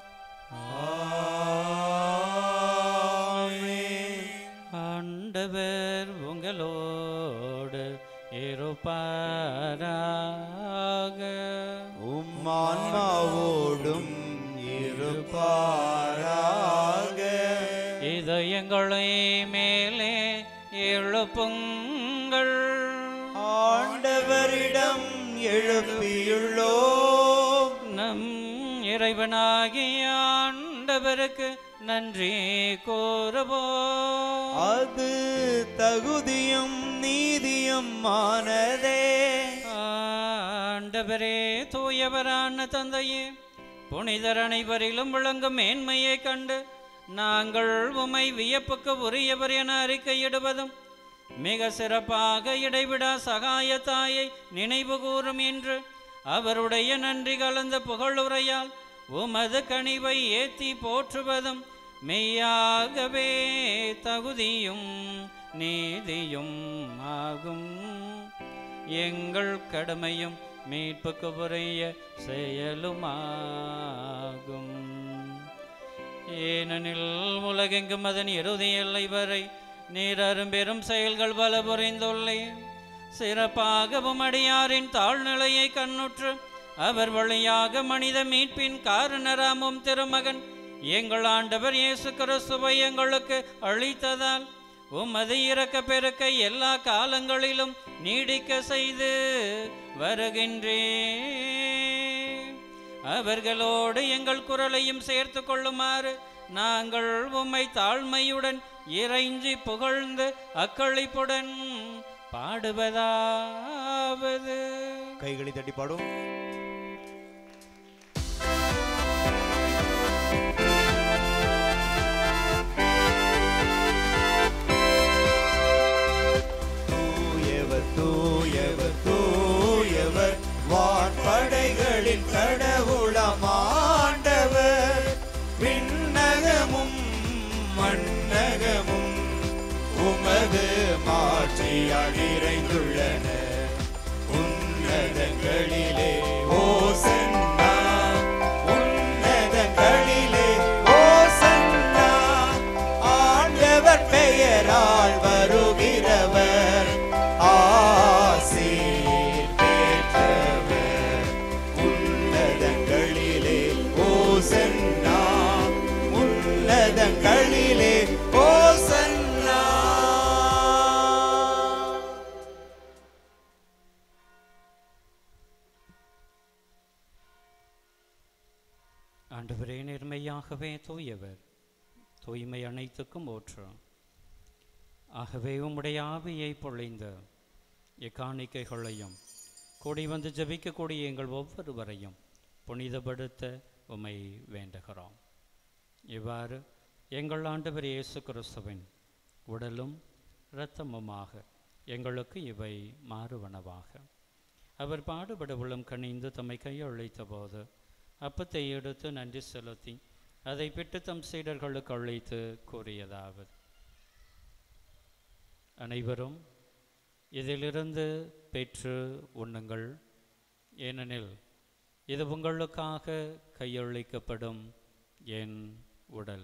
ஆண்டவர் உங்களோடு இருப்பாராக. உம்மான்மாவோடும் இருப்பாராக. இதயங்களை மேலே எழுப்புங்கள். ஆண்டவரிடம் எழுப்பியுள்ளோம். நம் இறைவனாகிய ஆண்டவருக்கு நன்றி கூறுவோம். அது தகுதியும் நீதியும் ஆனதே. ஆண்டவரே, தூயவரான தந்தையே, புனிதர் அனைவரிலும் விளங்கும் மேன்மையை கண்டு நாங்கள் உம்மை வியப்புக்கு உரியவர் என அறிக்கையிடுவதும் மிக சிறப்பாக இடைவிடா சகாய தாயை நினைவு கூறும் என்று அவருடைய நன்றி கலந்த புகழுரையால் உமது கனிவை ஏத்தி போற்றுவதும் மெய்யாகவே தகுதியும் நீதியும் ஆகும். எங்கள் கடமையும் மீட்புக்கு உரிய செயலுமாகும். ஏனெனில் உலகெங்கும் அதன் இறுதி எல்லை வரை நீர் அரும்பெரும் செயல்கள் பல புரிந்துள்ளேன். சிறப்பாகவும் அடியாரின் தாழ்நிலையை கண்ணுற்று அவர் வழியாக மனித மீட்பின் காரணராமும் திருமகன் எங்கள் ஆண்டவர் இயேசு கிறிஸ்துவை எங்களுக்கு அளித்ததால் உமது இரக்க பெருக்கை எல்லா காலங்களிலும் நீடிக்க செய்து வருகின்றேன். அவர்களோடு எங்கள் குரலையும் சேர்த்து கொள்ளுமாறு நாங்கள் உம்மை தாழ்மையுடன் இறைஞ்சி புகழ்ந்து அக்களிப்புடன் பாடுவதாவது. கைகளை தட்டி பாடும். தூயவர் தூயவர் தூயவர் வான்படைகளின் கடவுளாம் ஆண்டவர். விண்ணகமும் மண்ணகமும் உமது மாட்சியால் நிறைந்துள்ளன. உன்னதங்களிலே ஓசன்னா, உன்னதங்களிலே ஓசன்னா. ஆண்டவர் பெயரால் வருகிறவர் ஆசீர் பெற்றவர். உன்னதங்களிலே ஓசன்னா, உன்னதங்களிலே ஓசன்னா. ஆண்டவரே நேர்மையாகவே தூயவர், தூய்மை அனைத்துக்கும் ஊற்று. ஆகவே உம்முடைய ஆவியை பொழிந்த இக்காணிக்கைகளையும் கூடி வந்து ஜபிக்கக்கூடிய எங்கள் ஒவ்வொருவரையும் புனிதப்படுத்த உம்மை வேண்டுகிறோம். இவ்வாறு எங்கள் ஆண்டவர் இயேசு கிறிஸ்துவின் உடலும் இரத்தமுமாக எங்களுக்கு இவை மாறுவனவாக. அவர் பாடுபட உளம் கனிந்து தம்மை கையளித்த போது அப்பத்தை எடுத்து நன்றி செலுத்தி அதை பிட்டு தம் சீடர்களுக்கு அழைத்து கூறியதாவது: அனைவரும் இதிலிருந்து பெற்று உண்ணுங்கள், ஏனெனில் இது உங்களுக்காக கையளிக்கப்படும் என் உடல்.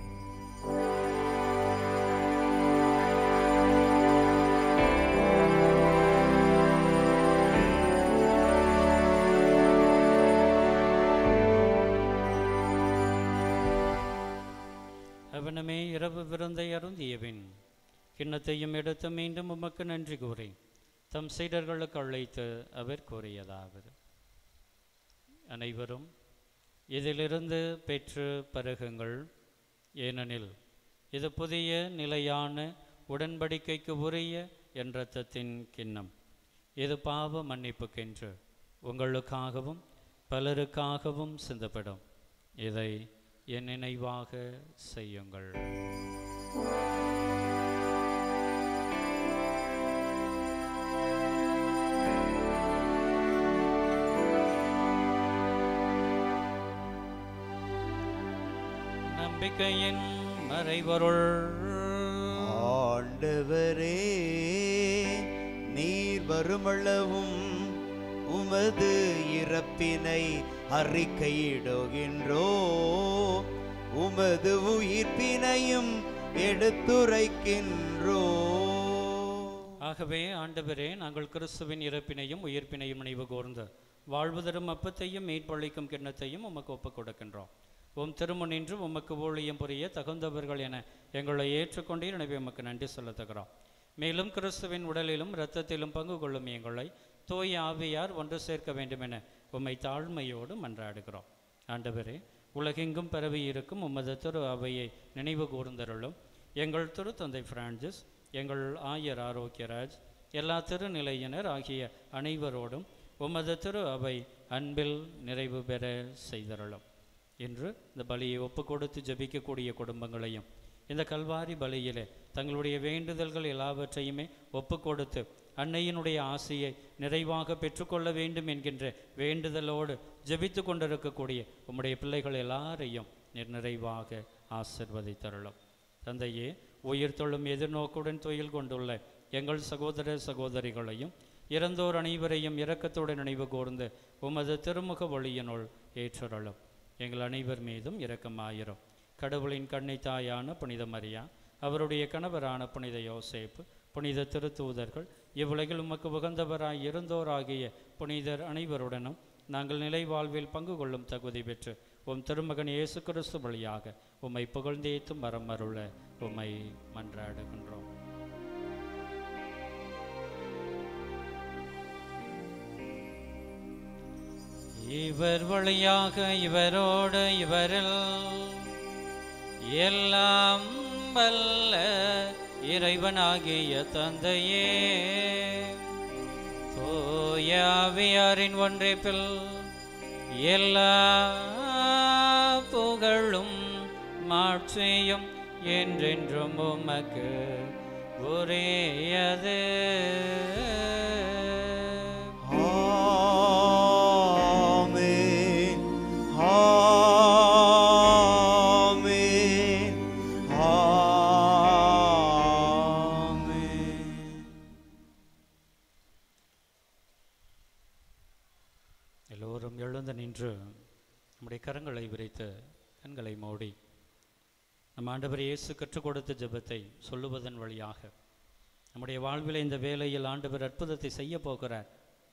அவனமே இரவு விருந்தை அருந்தியவின் கிண்ணத்தையும் எடுத்து மீண்டும் உமக்கு நன்றி கூறி தம் சீடர்களுக்கு அழைத்து அவர் கூறியதாவது: அனைவரும் இதிலிருந்து பெற்று பருகுங்கள், ஏனெனில் இது புதிய நிலையான உடன்படிக்கைக்கு உரிய என் இரத்தத்தின் கிண்ணம். இது பாவ மன்னிப்புக்கென்று உங்களுக்காகவும் பலருக்காகவும் சிந்தப்படும். இதை என் நினைவாக செய்யுங்கள். நம்பிக்கையின் மறைபொருள். ஆண்டவரே, நீர் வருமளவும் உமது இறப்பினை அறிக்கையிடுகின்றோ, உமது உயிர்ப்பினையும் எடுத்துரைக்கின்றோ. ஆகவே ஆண்டவரே, நாங்கள் கிறிஸ்துவின் இறப்பினையும் உயிர்ப்பினையும் நினைவு கூர்ந்து வாழ்வு தரும் அப்பத்தையும் மீட்பளிக்கும் கிண்ணத்தையும் உமக்கு ஒப்புக் கொடுக்கின்றோம். உம் திருமுனின்று உமக்கு ஊழியம் புரிய தகுந்தவர்கள் என எங்களை ஏற்றுக்கொண்டீர். எனவே உமக்கு நன்றி செலுத்துகிறோம். மேலும் கிறிஸ்துவின் உடலிலும் இரத்தத்திலும் பங்கு கொள்ளும் எங்களை தூய ஆவியார் ஒன்று சேர்க்க வேண்டும் என உம்மை தாழ்மையோடு மன்றாடுகிறோம். ஆண்டவரே, உலகெங்கும் பரவி இருக்கும் உமது திரு அவையை நினைவு கூர்ந்தருளும். எங்கள் திரு தந்தை பிரான்சிஸ், எங்கள் ஆயர் ஆரோக்கியராஜ், எல்லா திருநிலையினர் ஆகிய அனைவரோடும் உமது திரு அவை அன்பில் நிறைவு பெற செய்தருளும். என்று இந்த பலியை ஒப்பு கொடுத்து ஜபிக்கக்கூடிய குடும்பங்களையும் இந்த கல்வாரி பலியிலே தங்களுடைய வேண்டுதல்கள் எல்லாவற்றையுமே ஒப்பு கொடுத்து அன்னையினுடைய ஆசையை நிறைவாக பெற்றுக்கொள்ள வேண்டும் என்கின்ற வேண்டுதலோடு ஜபித்து கொண்டிருக்கக்கூடிய உம்முடைய பிள்ளைகள் எல்லாரையும் நிறைவாக ஆசிர்வதித்தருளும். தந்தையே, உயிர் தொழும் எதிர்நோக்குடன் துயில் கொண்டுள்ள எங்கள் சகோதர சகோதரிகளையும் இறந்தோர் அனைவரையும் இரக்கத்துடன் நினைவு கூர்ந்து உமது திருமுக ஒளியினுள் ஏற்றருளும். எங்கள் அனைவர் மீதும் இரக்கமாயிரும். கடவுளின் கண்ணை தாயான புனித மரியா, அவருடைய கணவரான புனித யோசேப்பு, புனித திருத்தூதர்கள், இவ்வுலகில் உமக்கு உகந்தவராய் இருந்தோராகிய புனிதர் அனைவருடனும் நாங்கள் நிலை வாழ்வில் பங்கு கொள்ளும் தகுதி பெற்று உம் திருமகன் இயேசு கிறிஸ்து வழியாக உம்மை புகழ்ந்தேத்தும் மரம் அருள உம்மை மன்றாடுகின்றோம். இவர் வழியாக இவரோடு இவரில் எல்லாம் வல்ல இறைவனாகிய தந்தையே, தூய ஆவியாரின் ஒன்றிப்பில் எல்லா புகழும் மாட்சியும் என்றென்றும் உமக்கு உரியது. எல்லோரும் எழுந்து நின்று நம்முடைய கரங்களை விரித்து கண்களை மூடி நம் ஆண்டவர் இயேசு கற்றுக் கொடுத்த ஜெபத்தை சொல்லுவதன் வழியாக நம்முடைய வாழ்விலே இந்த வேளையில் ஆண்டவர் அற்புதத்தை செய்ய போகிறார்.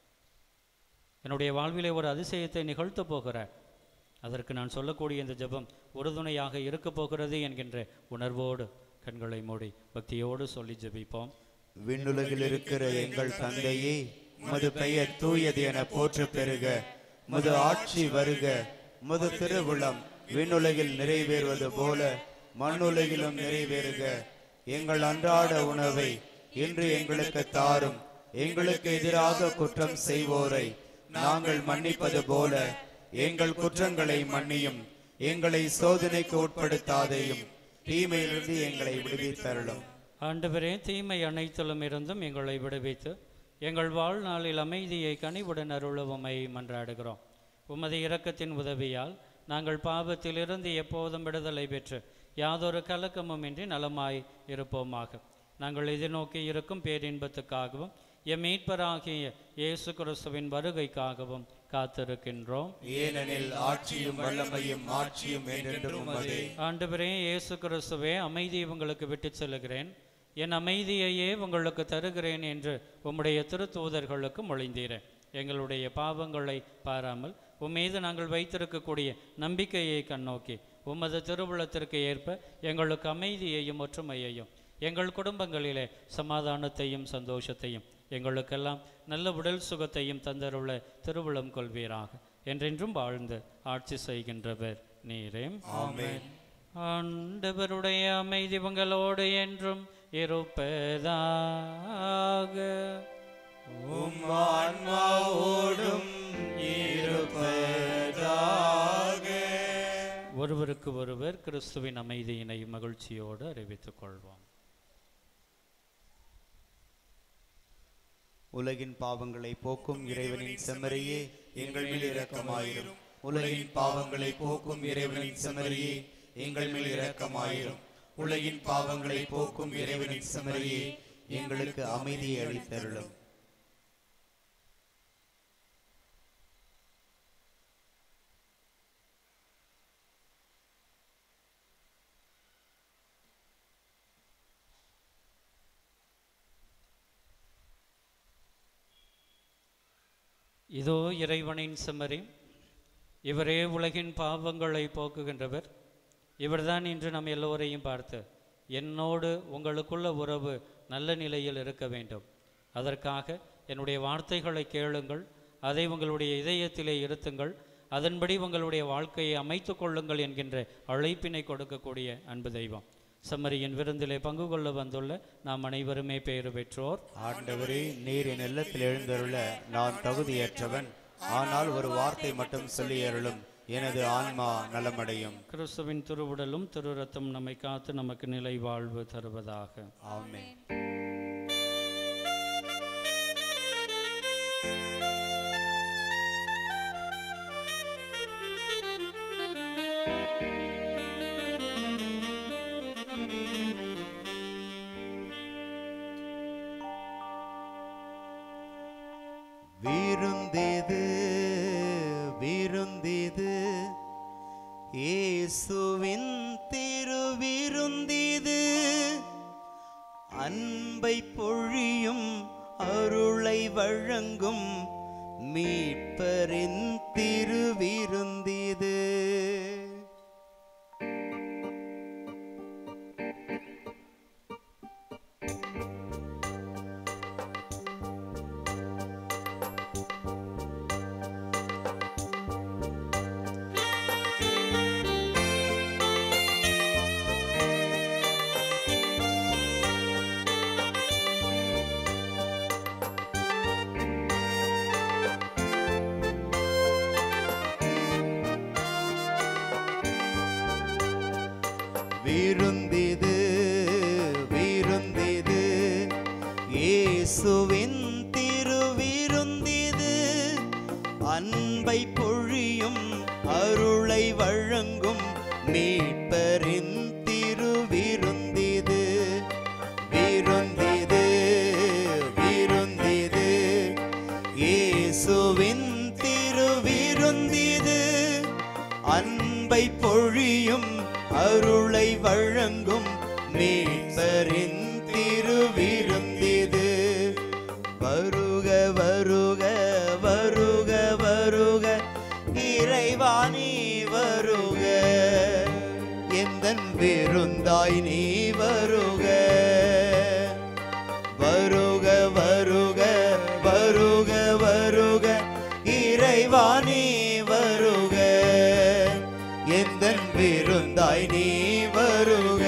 என்னுடைய வாழ்விலே ஒரு அதிசயத்தை நிகழ்த்த போகிறார். அதற்கு நான் சொல்லக்கூடிய இந்த ஜெபம் உறுதுணையாக இருக்க போகிறது என்கின்ற உணர்வோடு கண்களை மூடி பக்தியோடு சொல்லி ஜெபிப்போம். விண்ணுலகில் இருக்கிற எங்கள் தந்தையே, உமது பெயர் தூயது என போற்ற பெறுக. உமது ஆட்சி வருக. உமது திருவுளம் விண்ணுலகில் நிறைவேறுவது போல மண்ணுலகிலும் நிறைவேறுக. எங்கள் அன்றாட உணவை இன்று எங்களுக்கு தாரும். எங்களுக்கு எதிராக குற்றம் செய்வோரை நாங்கள் மன்னிப்பது போல எங்கள் குற்றங்களை மன்னியும். எங்களை சோதனைக்கு உட்படுத்தாதையும், தீமையிலிருந்து எங்களை விடுவித்தருளும். ஆண்டவரே, தீமை அனைத்திலும் இருந்தும் எங்களை விடுவித்து எங்கள் வாழ்நாளில் அமைதியை கனிவுடன் அருளவுமை மன்றாடுகிறோம். உமது இரக்கத்தின் உதவியால் நாங்கள் பாவத்திலிருந்து எப்போதும் விடுதலை பெற்று யாதொரு கலக்கமும் இன்றி நலமாய் இருப்போமாக. நாங்கள் எதிர்நோக்கி இருக்கும் பேரின்பத்துக்காகவும் எம் மீட்பராகிய இயேசு கிறிஸ்துவின் வருகைக்காகவும் காத்திருக்கின்றோம். ஏனெனில் ஆட்சியும் வல்லமையும் மாட்சியும் என்றென்றும் உமதே. ஆண்டவரே இயேசு கிறிஸ்துவே, அமைதியை உங்களுக்கு விட்டுச் செல்கிறேன், என் அமைதியையே உங்களுக்கு தருகிறேன் என்று உம்முடைய திருத்தூதர்களுக்கு மொழிந்தீரேன். எங்களுடைய பாவங்களை பாராமல் உம்மீது நாங்கள் வைத்திருக்கக்கூடிய நம்பிக்கையை கண்ணோக்கி உமது திருவுளத்திற்கு ஏற்ப எங்களுக்கு அமைதியையும் ஒற்றுமையையும் எங்கள் குடும்பங்களிலே சமாதானத்தையும் சந்தோஷத்தையும் எங்களுக்கெல்லாம் நல்ல உடல் சுகத்தையும் தந்தருள்ள திருவுளம் கொள்வீராக. என்றென்றும் வாழ்ந்து ஆட்சி செய்கின்றவர் நீரே. ஆமென். ஆண்டவருடைய அமைதி உங்களோடு என்றும் இருப்பதாக. உம் ஆன்மாவோடும் இருப்பதாக. ஒருவருக்கு ஒருவர் கிறிஸ்துவின் அமைதியினை மகிழ்ச்சியோடு அறிவித்துக் கொள்வோம். உலகின் பாவங்களை போக்கும் இறைவனின் செம்மறியே, எங்கள் மேல் இரக்கமாயிரும். உலகின் பாவங்களை போக்கும் இறைவனின் செம்மறியே, எங்கள் மேல் இரக்கமாயிரும். உலகின் பாவங்களை போக்கும் இறைவனின் செம்மறியே, எங்களுக்கு அமைதியை அளித்தருளும். இதோ இறைவனின் செம்மறி, இவரே உலகின் பாவங்களை போக்குகின்றவர். இவர்தான் இன்று நம் எல்லோரையும் பார்த்து, என்னோடு உங்களுக்குள்ள உறவு நல்ல நிலையில் இருக்க வேண்டும், அதற்காக என்னுடைய வார்த்தைகளை கேளுங்கள், அதை உங்களுடைய இதயத்திலே இருத்துங்கள், அதன்படி உங்களுடைய வாழ்க்கையை அமைத்து கொள்ளுங்கள் என்கின்ற அழைப்பினை கொடுக்கக்கூடிய அன்பு தெய்வம். செம்மறியின் விருந்திலே பங்கு கொள்ள வந்துள்ள நாம் அனைவருமே பேறு பெற்றோர். ஆண்டவரே, நீர் என் இல்லத்தில் எழுந்தருள நான் தகுதியற்றவன். ஆனால் ஒரு வார்த்தை மட்டும் சொல்லி அருளும், எனது ஆன்மா நலமடையும். கிறிஸ்துவின் திருவுடலும் திரு ரத்தம் நம்மை காத்து நமக்கு நிலை வாழ்வு தருவதாக. ஆமென். விருந்திது விருந்திது இயேசுவின் திருவிருந்திது, அன்பை பொழியும் அருளை வழங்கும் மீட்பரின் திருவிருந்திது. விருந்திது விருந்திது இயேசுவின் திருவிருந்திது, அன்பை பொழியும் அருளை வழங்கும் மீட்பரின் திருவிருந்திது. விருந்திது விருந்திது இயேசுவின் திருவிருந்திது, அன்பை பொழியும் அருளை வழங்கும் மீட்பரின் திருவிருந்திது. வருக வருக வருக வருக இறைவானி வருக, எந்தன் விருந்தாய் நீ வருக. வருக வருக வருக வருக இறைவானி வருக, எந்தன் விருந்தாய் நீ வருக.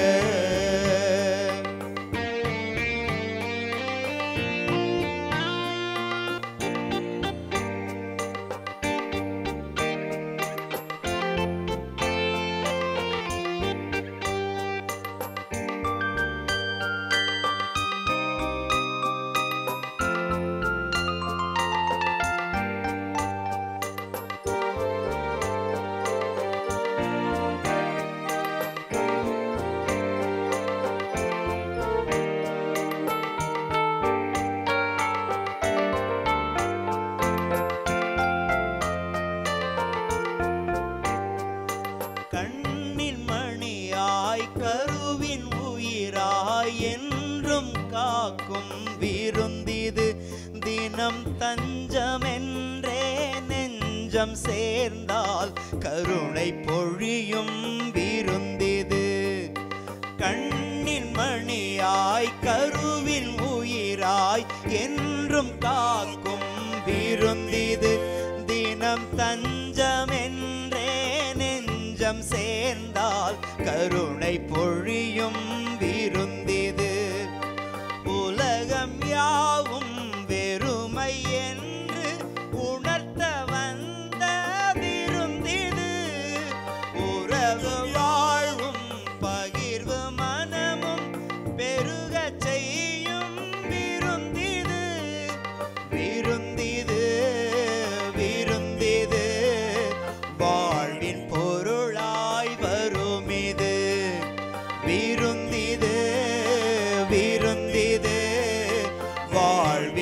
கண்ணின் மணியாய் கருவின் உயிராய் என்றும் காக்கும் விருந்திது, தினம் தஞ்சமென்றே நெஞ்சம் சேர்ந்தால் கருணை பொழியும் விருந்திது. கண்ணின் மணியாய் கருவின் உயிராய் என்றும் காக்கும் விருந்திது, தினம் தஞ்சமென்றே நெஞ்சம் சேர்ந்தால் கருணை பொழியும் விருந்திது. உலகம் யாவும் வெறுமை என்று உணர்த்த வந்த விருந்திது, உறவு வாழ்வும் பகிர்வு மனமும் பெருகச் செய்யும் விருந்திது. விருந்திது விருந்திது வாழ்வின் பொருளாய் வருமிது. விருந்திது விருந்திது வாழ்வின்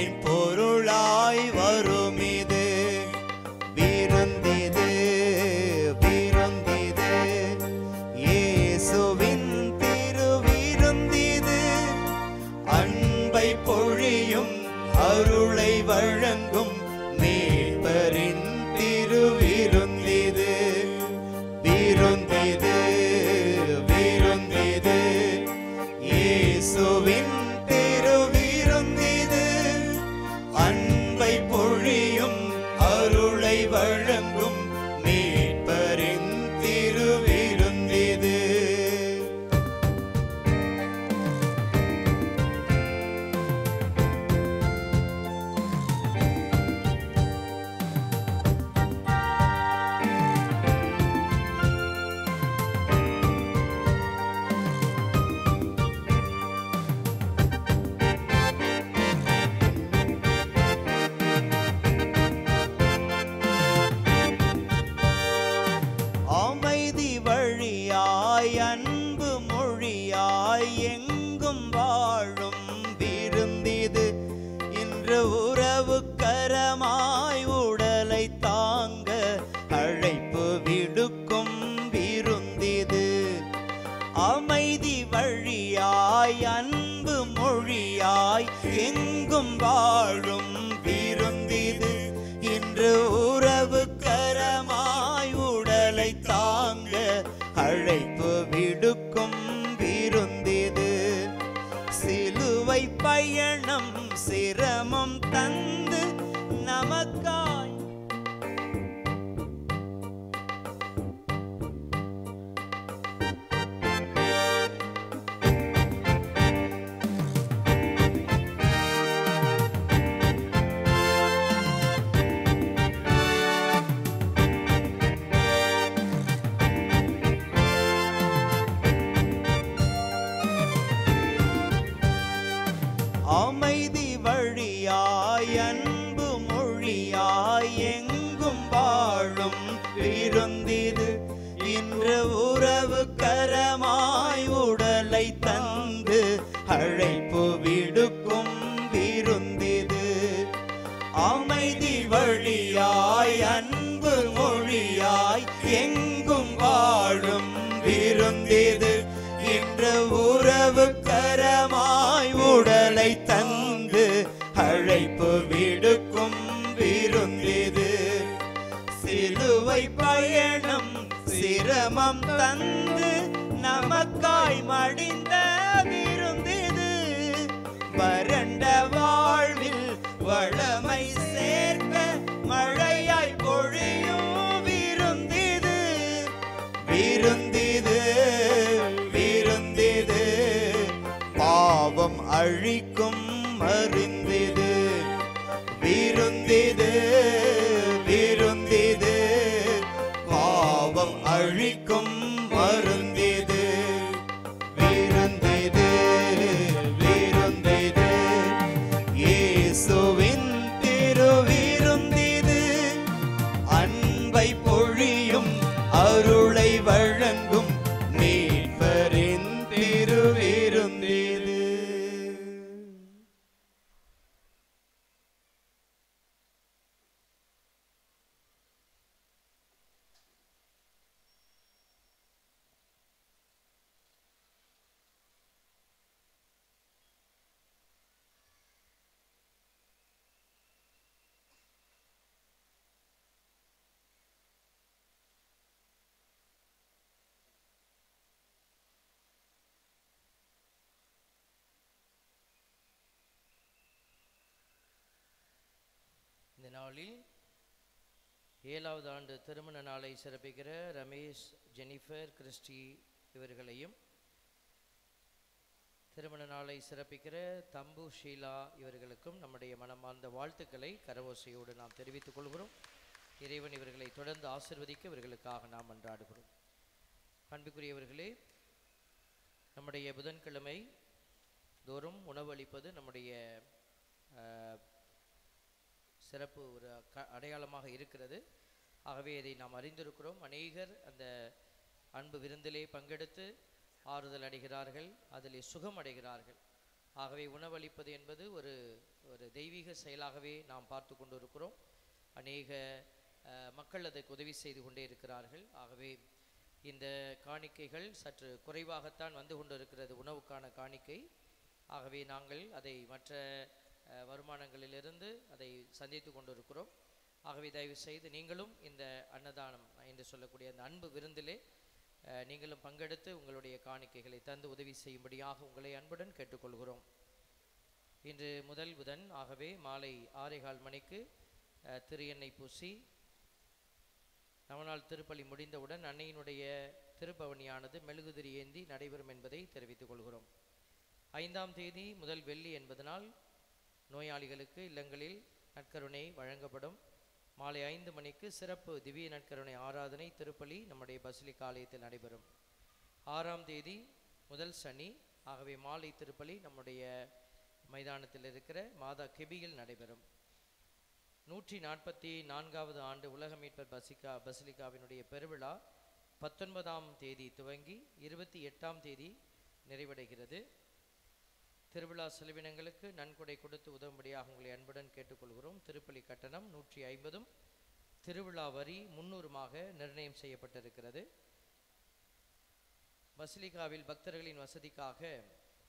வழியாய் அன்பு மொழியாய் எங்கும் வாழும் விருந்திது இன்று உறவு கரமாய் உடலை தாங்க அழைப்பு விடுக்கும் விருந்திது சிலுவை பயணம் சிரமம் தந்து நமக்காய் அமைதி வழியாய் அன்பு மொழியாய் எங்கும் வாழும் விருந்திது இன்று உறவு கரமாய் உடலை தந்து அழைப்பு விடுக்கும் விருந்திது அமைதி வழியாய் அன்பு மொழியாய் எங்கும் வாழும் விருந்திது இன்று உறவு கரமாய் உடலை தந்து அழைப்பு விடுக்கும் விருந்திது சிலுவை பயணம் சிரமம் தந்து நமக்காய் மடிந்த விருந்திது வறண்ட வாழ்வில் வளமை சேர்க்க மழையாய் பொழியும் விருந்திது விருந்திது விருந்திது பாவம் அழிக்கும் மருந்திது விருந்திது விருந்திது பாவம் அழிக்கும் மருந்திது விருந்திது விருந்திது இயேசுவின் திருவிருந்திது அன்பை பொழியும் அருளை வழங்கும் மீட்பரின் திருவிருந்திது. இந்த நாளில் ஏழாவது ஆண்டு திருமண நாளை சிறப்பிக்கிற ரமேஷ், ஜெனிஃபர், கிறிஸ்டி இவர்களையும், திருமண நாளை சிறப்பிக்கிற தம்பு, ஷீலா இவர்களுக்கும் நம்முடைய மனமார்ந்த வாழ்த்துக்களை கரவோசையோடு நாம் தெரிவித்துக் கொள்கிறோம். இறைவன் இவர்களை தொடர்ந்து ஆசிர்வதிக்க இவர்களுக்காக நாம் மன்றாடுகிறோம். அன்புக்குரியவர்களே, நம்முடைய புதன்கிழமை தோறும் உணவளிப்பது நம்முடைய சிறப்பு ஒரு க அடையாளமாக இருக்கிறது. ஆகவே இதை நாம் அறிந்திருக்கிறோம். அநேகர் அந்த அன்பு விருந்திலே பங்கெடுத்து ஆறுதல் அடைகிறார்கள், அதிலே சுகம் அடைகிறார்கள். ஆகவே உணவளிப்பது என்பது ஒரு ஒரு தெய்வீக செயலாகவே நாம் பார்த்து கொண்டு இருக்கிறோம். அநேக மக்கள் அதற்கு உதவி செய்து கொண்டே இருக்கிறார்கள். ஆகவே இந்த காணிக்கைகள் சற்று குறைவாகத்தான் வந்து கொண்டு இருக்கிறது, உணவுக்கான காணிக்கை. ஆகவே நாங்கள் அதை மற்ற வருமானங்களிலிருந்து அதை சந்தித்து கொண்டிருக்கிறோம். ஆகவே தயவு செய்து நீங்களும் இந்த அன்னதானம் என்று சொல்லக்கூடிய அந்த அன்பு விருந்திலே நீங்களும் பங்கெடுத்து உங்களுடைய காணிக்கைகளை தந்து உதவி செய்யும்படியாக உங்களை அன்புடன் கேட்டுக்கொள்கிறோம். இன்று முதல் புதன், ஆகவே மாலை ஆறேகால் மணிக்கு திரு எண்ணெய் பூசி நவநாள் திருப்பலி முடிந்தவுடன் அன்னையினுடைய திருப்பவனியானது மெழுகுதிரி ஏந்தி நடைபெறும் என்பதை தெரிவித்துக் கொள்கிறோம். ஐந்தாம் தேதி முதல் வெள்ளி என்பதனால் நோயாளிகளுக்கு இல்லங்களில் நற்கருணை வழங்கப்படும். மாலை ஐந்து மணிக்கு சிறப்பு திவ்ய நற்கருணை ஆராதனை திருப்பலி நம்முடைய பசிலிக்கா ஆலயத்தில் நடைபெறும். ஆறாம் தேதி முதல் சனி, ஆகவே மாலை திருப்பலி நம்முடைய மைதானத்தில் இருக்கிற மாதா கெபியில் நடைபெறும். நூற்றி நாற்பத்தி நான்காவது ஆண்டு உலக மீட்பர் பசிகா பசிலிக்காவினுடைய பெருவிழா பத்தொன்பதாம் தேதி துவங்கி இருபத்தி எட்டாம் தேதி நிறைவடைகிறது. திருவிழா செலவினங்களுக்கு நன்கொடை கொடுத்து உதவும்படியாக உங்களை அன்புடன் கேட்டுக்கொள்கிறோம். திருப்பலி கட்டணம் நூற்றி ஐம்பதும் திருவிழா வரி முன்னூறுமாக நிர்ணயம் செய்யப்பட்டிருக்கிறது. பசிலிக்காவில் பக்தர்களின் வசதிக்காக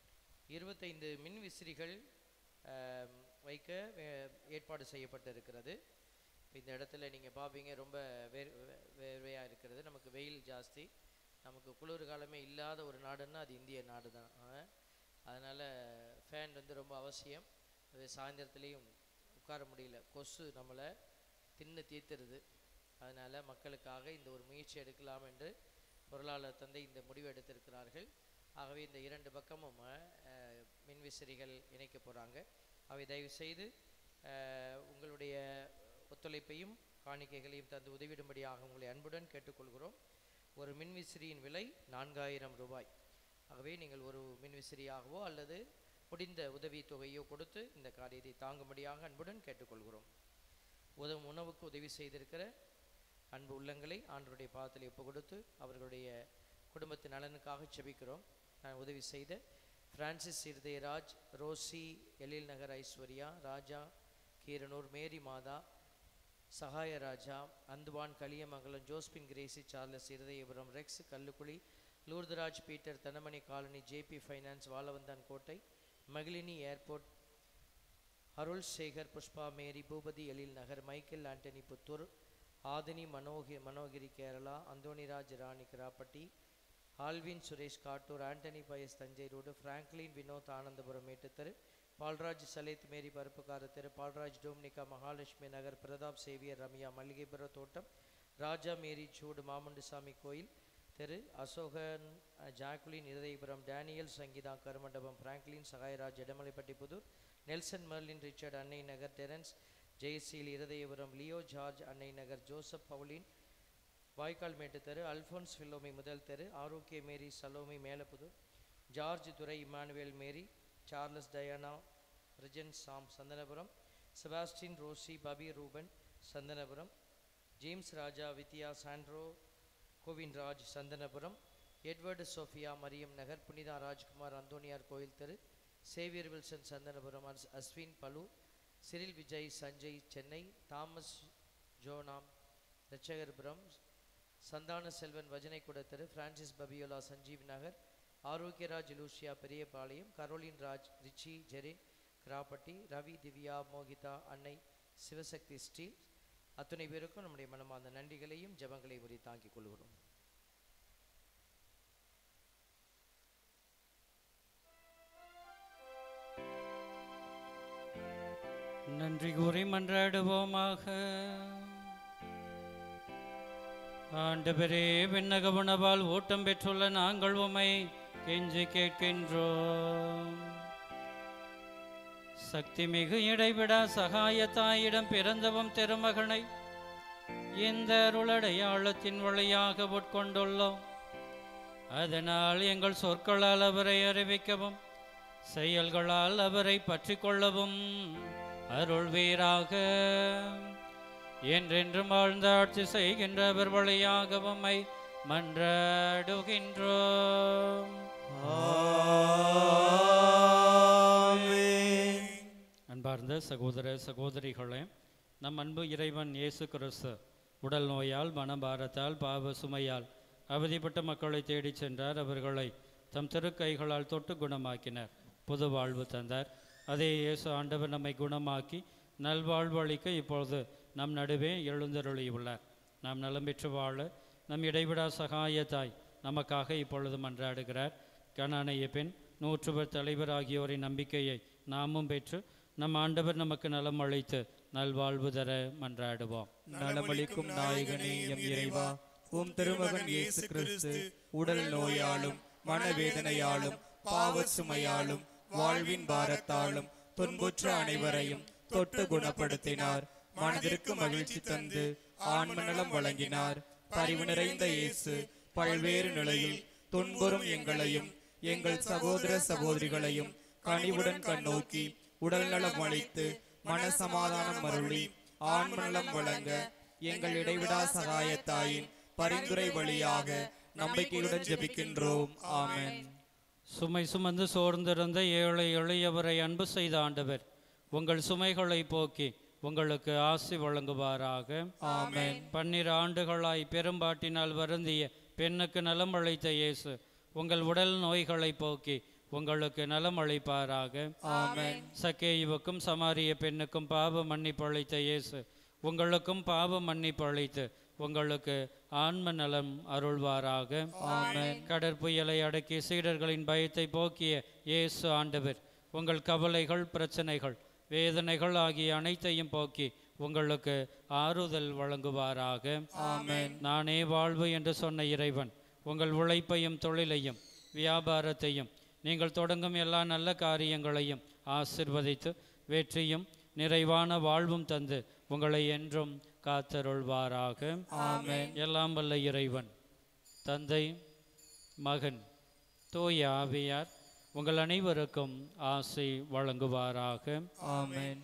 இருபத்தைந்து மின் விசிறிகள் ஆம், வைக்க வே- ஏற்பாடு செய்யப்பட்டிருக்கிறது. இப்போ இந்த இடத்துல நீங்கள் பார்ப்பீங்க ரொம்ப வேர் வேர்வையாக இருக்கிறது. நமக்கு வெயில் ஜாஸ்தி, நமக்கு குளிர் காலமே இல்லாத ஒரு நாடுன்னா அது இந்திய நாடு தான். அதனால் ஃபேன் வந்து ரொம்ப அவசியம். அது சாயந்தரத்துலேயும் உட்கார முடியல, கொசு நம்மளை தின்னு தீர்த்துருது. அதனால் மக்களுக்காக இந்த ஒரு முயற்சி எடுக்கலாம் என்று பொருளாளர் தந்தை இந்த முடிவு எடுத்திருக்கிறார்கள். ஆகவே இந்த இரண்டு பக்கமும் அஹ், மின்விசிறிகள் இணைக்க போகிறாங்க. அவை தயவு செய்து அஹ், உங்களுடைய ஒத்துழைப்பையும் காணிக்கைகளையும் தந்து உதவிடும்படியாக உங்களை அன்புடன் கேட்டுக்கொள்கிறோம். ஒரு மின்விசிறியின் விலை நான்காயிரம் ரூபாய். ஆகவே நீங்கள் ஒரு மின்விசிறியாகவோ அல்லது முடிந்த உதவி தொகையோ கொடுத்து இந்த காரியத்தை தாங்கும்படியாக அன்புடன் கேட்டுக்கொள்கிறோம். உதவும் உணவுக்கு உதவி செய்திருக்கிற அன்பு உள்ளங்களை ஆண்டவருடைய பாதத்தில் ஒப்பு கொடுத்து அவர்களுடைய குடும்பத்தின் நலனுக்காக செபிக்கிறோம். நான் உதவி செய்த Francis Irudayaraj, Rosy, Ezhil Nagar Aishwarya, Raja Keeranur, Mary Matha, Sagaya Raja, Anthuvan Kaliyamangalam, Josephine Gracy, Charles Irudayapuram, Rex Kallukuzhi, Lourduraj Peter, Thanamani colony, JP finance, Vazhavanthan Kottai, Magizhini airport, Arul Sekar, Pushpa Mary, Boopathi Ezhil Nagar, Michael Antony Puthur, Aadhini மனோகி Manogiri Kerala, Antonyraj Rani Krappatti, Alwin Suresh Kattur, Antony Pius Thanjai road, Franklin Vinoth Anandapuram Mettutheru, Paulraj Saleth Mary பருப்புக்கார தெரு, பால்ராஜ் டோம்னிகா மகாலட்சுமி நகர், பிரதாப் சேவியர் ரம்யா மல்லிகைபுர தோட்டம், ராஜா மேரி சூடு Mamundusamy Kovil Theru, Asokan Jacqueline Irudayapuram, Daniel Sangeetha Karumandapam, Franklin Sagayaraj Edamalaipatti Puthur, Nelson Merlin Richard Annai Nagar, Terence Jayaseel Irudayapuram, Leo George Annai Nagar, Joseph பவுலின் வாய்க்கால் மேட்டு தெரு, அல்ஃபோன்ஸ் ஃபில்லோமி முதல் தெரு, Arokia Mary Salome Melapudur, George Durai Emmanuel Mary, Charles Diana Rijan Sam Santhanapuram, Sebastian Rosy பபி Ruben Santhanapuram, James Raja Vidya Sandro Govin Raj Santhanapuram, Edward Sophia Mariyam Nagar, Punitha Rajkumar Anthoniyar Kovil Theru, Xavier Wilson Santhanapuram, அஸ் அஸ்வின் பலு, சிரில் விஜய் சஞ்சய் சென்னை, தாமஸ் ஜோனாம் ரச்சகர்புரம், சந்தான செல்வன் வஜனைக்குட தெரு, Francis Fabiola Sanjeev Nagar, Arokiaraj Lucia Periyapalayam, Caroline Raj Richie Jerin Krappatti, Ravi Divya Mohitha அன்னை சிவசக்தி ஸ்டீல், அத்துணை பேருக்கும் நம்முடைய மனமார்ந்த நன்றிகளையும் ஜெபங்களையும் உரி தாங்கிக் கொள்கிறோம். நன்றி கூறி மன்றாடுவோமாக. ஆண்டவரே, விண்ணக உணவால் ஊட்டம் பெற்றுள்ள நாங்கள் உம்மை கெஞ்சி கேட்கின்றோம். சக்தி மிகு இடைவிடா சகாய தாயிடம் பிறந்தவும் திருமகனை இந்த அருளடையாளத்தின் வழியாக உட்கொண்டுள்ளோம். அதனால் எங்கள் சொற்களால் அவரை அறிவிக்கவும் செயல்களால் அவரை பற்றி கொள்ளவும் அருள்வீராக. என்றென்றும் வாழ்ந்த ஆட்சி செய்கின்ற அவர் வழியாக உம்மை மன்றாடுகின்றோம். அன்பார்ந்த சகோதர சகோதரிகளே, நம் அன்பு இறைவன் இயேசு கிறிஸ்து உடல் நோயால், மனபாரத்தால், பாவ சுமையால் அவதிப்பட்ட மக்களை தேடிச் சென்றார். அவர்களை தம் திருக்கைகளால் தொட்டு குணமாக்கினார், புது வாழ்வு தந்தார். அதே இயேசு ஆண்டவர் நம்மை குணமாக்கி நல்வாழ்வு அளிக்க இப்பொழுது நம் நடுவே எழுந்தருளியுள்ளார். நாம் நலம் பெற்று வாழ நம் இடைவிடா சகாய தாய் நமக்காக இப்பொழுது மன்றாடுகிறார். கனானைய பெண், நூற்றுவர் தலைவர் ஆகியோரின் நம்பிக்கையை நாமும் பெற்று நம் ஆண்டவர் நமக்கு நலம் அளித்து நல்வாழ்வு தர மன்றாடுவோம். நலமளிக்கும் நாயகனே எம் இறைவா, உம் திருமகன் இயேசு கிறிஸ்து உடல் நோயாலும் மனவேதனையாலும் பாவ சுமையாலும் வாழ்வின் பாரத்தாலும் துன்புற்ற அனைவரையும் தொட்டு குணப்படுத்தினார். மனதிற்கு மகிழ்ச்சி தந்து ஆன்மநலம் வழங்கினார். பரிவு நிறைந்த இயேசு பல்வேறு நிலையில் துன்புறும் எங்களையும் எங்கள் சகோதர சகோதரிகளையும் கனிவுடன் கண்ணோக்கி உடல் நலம் அளித்து மனசமாதானம் அருளி ஆன்மநலம் வழங்க எங்கள் இடைவிடா சகாயத்தாயின் பரிந்துரை வழியாக நம்பிக்கையுடன் ஜெபிக்கின்றோம். ஆமென். சுமை சுமந்து சோர்ந்திருந்த ஏழை எளியவரை அன்பு செய்த ஆண்டவர் உங்கள் சுமைகளை போக்கி உங்களுக்கு ஆசி வழங்குவாராக. ஆமென். பன்னிரு ஆண்டுகளாய் பெரும்பாட்டினால் வருந்திய பெண்ணுக்கு நலம் அளித்த இயேசு உங்கள் உடல் நோய்களை போக்கி உங்களுக்கு நலம் அளிப்பாராக. ஆமென். சக்கேயுவுக்கும் சமாரிய பெண்ணுக்கும் பாவ மன்னிப்பு அளித்த இயேசு உங்களுக்கும் பாவ மன்னிப்பு அளித்து உங்களுக்கு ஆன்ம நலம் அருள்வாராக. ஆமென். கடற்புயலை அடக்கி சீடர்களின் பயத்தை போக்கிய இயேசு ஆண்டவர் உங்கள் கவலைகள், பிரச்சனைகள், வேதனைகள் ஆகிய அனைத்தையும் போக்கி உங்களுக்கு ஆறுதல் வழங்குவாராக. ஆமென். நானே வாழ்வு என்று சொன்ன இறைவன் உங்கள் உழைப்பையும் தொழிலையும் வியாபாரத்தையும் நீங்கள் தொடங்கும் எல்லா நல்ல காரியங்களையும் ஆசிர்வதித்து வெற்றியும் நிறைவான வாழ்வும் தந்து உங்களை என்றும் காத்தருள்வாராக. ஆமென். எல்லாம் வல்ல இறைவன் தந்தை, மகன், தூய ஆவியார் உங்கள் அனைவருக்கும் ஆசை வழங்குவாராக. ஆமென்.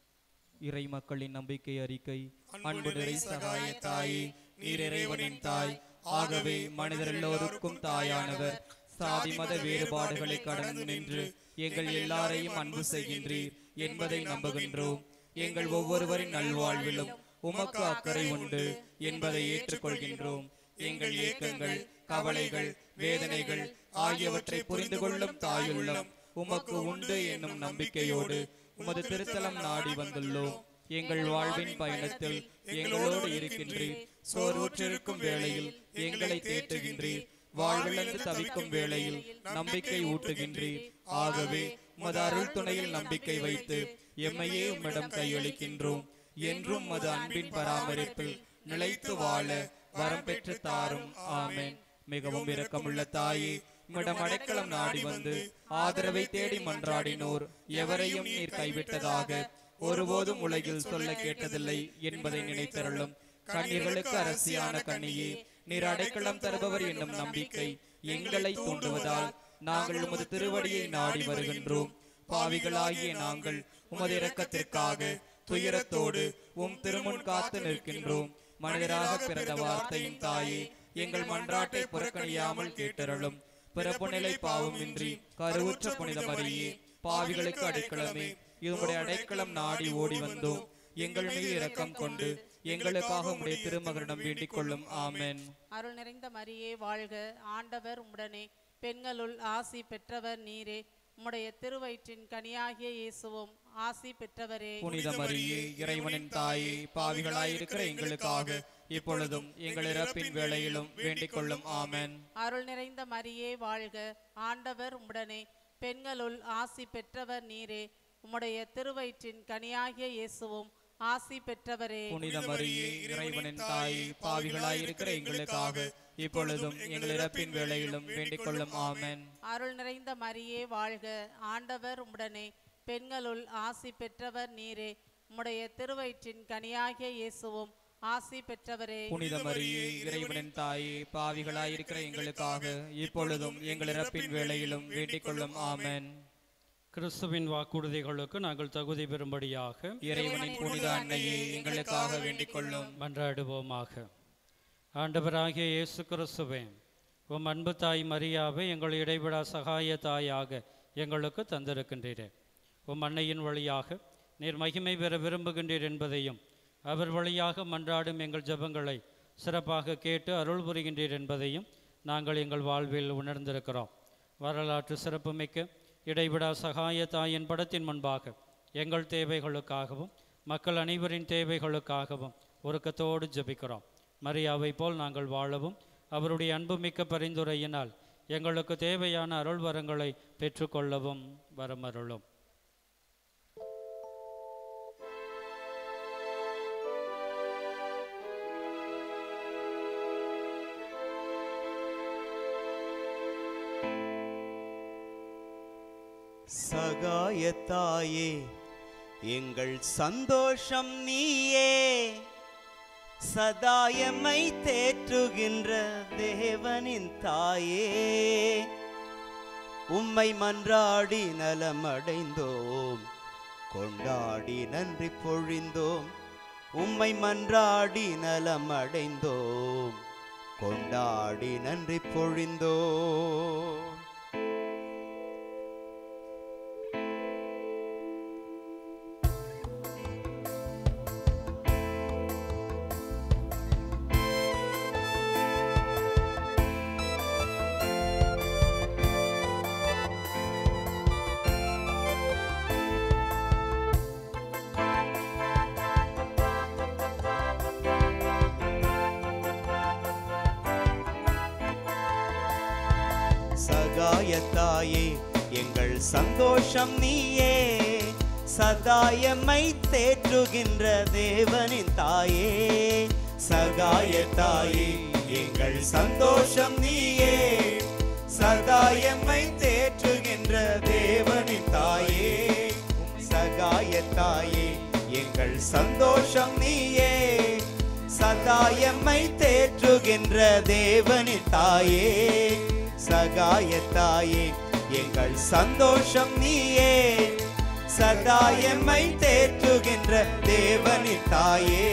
இறை மக்களின் நம்பிக்கை அறிக்கை. அன்பு நிறை சகாய தாயே, நீர் இறைவனின் தாய், ஆகவே மனிதர் எல்லோருக்கும் தாயானவர். சாதி மத வேறுபாடுகளை கடந்து நின்று எங்கள் எல்லாரையும் அன்பு செய்கின்றீர் என்பதை நம்புகின்றோம். எங்கள் ஒவ்வொருவரின் நல்வாழ்விலும் உமக்கு அக்கறை உண்டு என்பதை ஏற்றுக்கொள்கின்றோம். எங்கள் ஏக்கங்கள், கவலைகள், வேதனைகள் ஆகியவற்றை புரிந்து கொள்ளும் தாயுள்ளம் உமக்கு உண்டு என்னும் நம்பிக்கையோடு உமது திருத்தலம் நாடி வந்துள்ளோம். எங்கள் வாழ்வின் பயணத்தில் எங்களோடு இருக்கின்றீர். சோர்வுற்றிருக்கும் வேளையில் எங்களை தேற்றுகின்றீர். வாழ்விழந்து தவிக்கும் வேளையில் நம்பிக்கை ஊட்டுகின்றீர். ஆகவே உமது அருள் துணையில் நம்பிக்கை வைத்து எம்மையே உம்மிடம் கையளிக்கின்றோம். என்றும் உமது அன்பின் பராமரிப்பில் நிலைத்து வாழ வரம் பெற்று தாரும். ஆமென். மிகவும் இரக்கமுள்ள தாயே, உம்மிடம் அடைக்கலம் நாடி வந்து ஆதரவை தேடி மன்றாடினோர் எவரையும் நீர் கைவிட்டதாக ஒருபோதும் உலகில் சொல்ல கேட்டதில்லை என்பதை நினைத்தருளும். கண்ணீர்களுக்கு அரசியான கண்ணியே, நீர் அடைக்கலம் தருபவர் என்னும் நம்பிக்கை எங்களை தூண்டுவதால் நாங்கள் உமது திருவடியை நாடி வருகின்றோம். பாவிகளாகிய நாங்கள் உமது இரக்கத்திற்காக துயரத்தோடு உம் திருமுன் காத்து நிற்கின்றோம். மனிதராக பிறந்த வார்த்தையின் தாயே, எங்கள் மன்றாட்டை புறக்கணியாமல் கேட்டருளும். பிறப்பு நிலை பாவமின்றி கருவுற்ற புனித மரியே, பாவிகளுக்கு அடைக்கலமே, இதனுடைய அடைக்கலம் நாடி ஓடி வந்தோம். எங்கள் மீது இரக்கம் கொண்டு எங்களுக்காக உம்முடைய திருமகனிடம் வேண்டிக் கொள்ளும். ஆமென். அருள் நிறைந்த மரியே வாழ்க, ஆண்டவர் உம்முடனே, பெண்களுள் ஆசி பெற்றவர் நீரே, உம்முடைய திருவயிற்றின் கனியாகிய இயேசுவும் ஆசி பெற்றவரே. புனித மரியே, இறைவனின் தாயே, பாவிகளாயிருக்கிற எங்களுக்காக இப்பொழுதும் எங்கள் இறப்பின் வேளையிலும் வேண்டிக் கொள்ளும். ஆமென். அருள் நிறைந்த மரியே வாழ்க, ஆண்டவர் உம்முடனே, பெண்களுள் ஆசி பெற்றவர் நீரே, உம்முடைய திருவயிற்றின் கனியாகிய இயேசுவும் ஆசி பெற்றவரே. புனித மரியே, இறைவனின் தாயே, பாவிகளாயிருக்கிற எங்களுக்காக இப்பொழுதும் எங்கள் இறப்பின் வேளையிலும் வேண்டிக் கொள்ளும். ஆமென். அருள் நிறைந்த மரியே வாழ்க, ஆண்டவர் உம்முடனே, பெண்களுள் ஆசி பெற்றவர் நீரே, உம்முடைய திருவயிற்றின் கனியாகிய இயேசுவும் ஆசி பெற்றவரே. புனித மரியே, இறைவனின் தாயே, பாவிகளாயிருக்கிற எங்களுக்காக இப்பொழுதும் எங்கள் இறப்பின் வேளையிலும் வேண்டிக் கொள்ளும். ஆமென். கிறிஸ்துவின் வாக்குறுதிகளுக்கு நாங்கள் தகுதி பெறும்படியாக இறைவனின் புனித அன்னையே, எங்களுக்காக வேண்டிக் கொள்ளும். மன்றாடுவோமாக. ஆண்டவராகிய இயேசு கிறிஸ்துவே, உம் அன்பு தாய் மரியாவை எங்கள் இடைவிடா சகாய தாயாக எங்களுக்கு தந்திருக்கின்றீரே. உம் அன்னையின் வழியாக நீர் மகிமை பெற விரும்புகின்றீர் என்பதையும் அவர் வழியாக மன்றாடும் எங்கள் ஜெபங்களை சிறப்பாக கேட்டு அருள் புரிகின்றீர் என்பதையும் நாங்கள் எங்கள் வாழ்வில் உணர்ந்திருக்கிறோம். வரலாற்று சிறப்புமிக்க இடைவிடா சகாய தாயின் படத்தின் முன்பாக எங்கள் தேவைகளுக்காகவும் மக்கள் அனைவரின் தேவைகளுக்காகவும் ஒருக்கத்தோடு ஜெபிக்கிறோம். மரியாவை போல் நாங்கள் வாழவும் அவருடைய அன்புமிக்க பரிந்துரையினால் எங்களுக்கு தேவையான அருள் வரங்களை பெற்றுக்கொள்ளவும் வரமருளும். சகாயத்தாயே, எங்கள் சந்தோஷம் நீயே, சதாயமை தேற்றுகின்ற தேவனின் தாயே, உம்மை மன்றாடி நலமடைந்தோம், கொண்டாடி நன்றி பொழிந்தோம். உம்மை மன்றாடி நலமடைந்தோம், கொண்டாடி நன்றி பொழிந்தோம். சகாயத்தாயே எங்கள் சந்தோஷம் நீயே, சதாயம்மை தேற்றுகின்ற தேவனின் தாயே. சகாயத்தாயே எங்கள் சந்தோஷம் நீயே, சதாயம்மை தேற்றுகின்ற தேவனின் தாயே. சகாயத்தாயே எங்கள் சந்தோஷம் நீயே, சதாயம்மை தேற்றுகின்ற தேவனின் தாயே. சகாயத்தாயே எங்கள் சந்தோஷம் நீயே, சதாயம்மை தேற்றுகின்ற தேவனின் தாயே.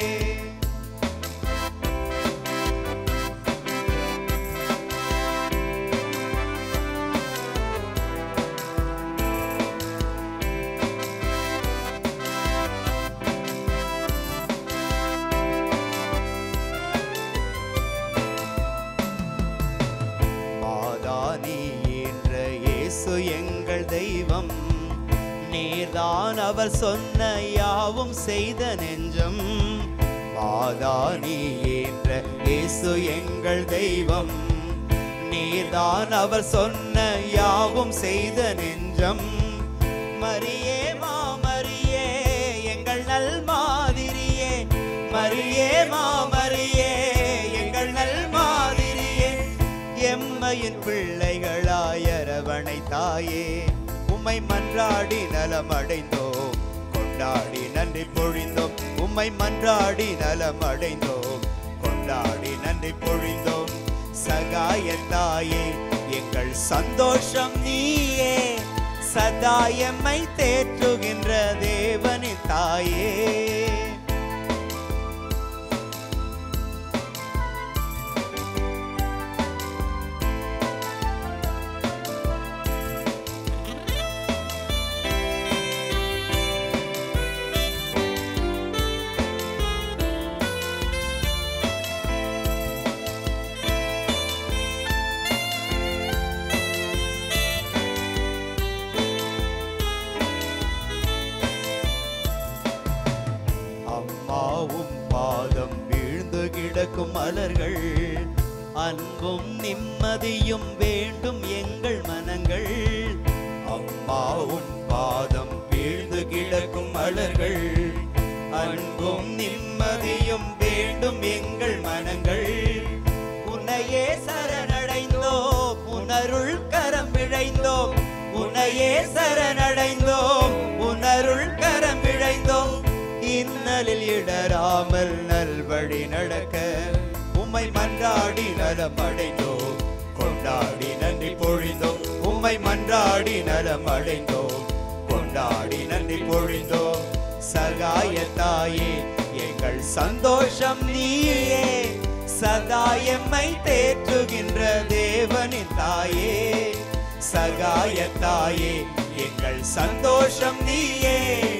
எங்கள் தெய்வம் நீர்தான், அவர் சொன்ன யாவும் செய்த நெஞ்சம். மாதானி என்ற இயேசு எங்கள் தெய்வம் நீர்தான், அவர் சொன்ன யாவும் செய்த நெஞ்சம். மரியே மாமரியே எங்கள் நல் மாதிரியே, மரியே மாமரியே எங்கள் நல் மாதிரியே. எம்மையின் பிள்ளைகளாய் அரவணை தாயே, உம்மை மன்றாடி நலம் அடைந்தோம், கொண்டாடி நன்றி பொழிந்தோம். உம்மை மன்றாடி நலம் அடைந்தோம், கொண்டாடி நன்றி பொழிந்தோம். சகாயத்தாயே எங்கள் சந்தோஷம் நீயே, சதாயம்மை தேற்றுகின்ற தேவனின் தாயே. மலர்கள் அன்பும் நிம்மதியும் வேண்டும் எங்கள் மனங்கள். அம்மாவும் பாதம் வீழ்ந்து கிடக்கும் மலர்கள், அன்பும் நிம்மதியும் வேண்டும் எங்கள் மனங்கள். உன்னையே சரணடைந்தோம், உணருள் கரம் விழைந்தோம். உன்னையே சரணடைந்தோம், உணருள் கரம் விழைந்தோம். இன்னலில் இடராமல் நல்வழி நடக்க உம்மை மன்றாடி நலம் அடைந்தோம், கொண்டாடி நன்றி பொழிந்தோம். உம்மை மன்றாடி நலம் அடைந்தோம், கொண்டாடி நன்றி பொழிந்தோம். சகாயத்தாயே எங்கள் சந்தோஷம் நீயே, சதாயம்மை தேற்றுகின்ற தேவனின் தாயே. சகாயத்தாயே எங்கள் சந்தோஷம் நீயே,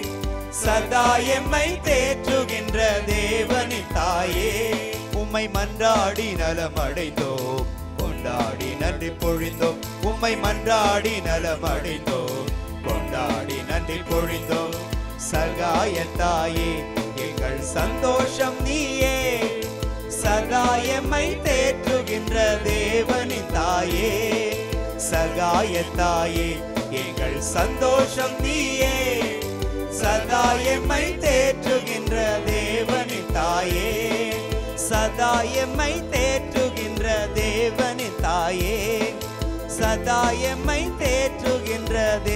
சதாயம்மை தேற்றுகின்ற தேவனின் தாயே. உம்மை மன்றாடி நலம் அடைந்தோம், கொண்டாடி நன்றி பொழிந்தோம். உம்மை மன்றாடி நலம் அடைந்தோம், கொண்டாடி நன்றி பொழிந்தோம். சகாயத்தாயே எங்கள் சந்தோஷம் நீயே, சகாயம்மை தேற்றுகின்ற தேவனின் தாயே. சகாயத்தாயே எங்கள் சந்தோஷம் நீயே, சதாயம்மை தேற்றுகின்ற தேவனின் தாயே. சதாயம்மை தேற்றுகின்ற தேவனின் தாயே, சதாயம்மை தேற்றுகின்ற